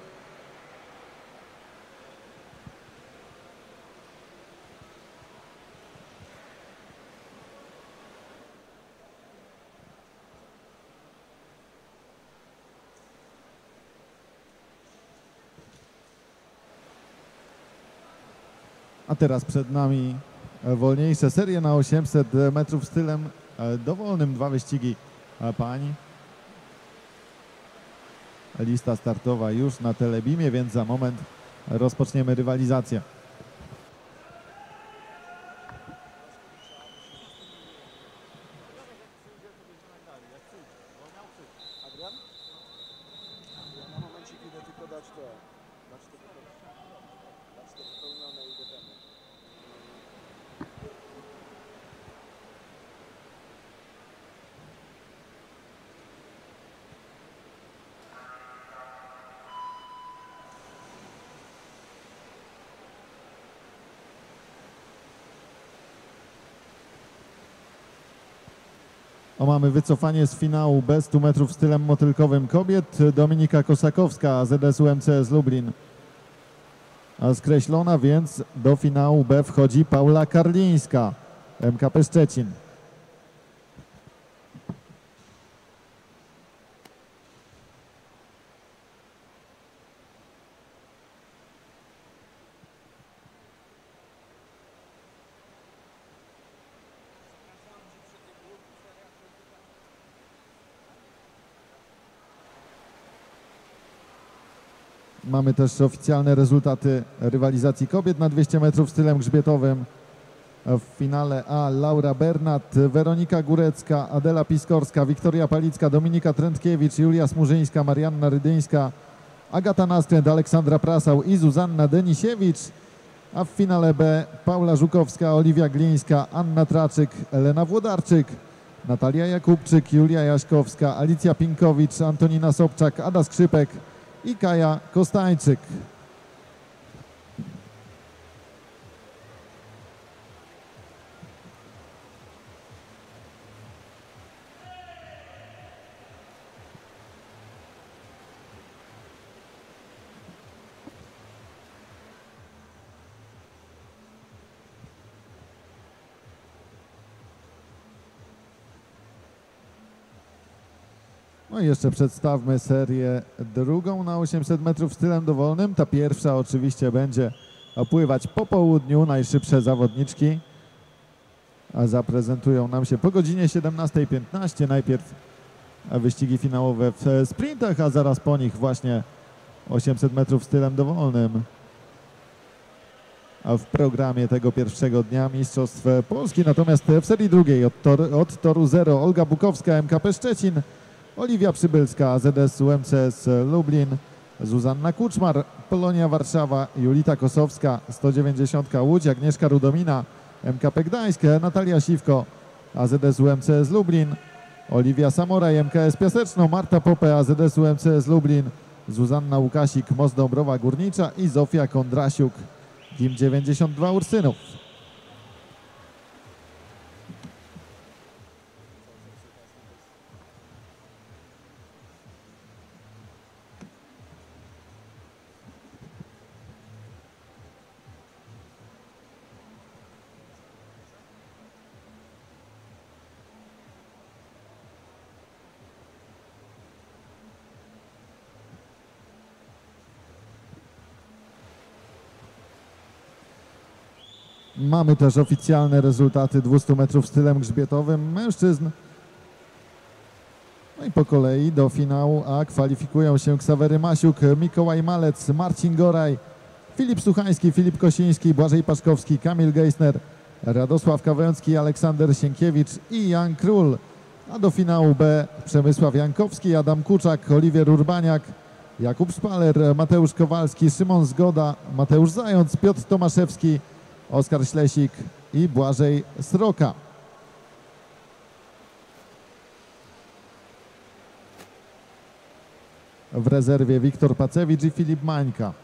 A teraz przed nami wolniejsze serie na osiemset metrów stylem dowolnym. Dwa wyścigi pań. Lista startowa już na Telebimie, więc za moment rozpoczniemy rywalizację. Adrian? Ja na momencik idę tylko dać to. Dać to, dać to wypełnione i do temu. O, mamy wycofanie z finału B stu metrów stylem motylkowym kobiet. Dominika Kosakowska, Z S U M C z Lublin a skreślona, więc do finału B wchodzi Paula Karlińska, M K P Szczecin. Mamy też oficjalne rezultaty rywalizacji kobiet na dwieście metrów stylem grzbietowym. W finale A Laura Bernat, Weronika Górecka, Adela Piskorska, Wiktoria Palicka, Dominika Trętkiewicz, Julia Smurzyńska, Marianna Rydyńska, Agata Nastręt, Aleksandra Prasał i Zuzanna Denisiewicz. A w finale B Paula Żukowska, Oliwia Glińska, Anna Traczyk, Elena Włodarczyk, Natalia Jakubczyk, Julia Jaśkowska, Alicja Pinkowicz, Antonina Sobczak, Ada Skrzypek i Kaja Kostańczyk. No i jeszcze przedstawmy serię drugą na osiemset metrów stylem dowolnym. Ta pierwsza oczywiście będzie pływać po południu, najszybsze zawodniczki zaprezentują nam się po godzinie siedemnastej piętnaście. Najpierw wyścigi finałowe w sprintach, a zaraz po nich właśnie osiemset metrów stylem dowolnym. A w programie tego pierwszego dnia Mistrzostw Polski. Natomiast w serii drugiej od, tor, od toru zero Olga Bukowska, M K P Szczecin, Oliwia Przybylska, A Z S U M C S Lublin, Zuzanna Kuczmar, Polonia Warszawa, Julita Kosowska, sto dziewięćdziesiąt Łódź, Agnieszka Rudomina, M K P Gdańsk, Natalia Siwko, A Z S U M C S Lublin, Oliwia Samoraj, M K S Piaseczno, Marta Popę, A Z S U M C S Lublin, Zuzanna Łukasik, Most Dąbrowa Górnicza i Zofia Kondrasiuk, G I M dziewięćdziesiąt dwa Ursynów. Mamy też oficjalne rezultaty dwieście metrów stylem grzbietowym mężczyzn. No i po kolei do finału A kwalifikują się Ksawery Masiuk, Mikołaj Malec, Marcin Goraj, Filip Suchański, Filip Kosiński, Błażej Paszkowski, Kamil Geisner, Radosław Kawęcki, Aleksander Sienkiewicz i Jan Król. A do finału B Przemysław Jankowski, Adam Kuczak, Oliwier Urbaniak, Jakub Szpaler, Mateusz Kowalski, Szymon Zgoda, Mateusz Zając, Piotr Tomaszewski, Oskar Ślesik i Błażej Sroka. W rezerwie Wiktor Pacewicz i Filip Mańka.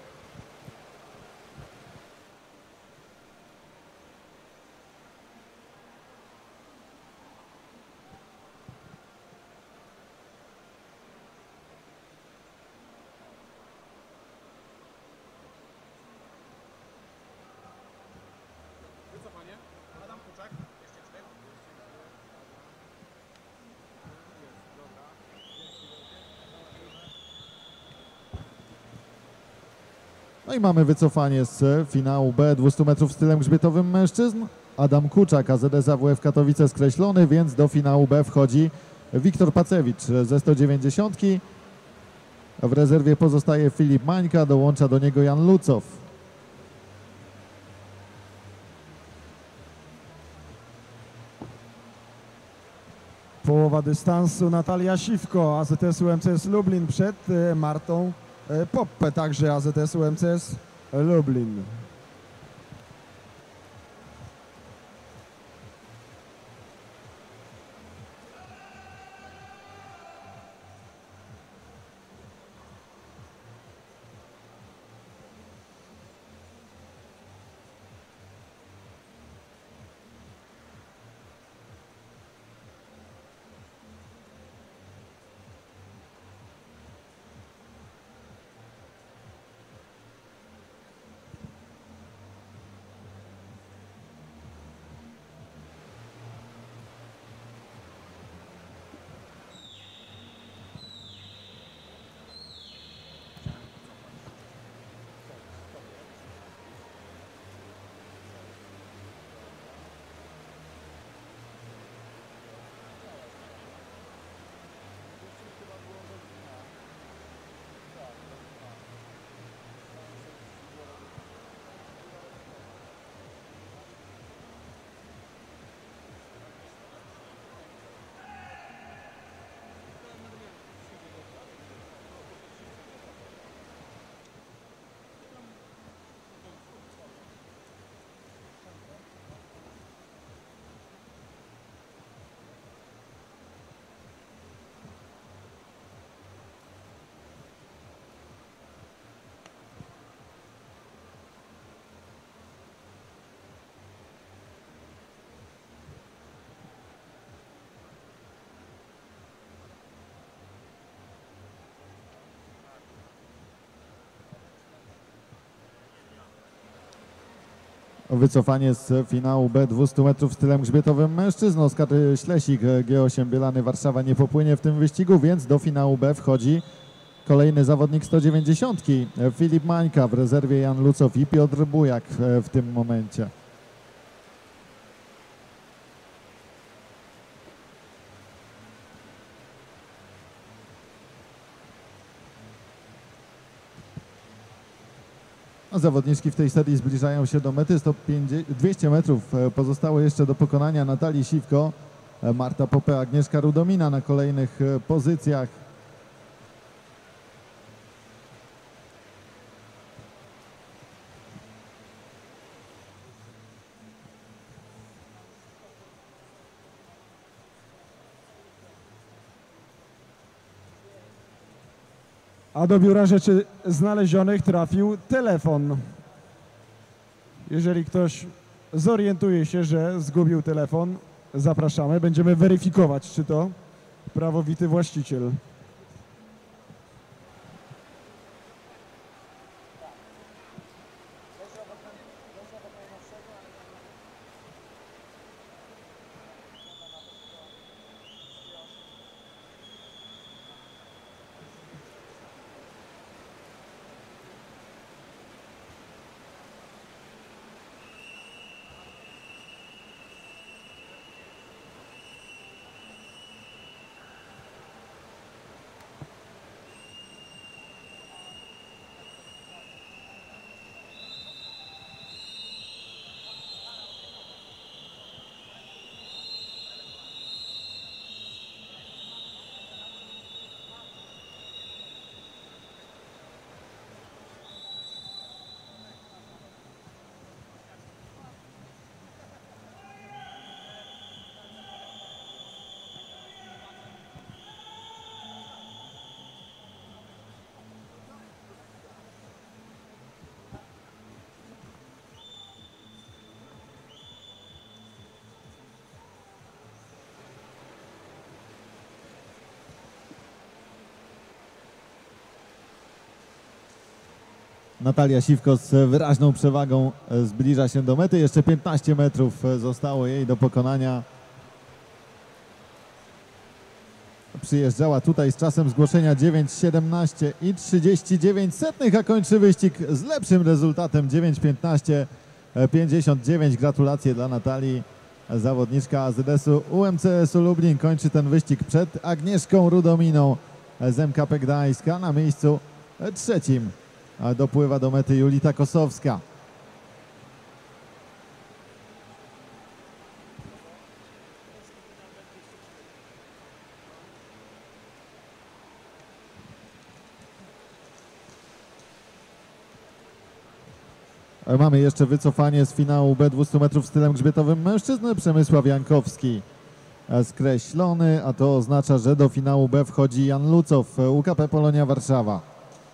No i mamy wycofanie z finału B dwieście metrów stylem grzbietowym mężczyzn. Adam Kuczak, A Z S A W F Katowice skreślony, więc do finału B wchodzi Wiktor Pacewicz ze sto dziewięćdziesiąt. W rezerwie pozostaje Filip Mańka, dołącza do niego Jan Lucow. Połowa dystansu Natalia Siwko, A Z S U M C S Lublin przed Martą Poppę, także A Z S U M C S Lublin. Wycofanie z finału B dwieście metrów stylem grzbietowym mężczyzn. Oskar Ślesik, G osiem Bielany Warszawa nie popłynie w tym wyścigu, więc do finału B wchodzi kolejny zawodnik sto dziewięćdziesiąt. Filip Mańka, w rezerwie Jan Lucow i Piotr Bujak w tym momencie. A zawodniczki w tej serii zbliżają się do mety. sto pięćdziesiąt, dwieście metrów pozostało jeszcze do pokonania Natalii Siwko. Marta Popę, Agnieszka Rudomina na kolejnych pozycjach. A do biura rzeczy znalezionych trafił telefon. Jeżeli ktoś zorientuje się, że zgubił telefon, zapraszamy. Będziemy weryfikować, czy to prawowity właściciel. Natalia Siwko z wyraźną przewagą zbliża się do mety. Jeszcze piętnaście metrów zostało jej do pokonania. Przyjeżdżała tutaj z czasem zgłoszenia dziewięć siedemnaście i trzydzieści dziewięć setnych, a kończy wyścig z lepszym rezultatem dziewięć piętnaście pięćdziesiąt dziewięć. Gratulacje dla Natalii. Zawodniczka A Z S-u U M C S-u Lublin kończy ten wyścig przed Agnieszką Rudominą z M K P Gdańska. Na miejscu trzecim dopływa do mety Julita Kosowska. Mamy jeszcze wycofanie z finału B dwieście metrów stylem grzbietowym mężczyzny. Przemysław Jankowski skreślony, a to oznacza, że do finału B wchodzi Jan Lucow, U K P Polonia Warszawa.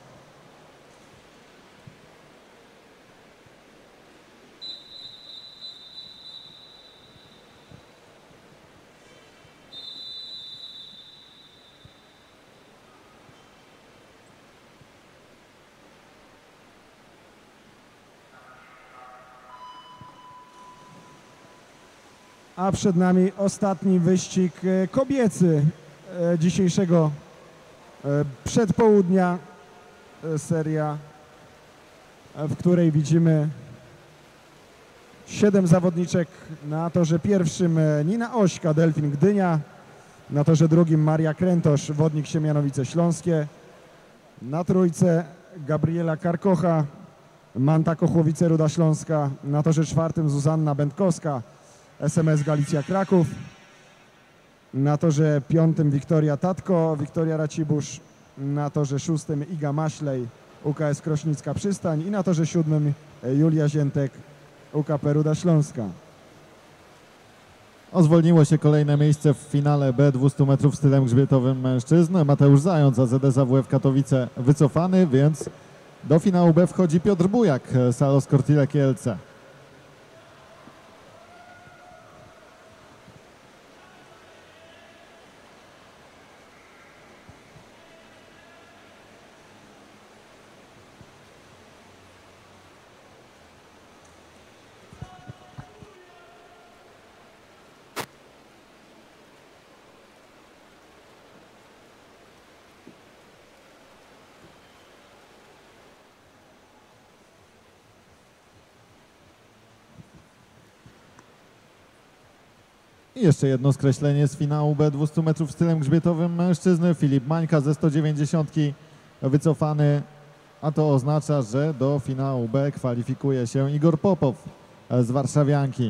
A przed nami ostatni wyścig kobiecy dzisiejszego przedpołudnia. Seria, w której widzimy siedem zawodniczek. Na torze pierwszym Nina Ośka, Delfin Gdynia. Na torze drugim Maria Krętosz, Wodnik Siemianowice Śląskie. Na trójce Gabriela Karkocha, Manta Kochłowice Ruda Śląska. Na torze czwartym Zuzanna Będkowska, S M S Galicja Kraków. Na torze piątym Wiktoria Tatko, Wiktoria Racibusz. Na torze szóstym Iga Maślej, U K S Krośnicka Przystań. I na torze siódmym Julia Ziętek, U K P Ruda Śląska. O, zwolniło się kolejne miejsce w finale B dwieście metrów stylem grzbietowym mężczyzn. Mateusz Zając, A Z S A W F Katowice wycofany, więc do finału B wchodzi Piotr Bujak, Salos Cortile Kielce. I jeszcze jedno skreślenie z finału B dwieście metrów stylem grzbietowym mężczyzny. Filip Mańka ze sto dziewięćdziesiąt wycofany. a to oznacza, że do finału B kwalifikuje się Igor Popow z warszawianki.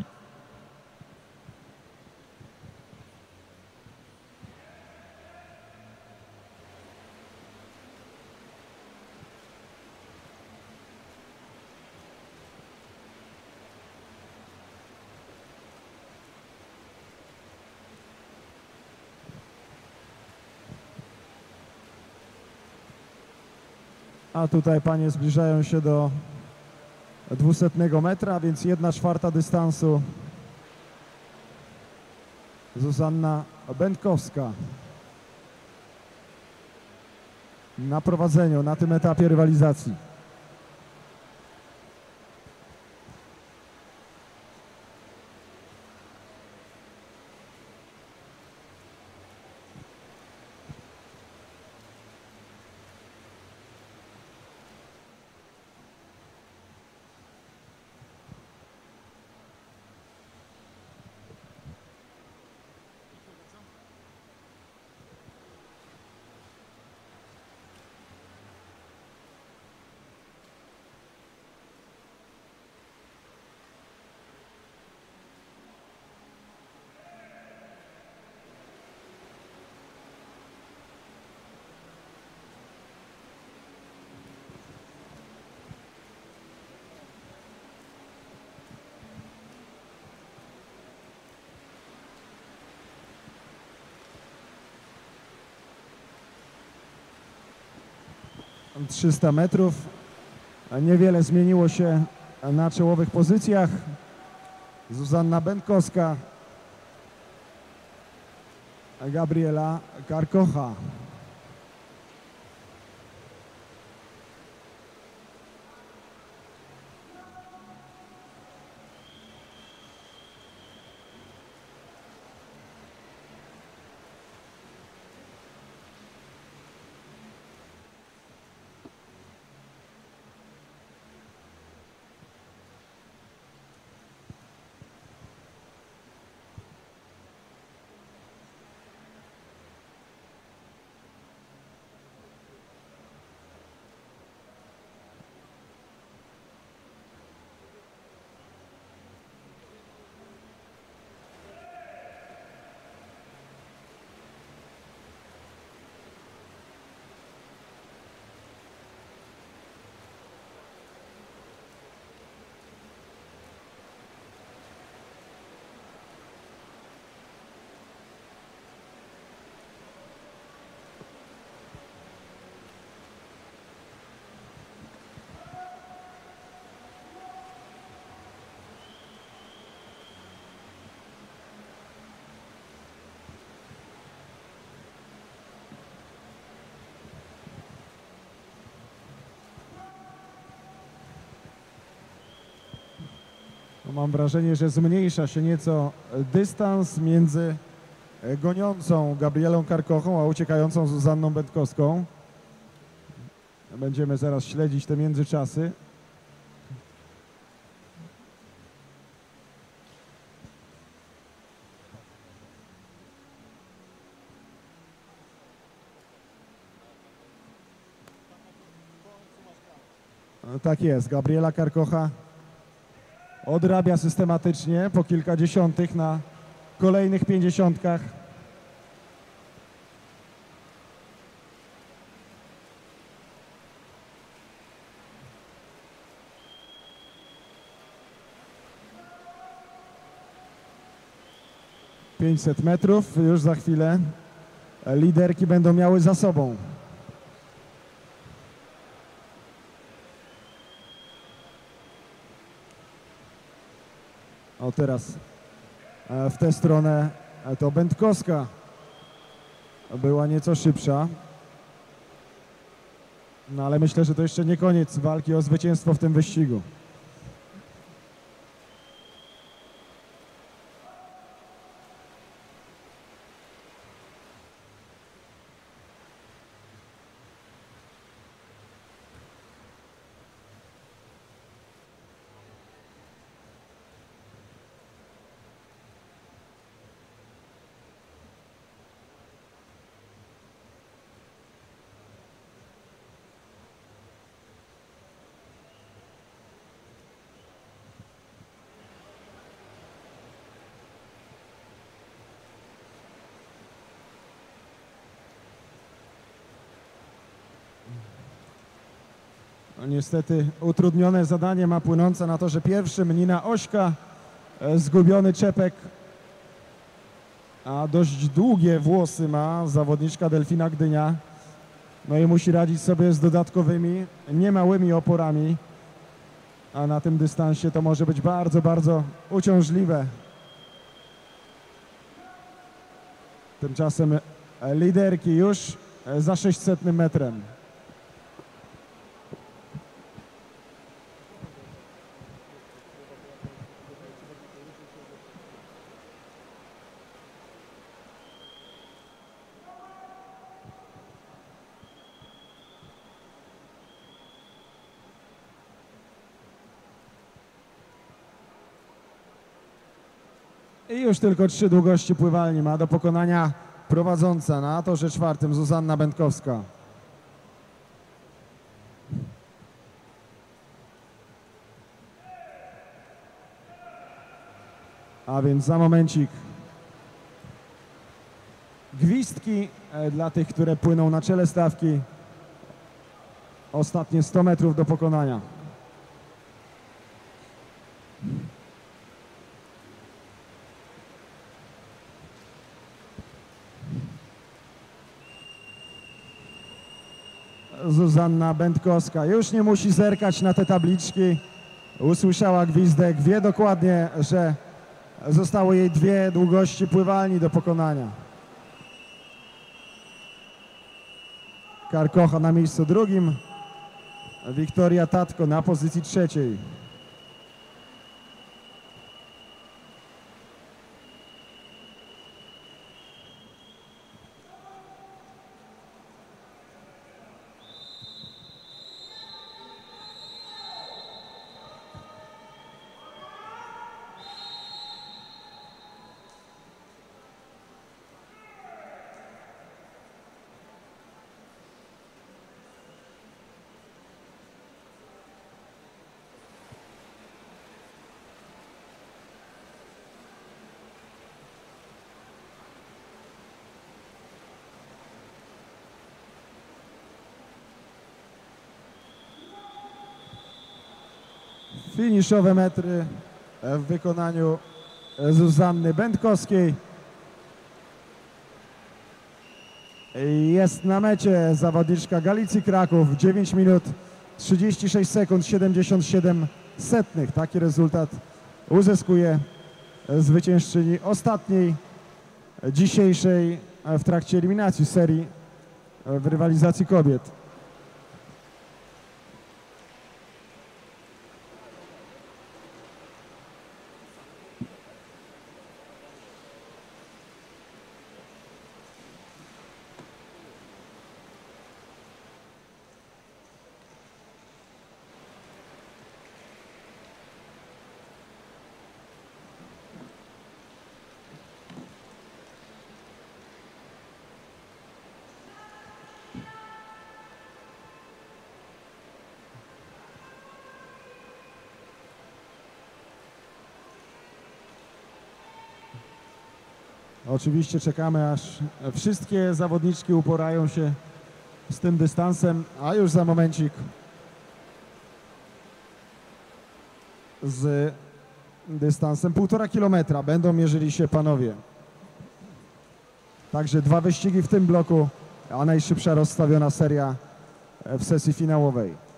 A tutaj panie zbliżają się do dwusetnego metra, więc jedna czwarta dystansu. Zuzanna Będkowska na prowadzeniu na tym etapie rywalizacji. trzysta metrów. Niewiele zmieniło się na czołowych pozycjach. Zuzanna Będkowska, Gabriela Karkocha. No, mam wrażenie, że zmniejsza się nieco dystans między goniącą Gabrielą Karkochą, a uciekającą Zuzanną Będkowską. Będziemy zaraz śledzić te międzyczasy. No, tak jest, Gabriela Karkocha odrabia systematycznie po kilkadziesiątych na kolejnych pięćdziesiątkach. pięćset metrów, już za chwilę liderki będą miały za sobą. O, teraz w tę stronę to Będkowska była nieco szybsza. No ale myślę, że to jeszcze nie koniec walki o zwycięstwo w tym wyścigu. No, niestety utrudnione zadanie ma płynące na torze pierwszym Nina Ośka. E, Zgubiony czepek, a dość długie włosy ma zawodniczka Delfina Gdynia. No i musi radzić sobie z dodatkowymi, niemałymi oporami. A na tym dystansie to może być bardzo, bardzo uciążliwe. Tymczasem liderki już za sześćsetnym metrem. I już tylko trzy długości pływalni ma do pokonania prowadząca na torze czwartym Zuzanna Będkowska. A więc za momencik gwizdki e, dla tych, które płyną na czele stawki. Ostatnie sto metrów do pokonania. Zuzanna Będkowska już nie musi zerkać na te tabliczki. Usłyszała gwizdek, wie dokładnie, że zostało jej dwie długości pływalni do pokonania. Karkocha na miejscu drugim, Wiktoria Tatko na pozycji trzeciej. Finiszowe metry w wykonaniu Zuzanny Będkowskiej. Jest na mecie zawodniczka Galicji Kraków. dziewięć minut trzydzieści sześć sekund siedemdziesiąt siedem setnych. Taki rezultat uzyskuje zwyciężczyni ostatniej dzisiejszej w trakcie eliminacji serii w rywalizacji kobiet. Oczywiście czekamy, aż wszystkie zawodniczki uporają się z tym dystansem, a już za momencik z dystansem półtora kilometra będą mierzyli się panowie. Także dwa wyścigi w tym bloku, a najszybsza rozstawiona seria w sesji finałowej.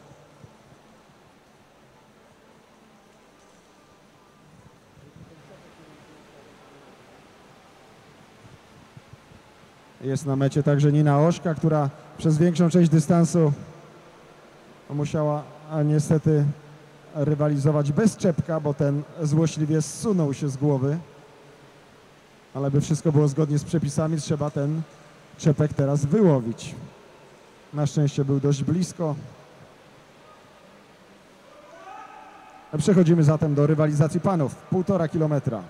Jest na mecie także Nina Ośka, która przez większą część dystansu musiała a niestety rywalizować bez czepka, bo ten złośliwie zsunął się z głowy. Ale by wszystko było zgodnie z przepisami, trzeba ten czepek teraz wyłowić. Na szczęście był dość blisko. Przechodzimy zatem do rywalizacji panów. Półtora kilometra.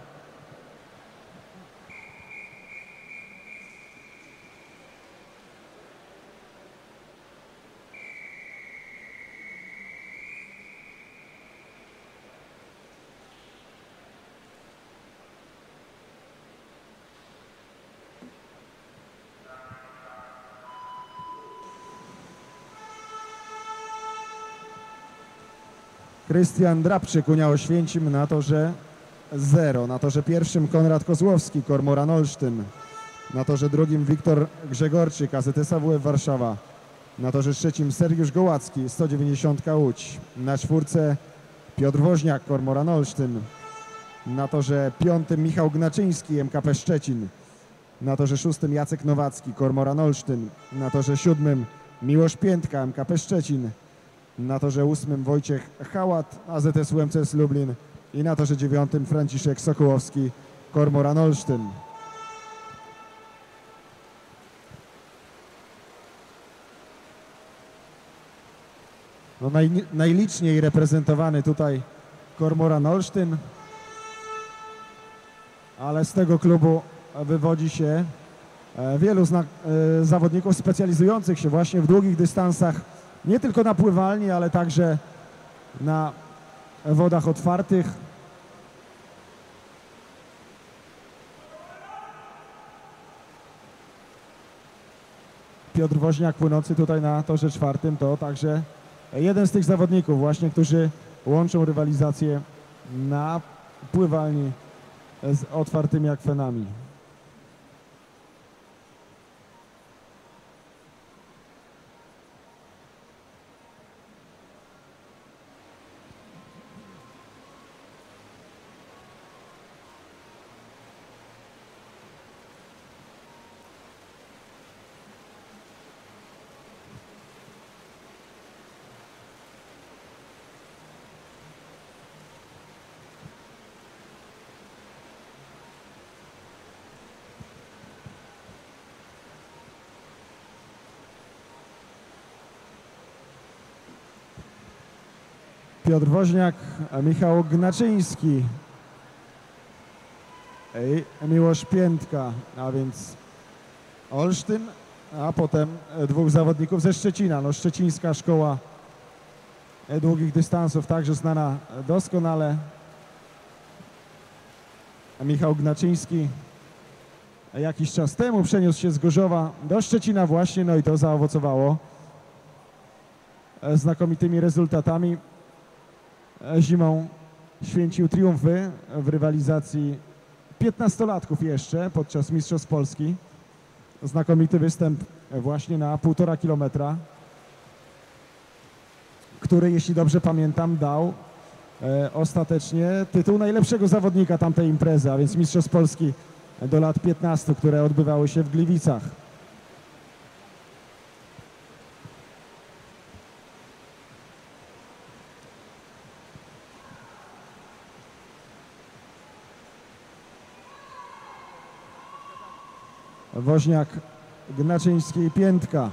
Krystian Drabczyk, Unia Oświęcim na torze zero. Na torze pierwszym Konrad Kozłowski, Kormoran Olsztyn. Na torze drugim Wiktor Grzegorczyk, A Z S A W F Warszawa. Na torze trzecim Sergiusz Gołacki, sto dziewięćdziesiąt Łódź. Na czwórce Piotr Woźniak, Kormoran Olsztyn. Na torze piątym Michał Gnaczyński, M K P Szczecin. Na torze szóstym Jacek Nowacki, Kormoran Olsztyn. Na torze siódmym Miłosz Piętka, M K P Szczecin. Na torze ósmym Wojciech Hałat, A Z S U M C S Lublin. I na torze dziewiątym Franciszek Sokołowski, Kormoran Olsztyn. No naj, najliczniej reprezentowany tutaj Kormoran Olsztyn, ale z tego klubu wywodzi się wielu zna, e, zawodników specjalizujących się właśnie w długich dystansach, nie tylko na pływalni, ale także na wodach otwartych. Piotr Woźniak, płynący tutaj na torze czwartym, to także jeden z tych zawodników właśnie, którzy łączą rywalizację na pływalni z otwartymi akwenami. Piotr Woźniak, Michał Gnaczyński i Miłosz Piętka, a więc Olsztyn, a potem dwóch zawodników ze Szczecina. No, szczecińska szkoła długich dystansów, także znana doskonale. Michał Gnaczyński jakiś czas temu przeniósł się z Gorzowa do Szczecina właśnie, no i to zaowocowało znakomitymi rezultatami. Zimą święcił triumfy w rywalizacji piętnastolatków jeszcze podczas Mistrzostw Polski. Znakomity występ właśnie na półtora kilometra, który, jeśli dobrze pamiętam, dał e, ostatecznie tytuł najlepszego zawodnika tamtej imprezy, a więc Mistrzostw Polski do lat piętnastu, które odbywały się w Gliwicach. Woźniak, Gnaczyński i Piętka.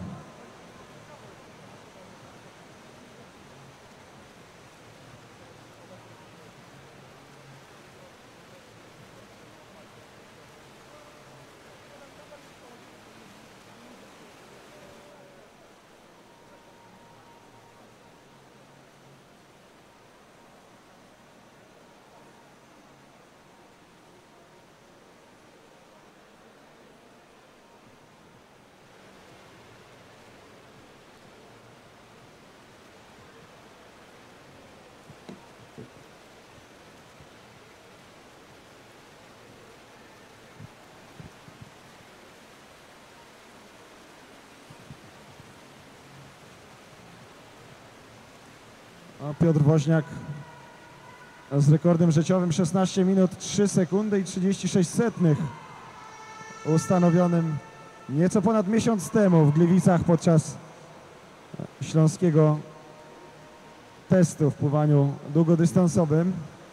A Piotr Woźniak z rekordem życiowym szesnaście minut trzy sekundy i trzydzieści sześć setnych, ustanowionym nieco ponad miesiąc temu w Gliwicach podczas śląskiego testu w pływaniu długodystansowym.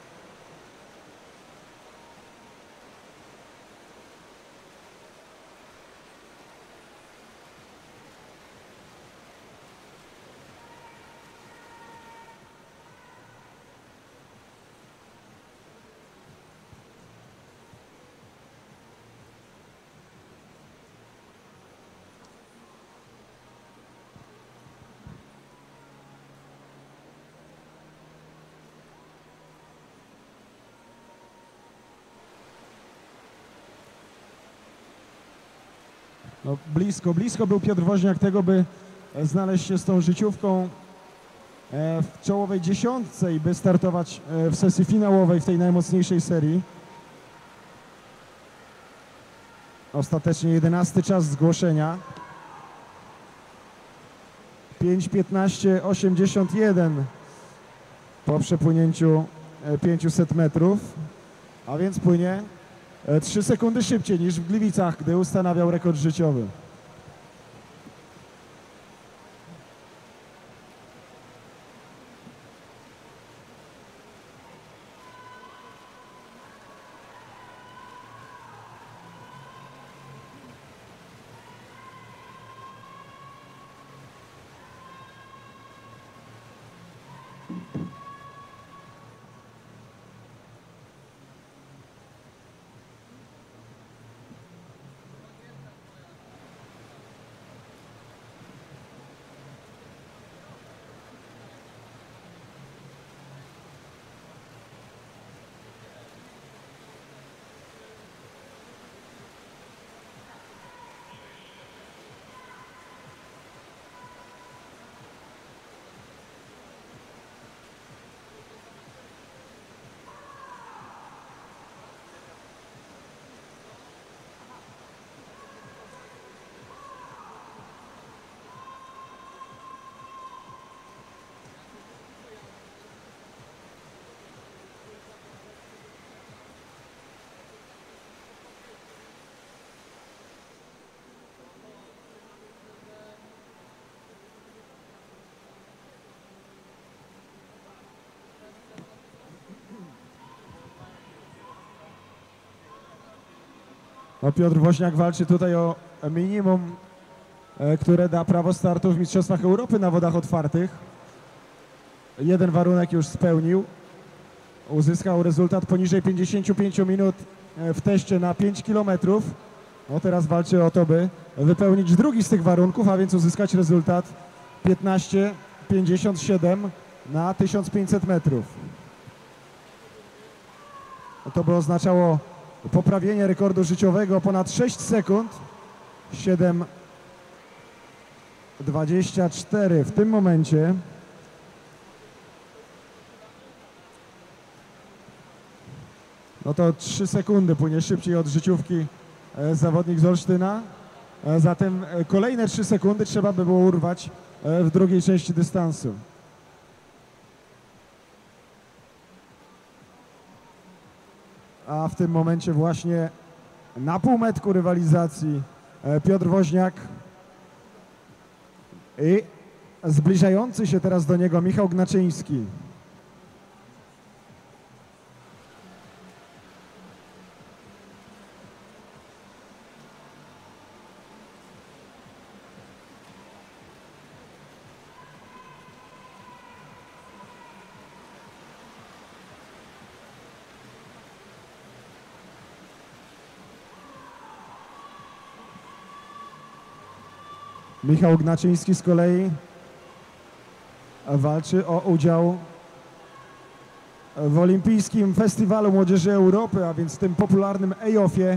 No, blisko, blisko był Piotr Woźniak tego, by znaleźć się z tą życiówką w czołowej dziesiątce i by startować w sesji finałowej w tej najmocniejszej serii. Ostatecznie jedenasty czas zgłoszenia. pięć piętnaście osiemdziesiąt jeden po przepłynięciu pięćset metrów, a więc płynie trzy sekundy szybciej niż w Gliwicach, gdy ustanawiał rekord życiowy. No, Piotr Woźniak walczy tutaj o minimum, e, które da prawo startu w Mistrzostwach Europy na wodach otwartych. Jeden warunek już spełnił. Uzyskał rezultat poniżej pięćdziesięciu pięciu minut w teście na pięć kilometrów. No, teraz walczy o to, by wypełnić drugi z tych warunków, a więc uzyskać rezultat piętnaście pięćdziesiąt siedem na tysiąc pięćset metrów. No, to by oznaczało poprawienie rekordu życiowego o ponad sześć sekund. siedem dwadzieścia cztery w tym momencie. No to trzy sekundy płynie szybciej od życiówki e, zawodnik z Olsztyna. E, zatem e, kolejne trzy sekundy trzeba by było urwać e, w drugiej części dystansu. A w tym momencie właśnie na półmetku rywalizacji e, Piotr Woźniak i zbliżający się teraz do niego Michał Gnaczyński. Michał Gnaczyński z kolei walczy o udział w Olimpijskim Festiwalu Młodzieży Europy, a więc w tym popularnym E J O F-ie.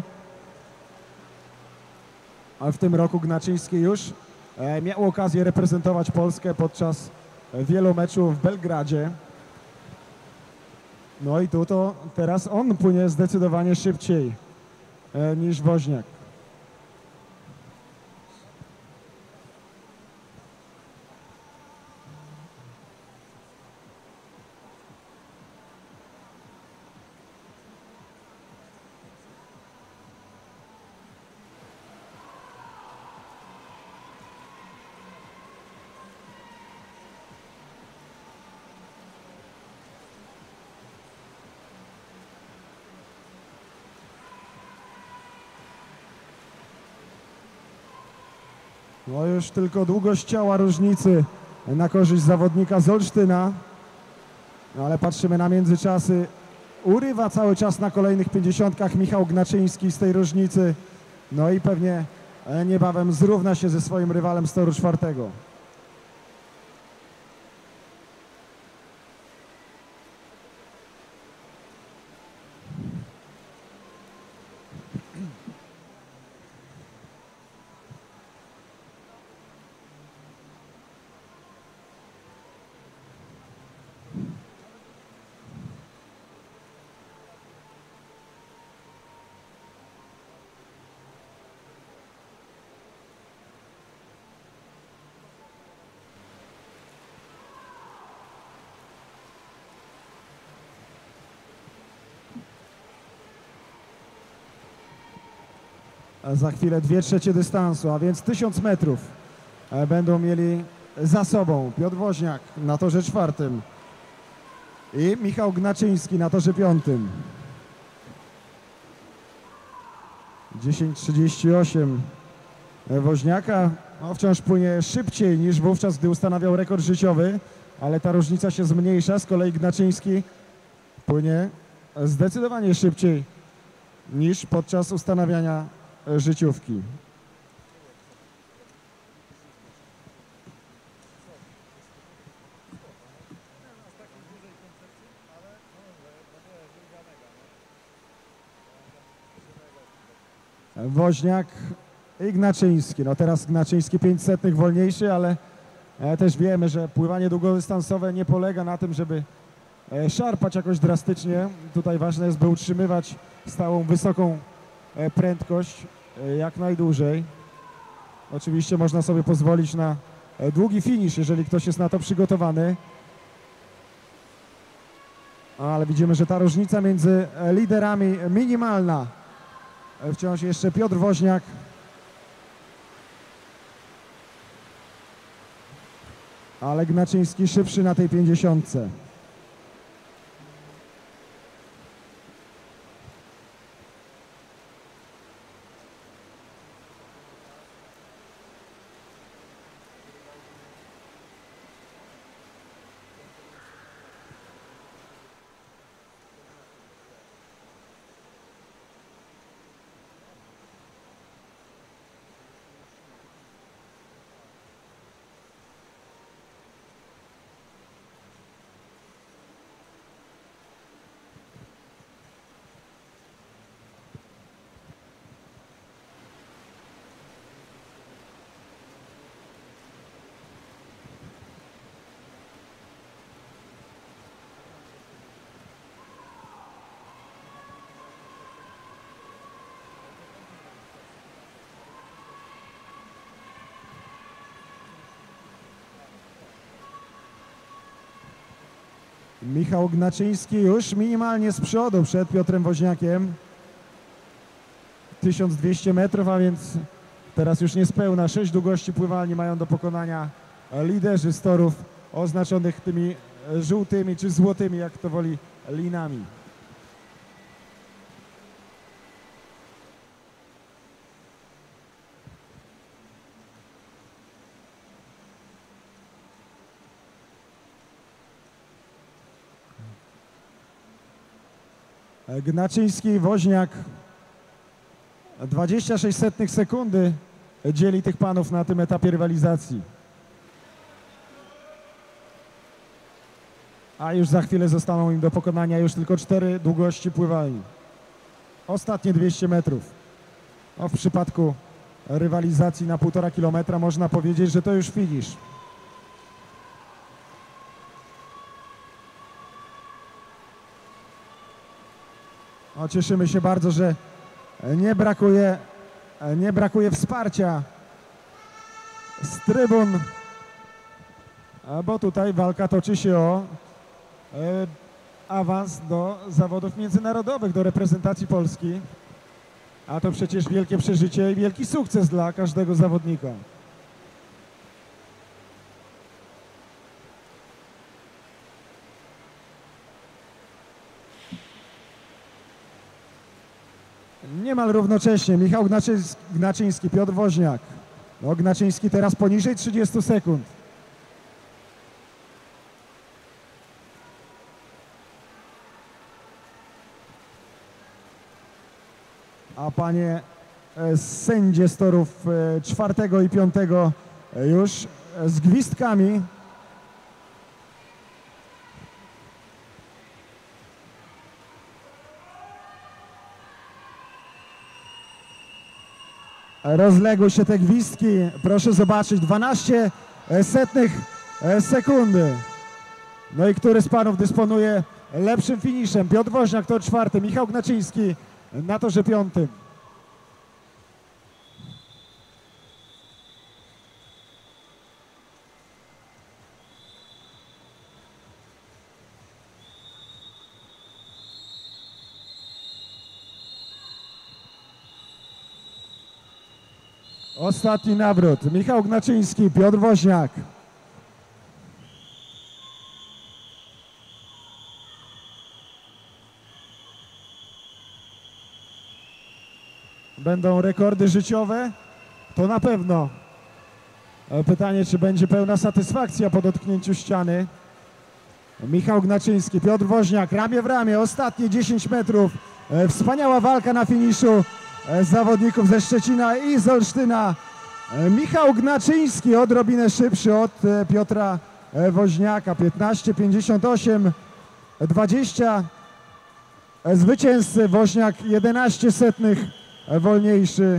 A w tym roku Gnaczyński już miał okazję reprezentować Polskę podczas wielu meczów w Belgradzie. No i tu to teraz on płynie zdecydowanie szybciej niż Woźniak. No już tylko długość ciała różnicy na korzyść zawodnika z Olsztyna. No ale patrzymy na międzyczasy. Urywa cały czas na kolejnych pięćdziesiątkach Michał Gnaczyński z tej różnicy. No i pewnie niebawem zrówna się ze swoim rywalem z toru czwartego. za chwilę dwie trzecie dystansu, a więc tysiąc metrów e, będą mieli za sobą Piotr Woźniak na torze czwartym i Michał Gnaczyński na torze piątym. dziesięć trzydzieści osiem Woźniaka, no, wciąż płynie szybciej niż wówczas, gdy ustanawiał rekord życiowy, ale ta różnica się zmniejsza. Z kolei Gnaczyński płynie zdecydowanie szybciej niż podczas ustanawiania życiówki. Woźniak i Gnaczyński. No teraz Gnaczyński pięć setnych wolniejszy, ale e, też wiemy, że pływanie długodystansowe nie polega na tym, żeby e, szarpać jakoś drastycznie. Tutaj ważne jest, by utrzymywać stałą, wysoką e, prędkość e, jak najdłużej. Oczywiście można sobie pozwolić na e, długi finisz, jeżeli ktoś jest na to przygotowany. Ale widzimy, że ta różnica między e, liderami minimalna. E, wciąż jeszcze Piotr Woźniak. Ale Gnaczyński szybszy na tej pięćdziesiątce. Michał Gnaczyński już minimalnie z przodu przed Piotrem Woźniakiem. tysiąc dwieście metrów, a więc teraz już niespełna sześć długości pływalni mają do pokonania liderzy z torów oznaczonych tymi żółtymi czy złotymi, jak to woli, linami. Gnaczyński i Woźniak, dwadzieścia sześć setnych sekundy dzieli tych panów na tym etapie rywalizacji. A już za chwilę zostaną im do pokonania już tylko cztery długości pływalni. Ostatnie dwieście metrów. No, w przypadku rywalizacji na półtora kilometra można powiedzieć, że to już finisz. No, cieszymy się bardzo, że nie brakuje, nie brakuje wsparcia z trybun, bo tutaj walka toczy się o e, awans do zawodów międzynarodowych, do reprezentacji Polski. A to przecież wielkie przeżycie i wielki sukces dla każdego zawodnika. Niemal równocześnie Michał Gnaczyński, Gnaczyński Piotr Woźniak. No, Gnaczyński teraz poniżej trzydziestu sekund. A panie e, sędzie z torów e, czwartego i piątego e, już e, z gwizdkami. Rozległy się te gwizdki, proszę zobaczyć, dwanaście setnych sekundy. No i który z panów dysponuje lepszym finiszem? Piotr Woźniak, tor czwarty, Michał Gnaczyński na torze piątym. Ostatni nawrót. Michał Gnaczyński, Piotr Woźniak. Będą rekordy życiowe? To na pewno. Pytanie, czy będzie pełna satysfakcja po dotknięciu ściany. Michał Gnaczyński, Piotr Woźniak, ramię w ramię, ostatnie dziesięć metrów. Wspaniała walka na finiszu zawodników ze Szczecina i z Olsztyna. Michał Gnaczyński odrobinę szybszy od Piotra Woźniaka, piętnaście pięćdziesiąt osiem dwadzieścia. Zwycięzcy Woźniak jedenaście setnych wolniejszy.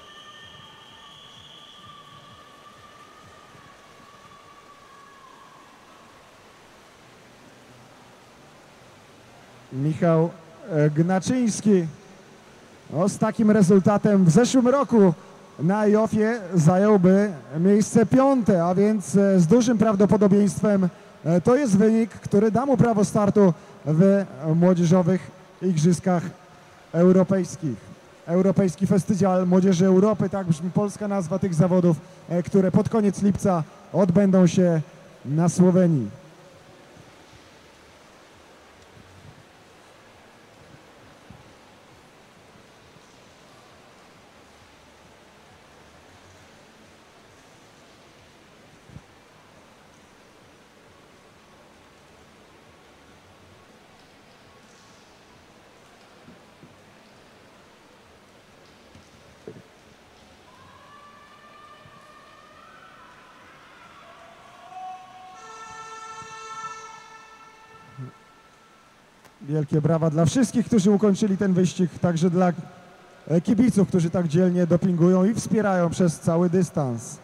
Michał Gnaczyński no, z takim rezultatem w zeszłym roku na I O F-ie zająłby miejsce piąte, a więc z dużym prawdopodobieństwem to jest wynik, który da mu prawo startu w młodzieżowych igrzyskach europejskich. Europejski Festiwal Młodzieży Europy, tak brzmi polska nazwa tych zawodów, które pod koniec lipca odbędą się na Słowenii. Wielkie brawa dla wszystkich, którzy ukończyli ten wyścig, także dla kibiców, którzy tak dzielnie dopingują i wspierają przez cały dystans.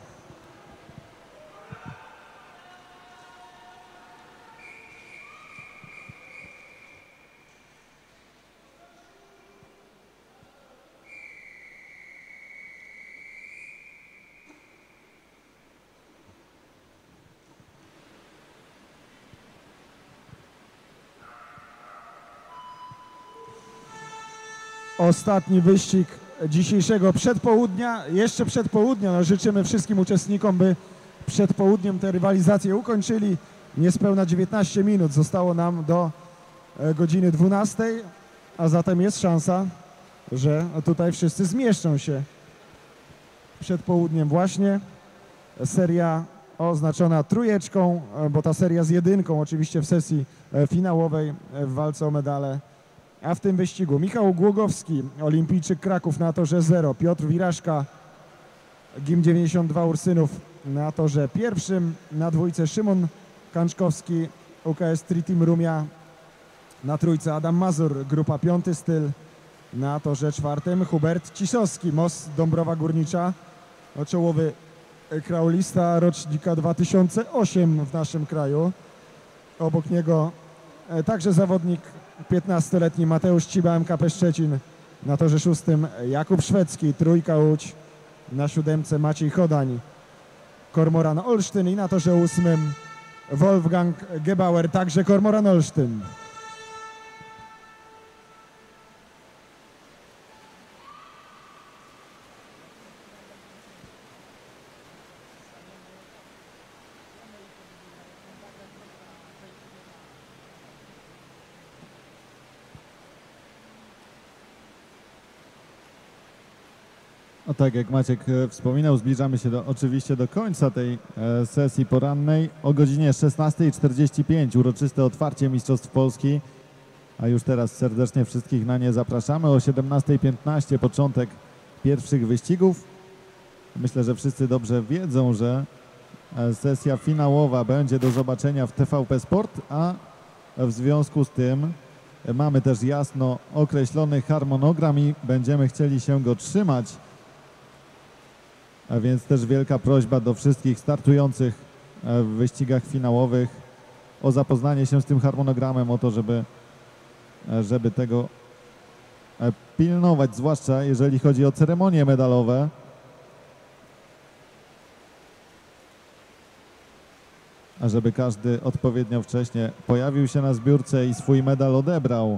Ostatni wyścig dzisiejszego przedpołudnia, jeszcze przedpołudnia, no życzymy wszystkim uczestnikom, by przed południem tę rywalizację ukończyli. Niespełna dziewiętnaście minut zostało nam do godziny dwunastej, a zatem jest szansa, że tutaj wszyscy zmieszczą się przed południem właśnie. Seria oznaczona trójeczką, bo ta seria z jedynką oczywiście w sesji finałowej w walce o medale. A w tym wyścigu Michał Głogowski, olimpijczyk Kraków na torze zero, Piotr Wiraszka, G I M dziewięćdziesiąt dwa Ursynów na torze pierwszym, na dwójce Szymon Kanczkowski, U K S Street Team Rumia, na trójce Adam Mazur, grupa piąty styl, na torze czwartym Hubert Cisowski, M O S Dąbrowa Górnicza, czołowy kraulista rocznika dwa tysiące ósmego w naszym kraju. Obok niego także zawodnik piętnastoletni Mateusz Ciba, M K P Szczecin, na torze szóstym Jakub Szwedzki, trójka Łódź, na siódemce Maciej Chodań, Kormoran Olsztyn i na torze ósmym Wolfgang Gebauer, także Kormoran Olsztyn. No tak, jak Maciek wspominał, zbliżamy się do, oczywiście do końca tej e, sesji porannej. O godzinie szesnastej czterdzieści pięć uroczyste otwarcie Mistrzostw Polski, a już teraz serdecznie wszystkich na nie zapraszamy. O siedemnastej piętnaście początek pierwszych wyścigów. Myślę, że wszyscy dobrze wiedzą, że e, sesja finałowa będzie do zobaczenia w T V P Sport, a w związku z tym e, mamy też jasno określony harmonogram i będziemy chcieli się go trzymać. A więc też wielka prośba do wszystkich startujących w wyścigach finałowych o zapoznanie się z tym harmonogramem, o to, żeby, żeby tego pilnować, zwłaszcza jeżeli chodzi o ceremonie medalowe. A żeby każdy odpowiednio wcześnie pojawił się na zbiórce i swój medal odebrał.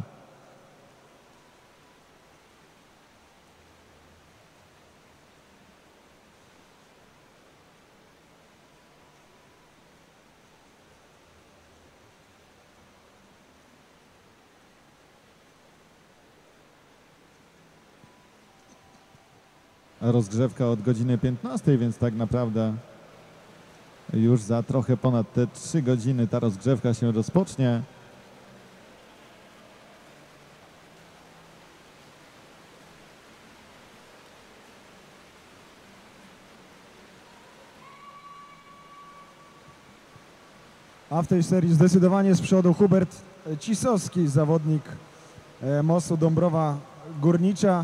rozgrzewka od godziny piętnastej, więc tak naprawdę już za trochę ponad te trzy godziny ta rozgrzewka się rozpocznie. A w tej serii zdecydowanie z przodu Hubert Cisowski, zawodnik e, mostu Dąbrowa Górnicza.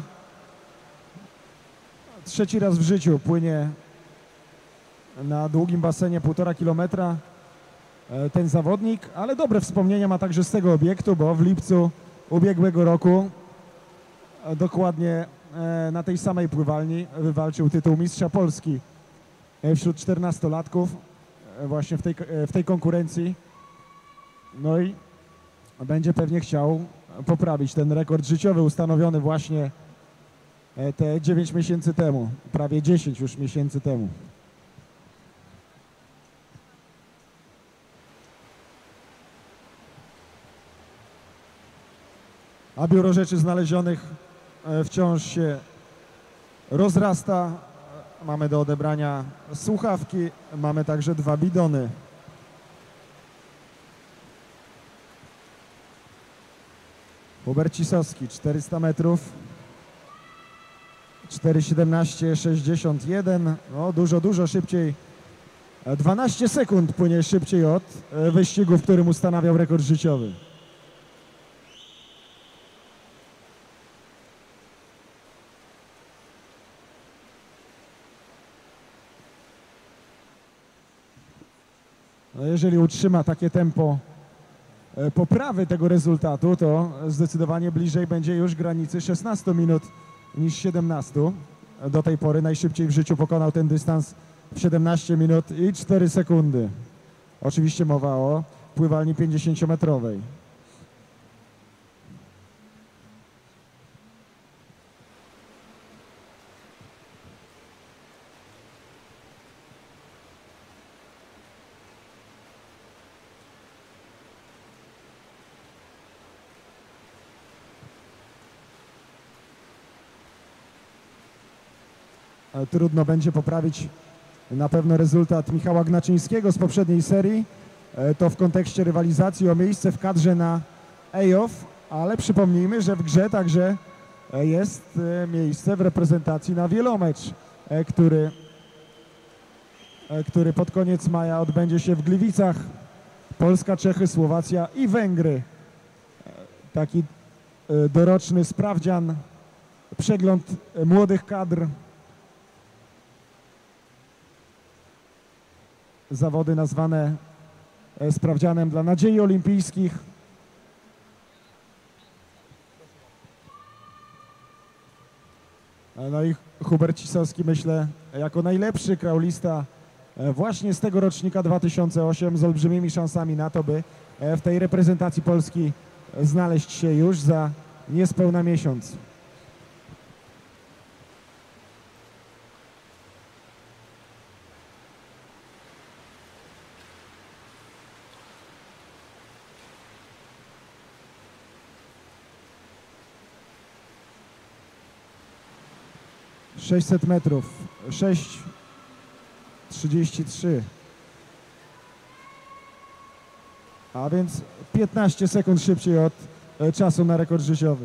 Trzeci raz w życiu płynie na długim basenie półtora kilometra e, ten zawodnik, ale dobre wspomnienia ma także z tego obiektu, bo w lipcu ubiegłego roku e, dokładnie e, na tej samej pływalni wywalczył tytuł mistrza Polski e, wśród czternastolatków e, właśnie w tej, e, w tej konkurencji. No i będzie pewnie chciał poprawić ten rekord życiowy ustanowiony właśnie e, te dziewięć miesięcy temu, prawie dziesięć już miesięcy temu. A biuro rzeczy znalezionych e, wciąż się rozrasta. Mamy do odebrania słuchawki, mamy także dwa bidony. Hubert Cisowski, czterysta metrów, cztery siedemnaście sześćdziesiąt jeden, no dużo, dużo szybciej, dwanaście sekund płynie szybciej od wyścigu, w którym ustanawiał rekord życiowy. No jeżeli utrzyma takie tempo poprawy tego rezultatu, to zdecydowanie bliżej będzie już granicy szesnastu minut niż siedemnastu. Do tej pory najszybciej w życiu pokonał ten dystans w siedemnaście minut i cztery sekundy. Oczywiście mowa o pływalni pięćdziesięciometrowej. Trudno będzie poprawić na pewno rezultat Michała Gnaczyńskiego z poprzedniej serii. To w kontekście rywalizacji o miejsce w kadrze na A O F, ale przypomnijmy, że w grze także jest miejsce w reprezentacji na wielomecz, który, który pod koniec maja odbędzie się w Gliwicach. Polska, Czechy, Słowacja i Węgry. Taki doroczny sprawdzian, przegląd młodych kadr. Zawody nazwane sprawdzianem dla nadziei olimpijskich. No i Hubert Cisowski, myślę, jako najlepszy kraulista właśnie z tego rocznika dwa tysiące ósmego, z olbrzymimi szansami na to, by w tej reprezentacji Polski znaleźć się już za niespełna miesiąc. sześćset metrów, sześć trzydzieści trzy, a więc piętnaście sekund szybciej od czasu na rekord życiowy.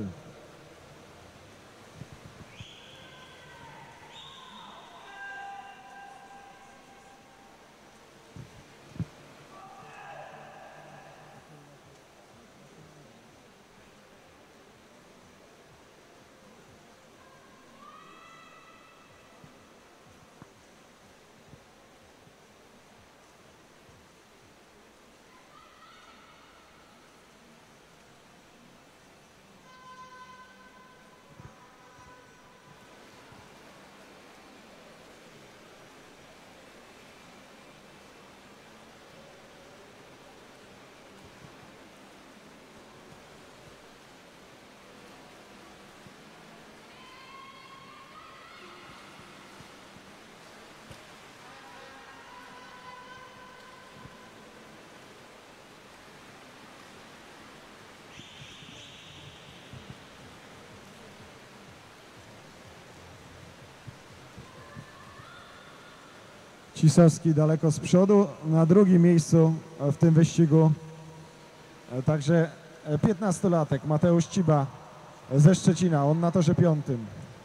Cisowski daleko z przodu, na drugim miejscu w tym wyścigu także piętnastolatek Mateusz Ciba ze Szczecina, on na torze piątym.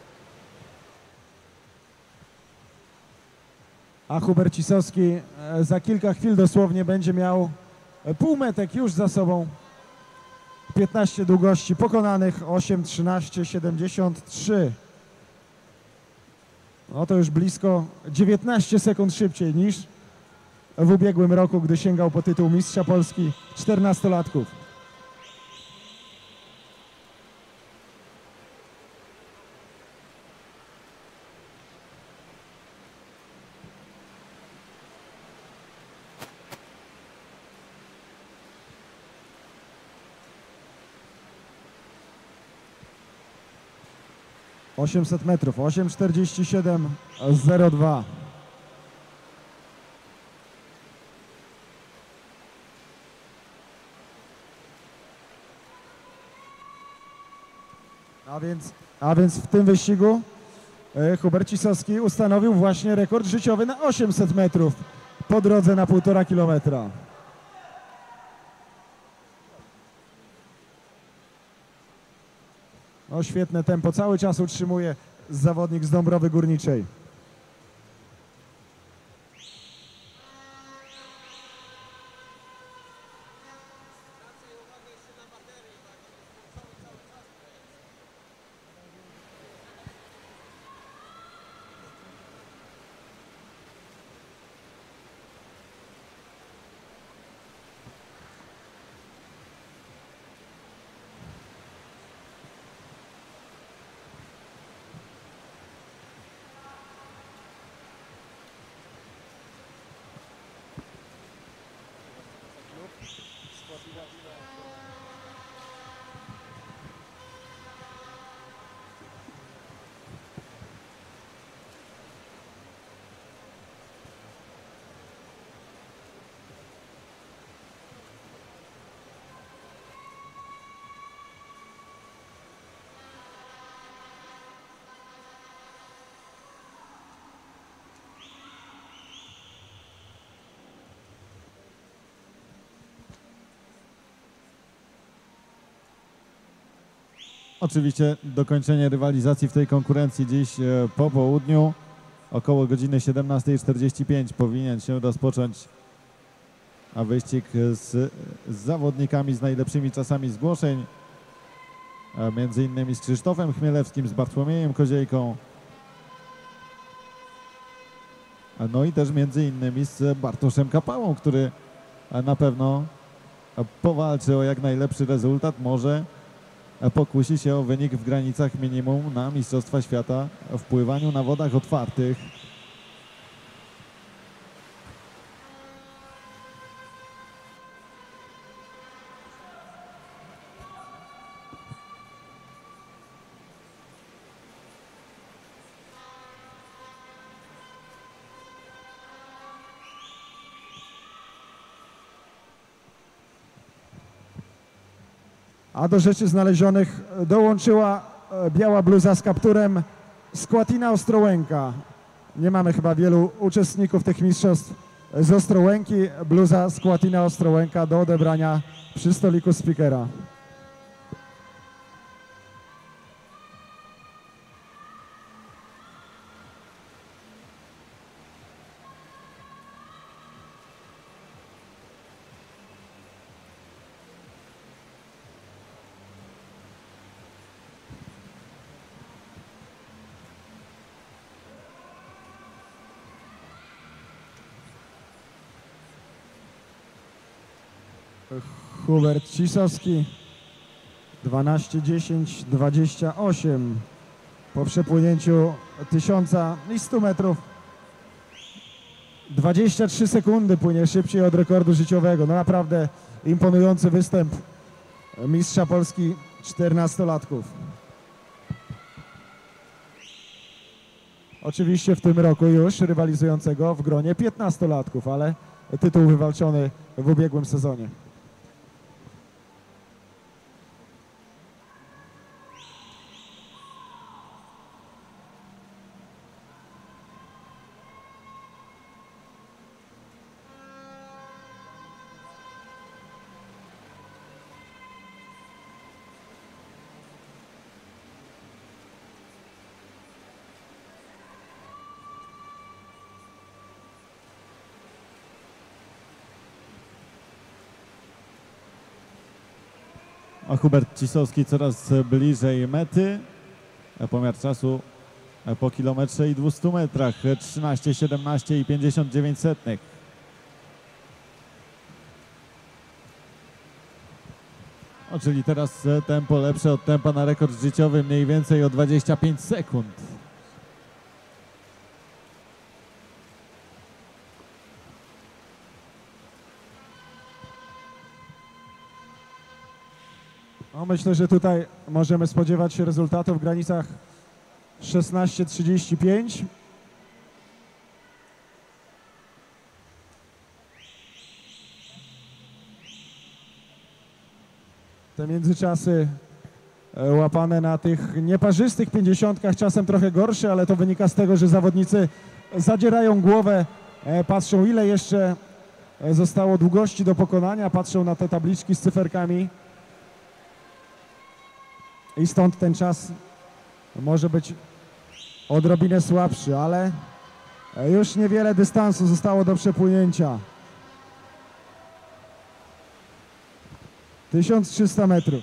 A Hubert Cisowski za kilka chwil dosłownie będzie miał półmetek już za sobą. piętnaście długości pokonanych, osiem trzynaście siedemdziesiąt trzy. No to już blisko dziewiętnaście sekund szybciej niż w ubiegłym roku, gdy sięgał po tytuł mistrza Polski czternastolatków. osiemset metrów, osiem czterdzieści siedem zero dwa. A więc, a więc w tym wyścigu e, Hubert Cisowski ustanowił właśnie rekord życiowy na osiemset metrów po drodze na półtora kilometra. No świetne tempo, cały czas utrzymuje zawodnik z Dąbrowy Górniczej. Oczywiście dokończenie rywalizacji w tej konkurencji dziś e, po południu. Około godziny siedemnastej czterdzieści pięć powinien się rozpocząć a wyścig z, z zawodnikami z najlepszymi czasami zgłoszeń. E, między innymi z Krzysztofem Chmielewskim, z Bartłomiejem Koziejką. E, no i też między innymi z Bartoszem Kapałą, który e, na pewno e, powalczy o jak najlepszy rezultat. Może pokusi się o wynik w granicach minimum na Mistrzostwa Świata w pływaniu na wodach otwartych. A do rzeczy znalezionych dołączyła biała bluza z kapturem Skłatina Ostrołęka. Nie mamy chyba wielu uczestników tych mistrzostw z Ostrołęki. Bluza Skłatina Ostrołęka do odebrania przy stoliku speakera. Hubert Cisowski dwanaście dziesięć dwadzieścia osiem po przepłynięciu tysiąca i stu metrów. dwadzieścia trzy sekundy płynie szybciej od rekordu życiowego. No naprawdę imponujący występ mistrza Polski czternastolatków. Oczywiście w tym roku już rywalizującego w gronie piętnastolatków, ale tytuł wywalczony w ubiegłym sezonie. A Hubert Cisowski coraz bliżej mety. Pomiar czasu po kilometrze i dwustu metrach. trzynaście siedemnaście i pięćdziesiąt dziewięć setnych. O, czyli teraz tempo lepsze od tempa na rekord życiowy, mniej więcej o dwadzieścia pięć sekund. No, myślę, że tutaj możemy spodziewać się rezultatu w granicach szesnaście trzydzieści pięć. Te międzyczasy e, łapane na tych nieparzystych pięćdziesiątkach, czasem trochę gorsze, ale to wynika z tego, że zawodnicy zadzierają głowę, e, patrzą, ile jeszcze e, zostało długości do pokonania, patrzą na te tabliczki z cyferkami i stąd ten czas może być odrobinę słabszy, ale e, już niewiele dystansu zostało do przepłynięcia. tysiąc trzysta metrów.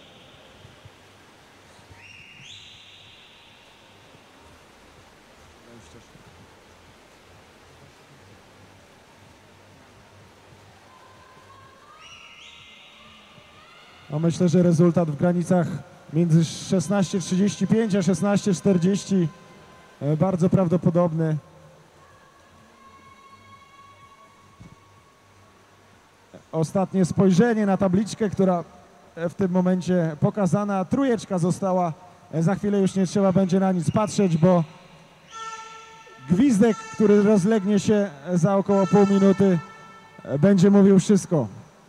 No, myślę, że rezultat w granicach między szesnaście trzydzieści pięć a szesnaście czterdzieści e, bardzo prawdopodobny. Ostatnie spojrzenie na tabliczkę, która w tym momencie pokazana. Trójeczka została. Za chwilę już nie trzeba będzie na nic patrzeć, bo gwizdek, który rozlegnie się za około pół minuty, będzie mówił wszystko.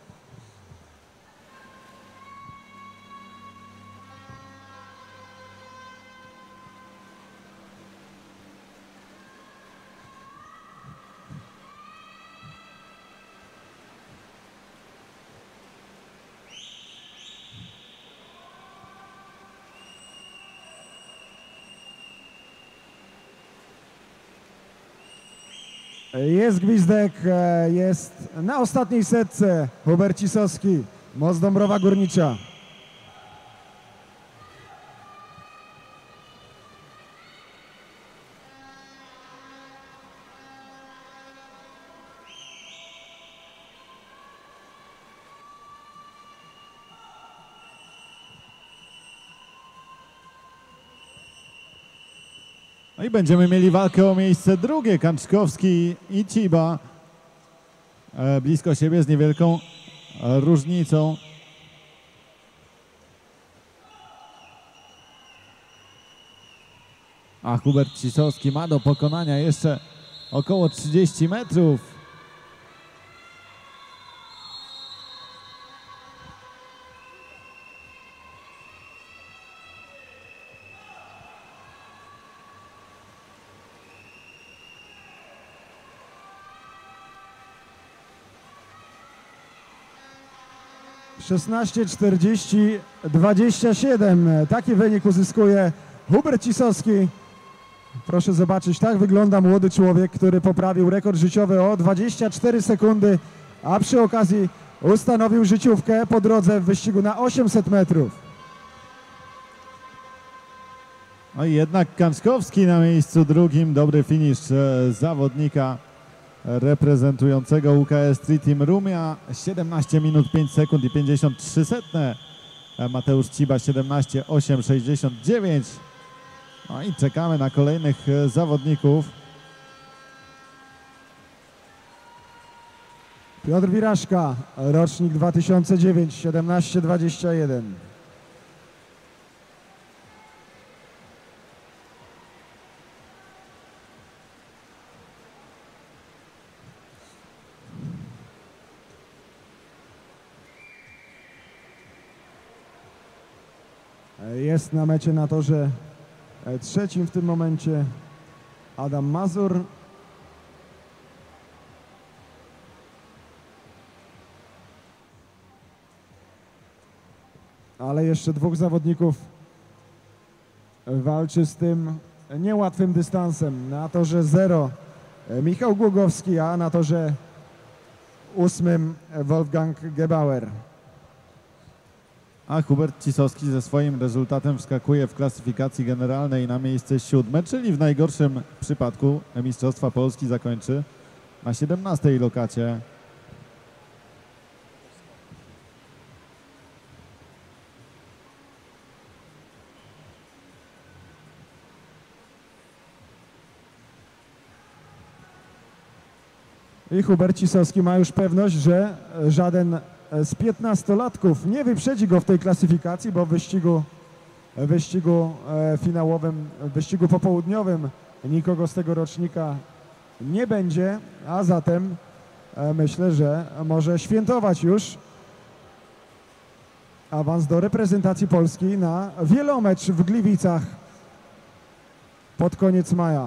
Jest gwizdek, jest na ostatniej setce Hubert Cisowski, Most Dąbrowa Górnicza. No i będziemy mieli walkę o miejsce drugie. Kanczkowski i Ciba e, blisko siebie z niewielką e, różnicą. A Hubert Cisowski ma do pokonania jeszcze około trzydzieści metrów. szesnaście czterdzieści dwadzieścia siedem. Taki wynik uzyskuje Hubert Cisowski. Proszę zobaczyć, tak wygląda młody człowiek, który poprawił rekord życiowy o dwadzieścia cztery sekundy, a przy okazji ustanowił życiówkę po drodze w wyścigu na osiemset metrów. No i jednak Kanczkowski na miejscu drugim. Dobry finisz e, zawodnika reprezentującego U K S Street Team Rumia. siedemnaście minut pięć sekund i pięćdziesiąt trzy setne. Mateusz Ciba siedemnaście osiem sześćdziesiąt dziewięć. No i czekamy na kolejnych zawodników. Piotr Wiraszka, rocznik dwa tysiące dziewięć, siedemnaście dwadzieścia jeden. Jest na mecie na torze trzecim w tym momencie Adam Mazur. Ale jeszcze dwóch zawodników walczy z tym niełatwym dystansem. Na torze zero Michał Głogowski, a na torze ósmym Wolfgang Gebauer. a Hubert Cisowski ze swoim rezultatem wskakuje w klasyfikacji generalnej na miejsce siódme, czyli w najgorszym przypadku Mistrzostwa Polski zakończy na siedemnastej lokacie. I Hubert Cisowski ma już pewność, że żaden z piętnastolatków nie wyprzedzi go w tej klasyfikacji, bo w wyścigu, w wyścigu e, finałowym, w wyścigu popołudniowym nikogo z tego rocznika nie będzie, a zatem e, myślę, że może świętować już awans do reprezentacji Polski na wielomecz w Gliwicach pod koniec maja.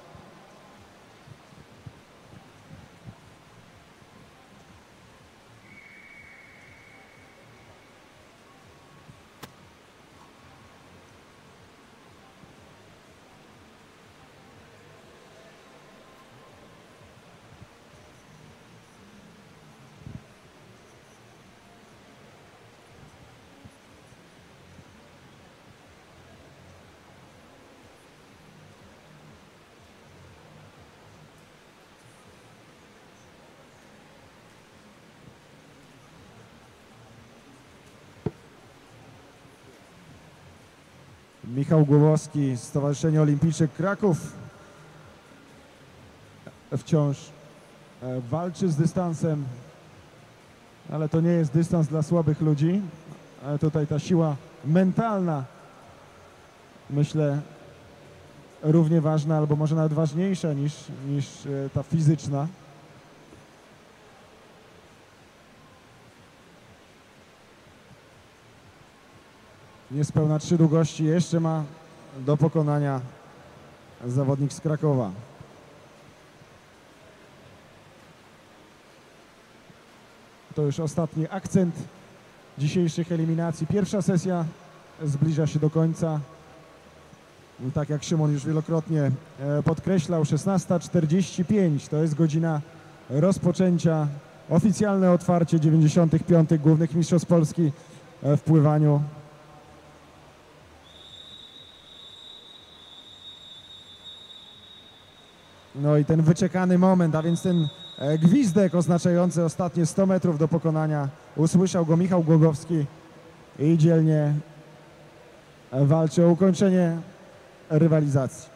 Michał Głowowski, Stowarzyszenie Olimpijczyk Kraków, wciąż walczy z dystansem, ale to nie jest dystans dla słabych ludzi. Tutaj ta siła mentalna, myślę, równie ważna, albo może nawet ważniejsza niż, niż ta fizyczna. Niespełna trzy długości jeszcze ma do pokonania zawodnik z Krakowa. To już ostatni akcent dzisiejszych eliminacji. Pierwsza sesja zbliża się do końca. Tak jak Szymon już wielokrotnie podkreślał, szesnasta czterdzieści pięć to jest godzina rozpoczęcia, oficjalne otwarcie dziewięćdziesiątych piątych Głównych Mistrzostw Polski w pływaniu. No i ten wyczekany moment, a więc ten gwizdek oznaczający ostatnie sto metrów do pokonania. Usłyszał go Michał Głogowski i dzielnie walczy o ukończenie rywalizacji.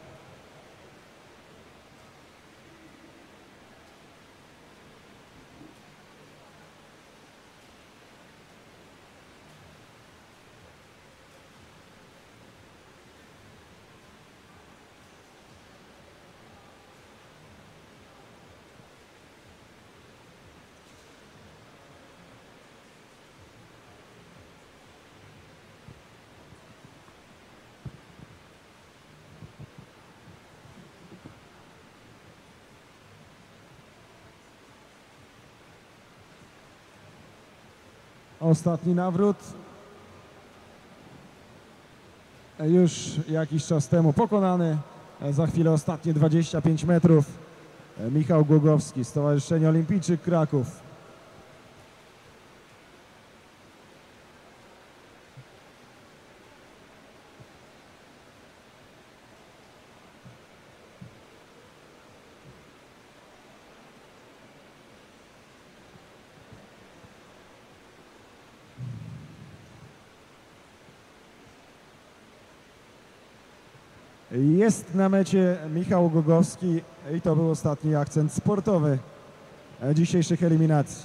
Ostatni nawrót. Już jakiś czas temu pokonany. Za chwilę ostatnie dwadzieścia pięć metrów. Michał Głogowski, Stowarzyszenie Olimpijczyk Kraków. Jest na mecie Michał Głogowski i to był ostatni akcent sportowy dzisiejszych eliminacji.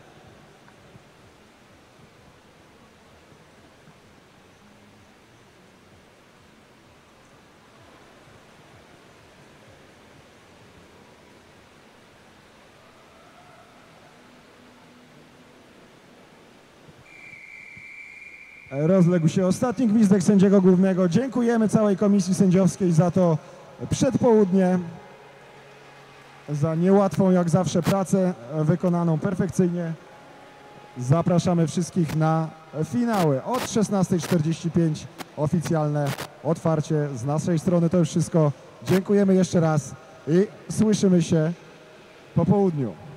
Rozległ się ostatni gwizdek sędziego głównego. Dziękujemy całej komisji sędziowskiej za to przedpołudnie, za niełatwą jak zawsze pracę wykonaną perfekcyjnie. Zapraszamy wszystkich na finały. Od szesnastej czterdzieści pięć oficjalne otwarcie z naszej strony. To już wszystko. Dziękujemy jeszcze raz i słyszymy się po południu.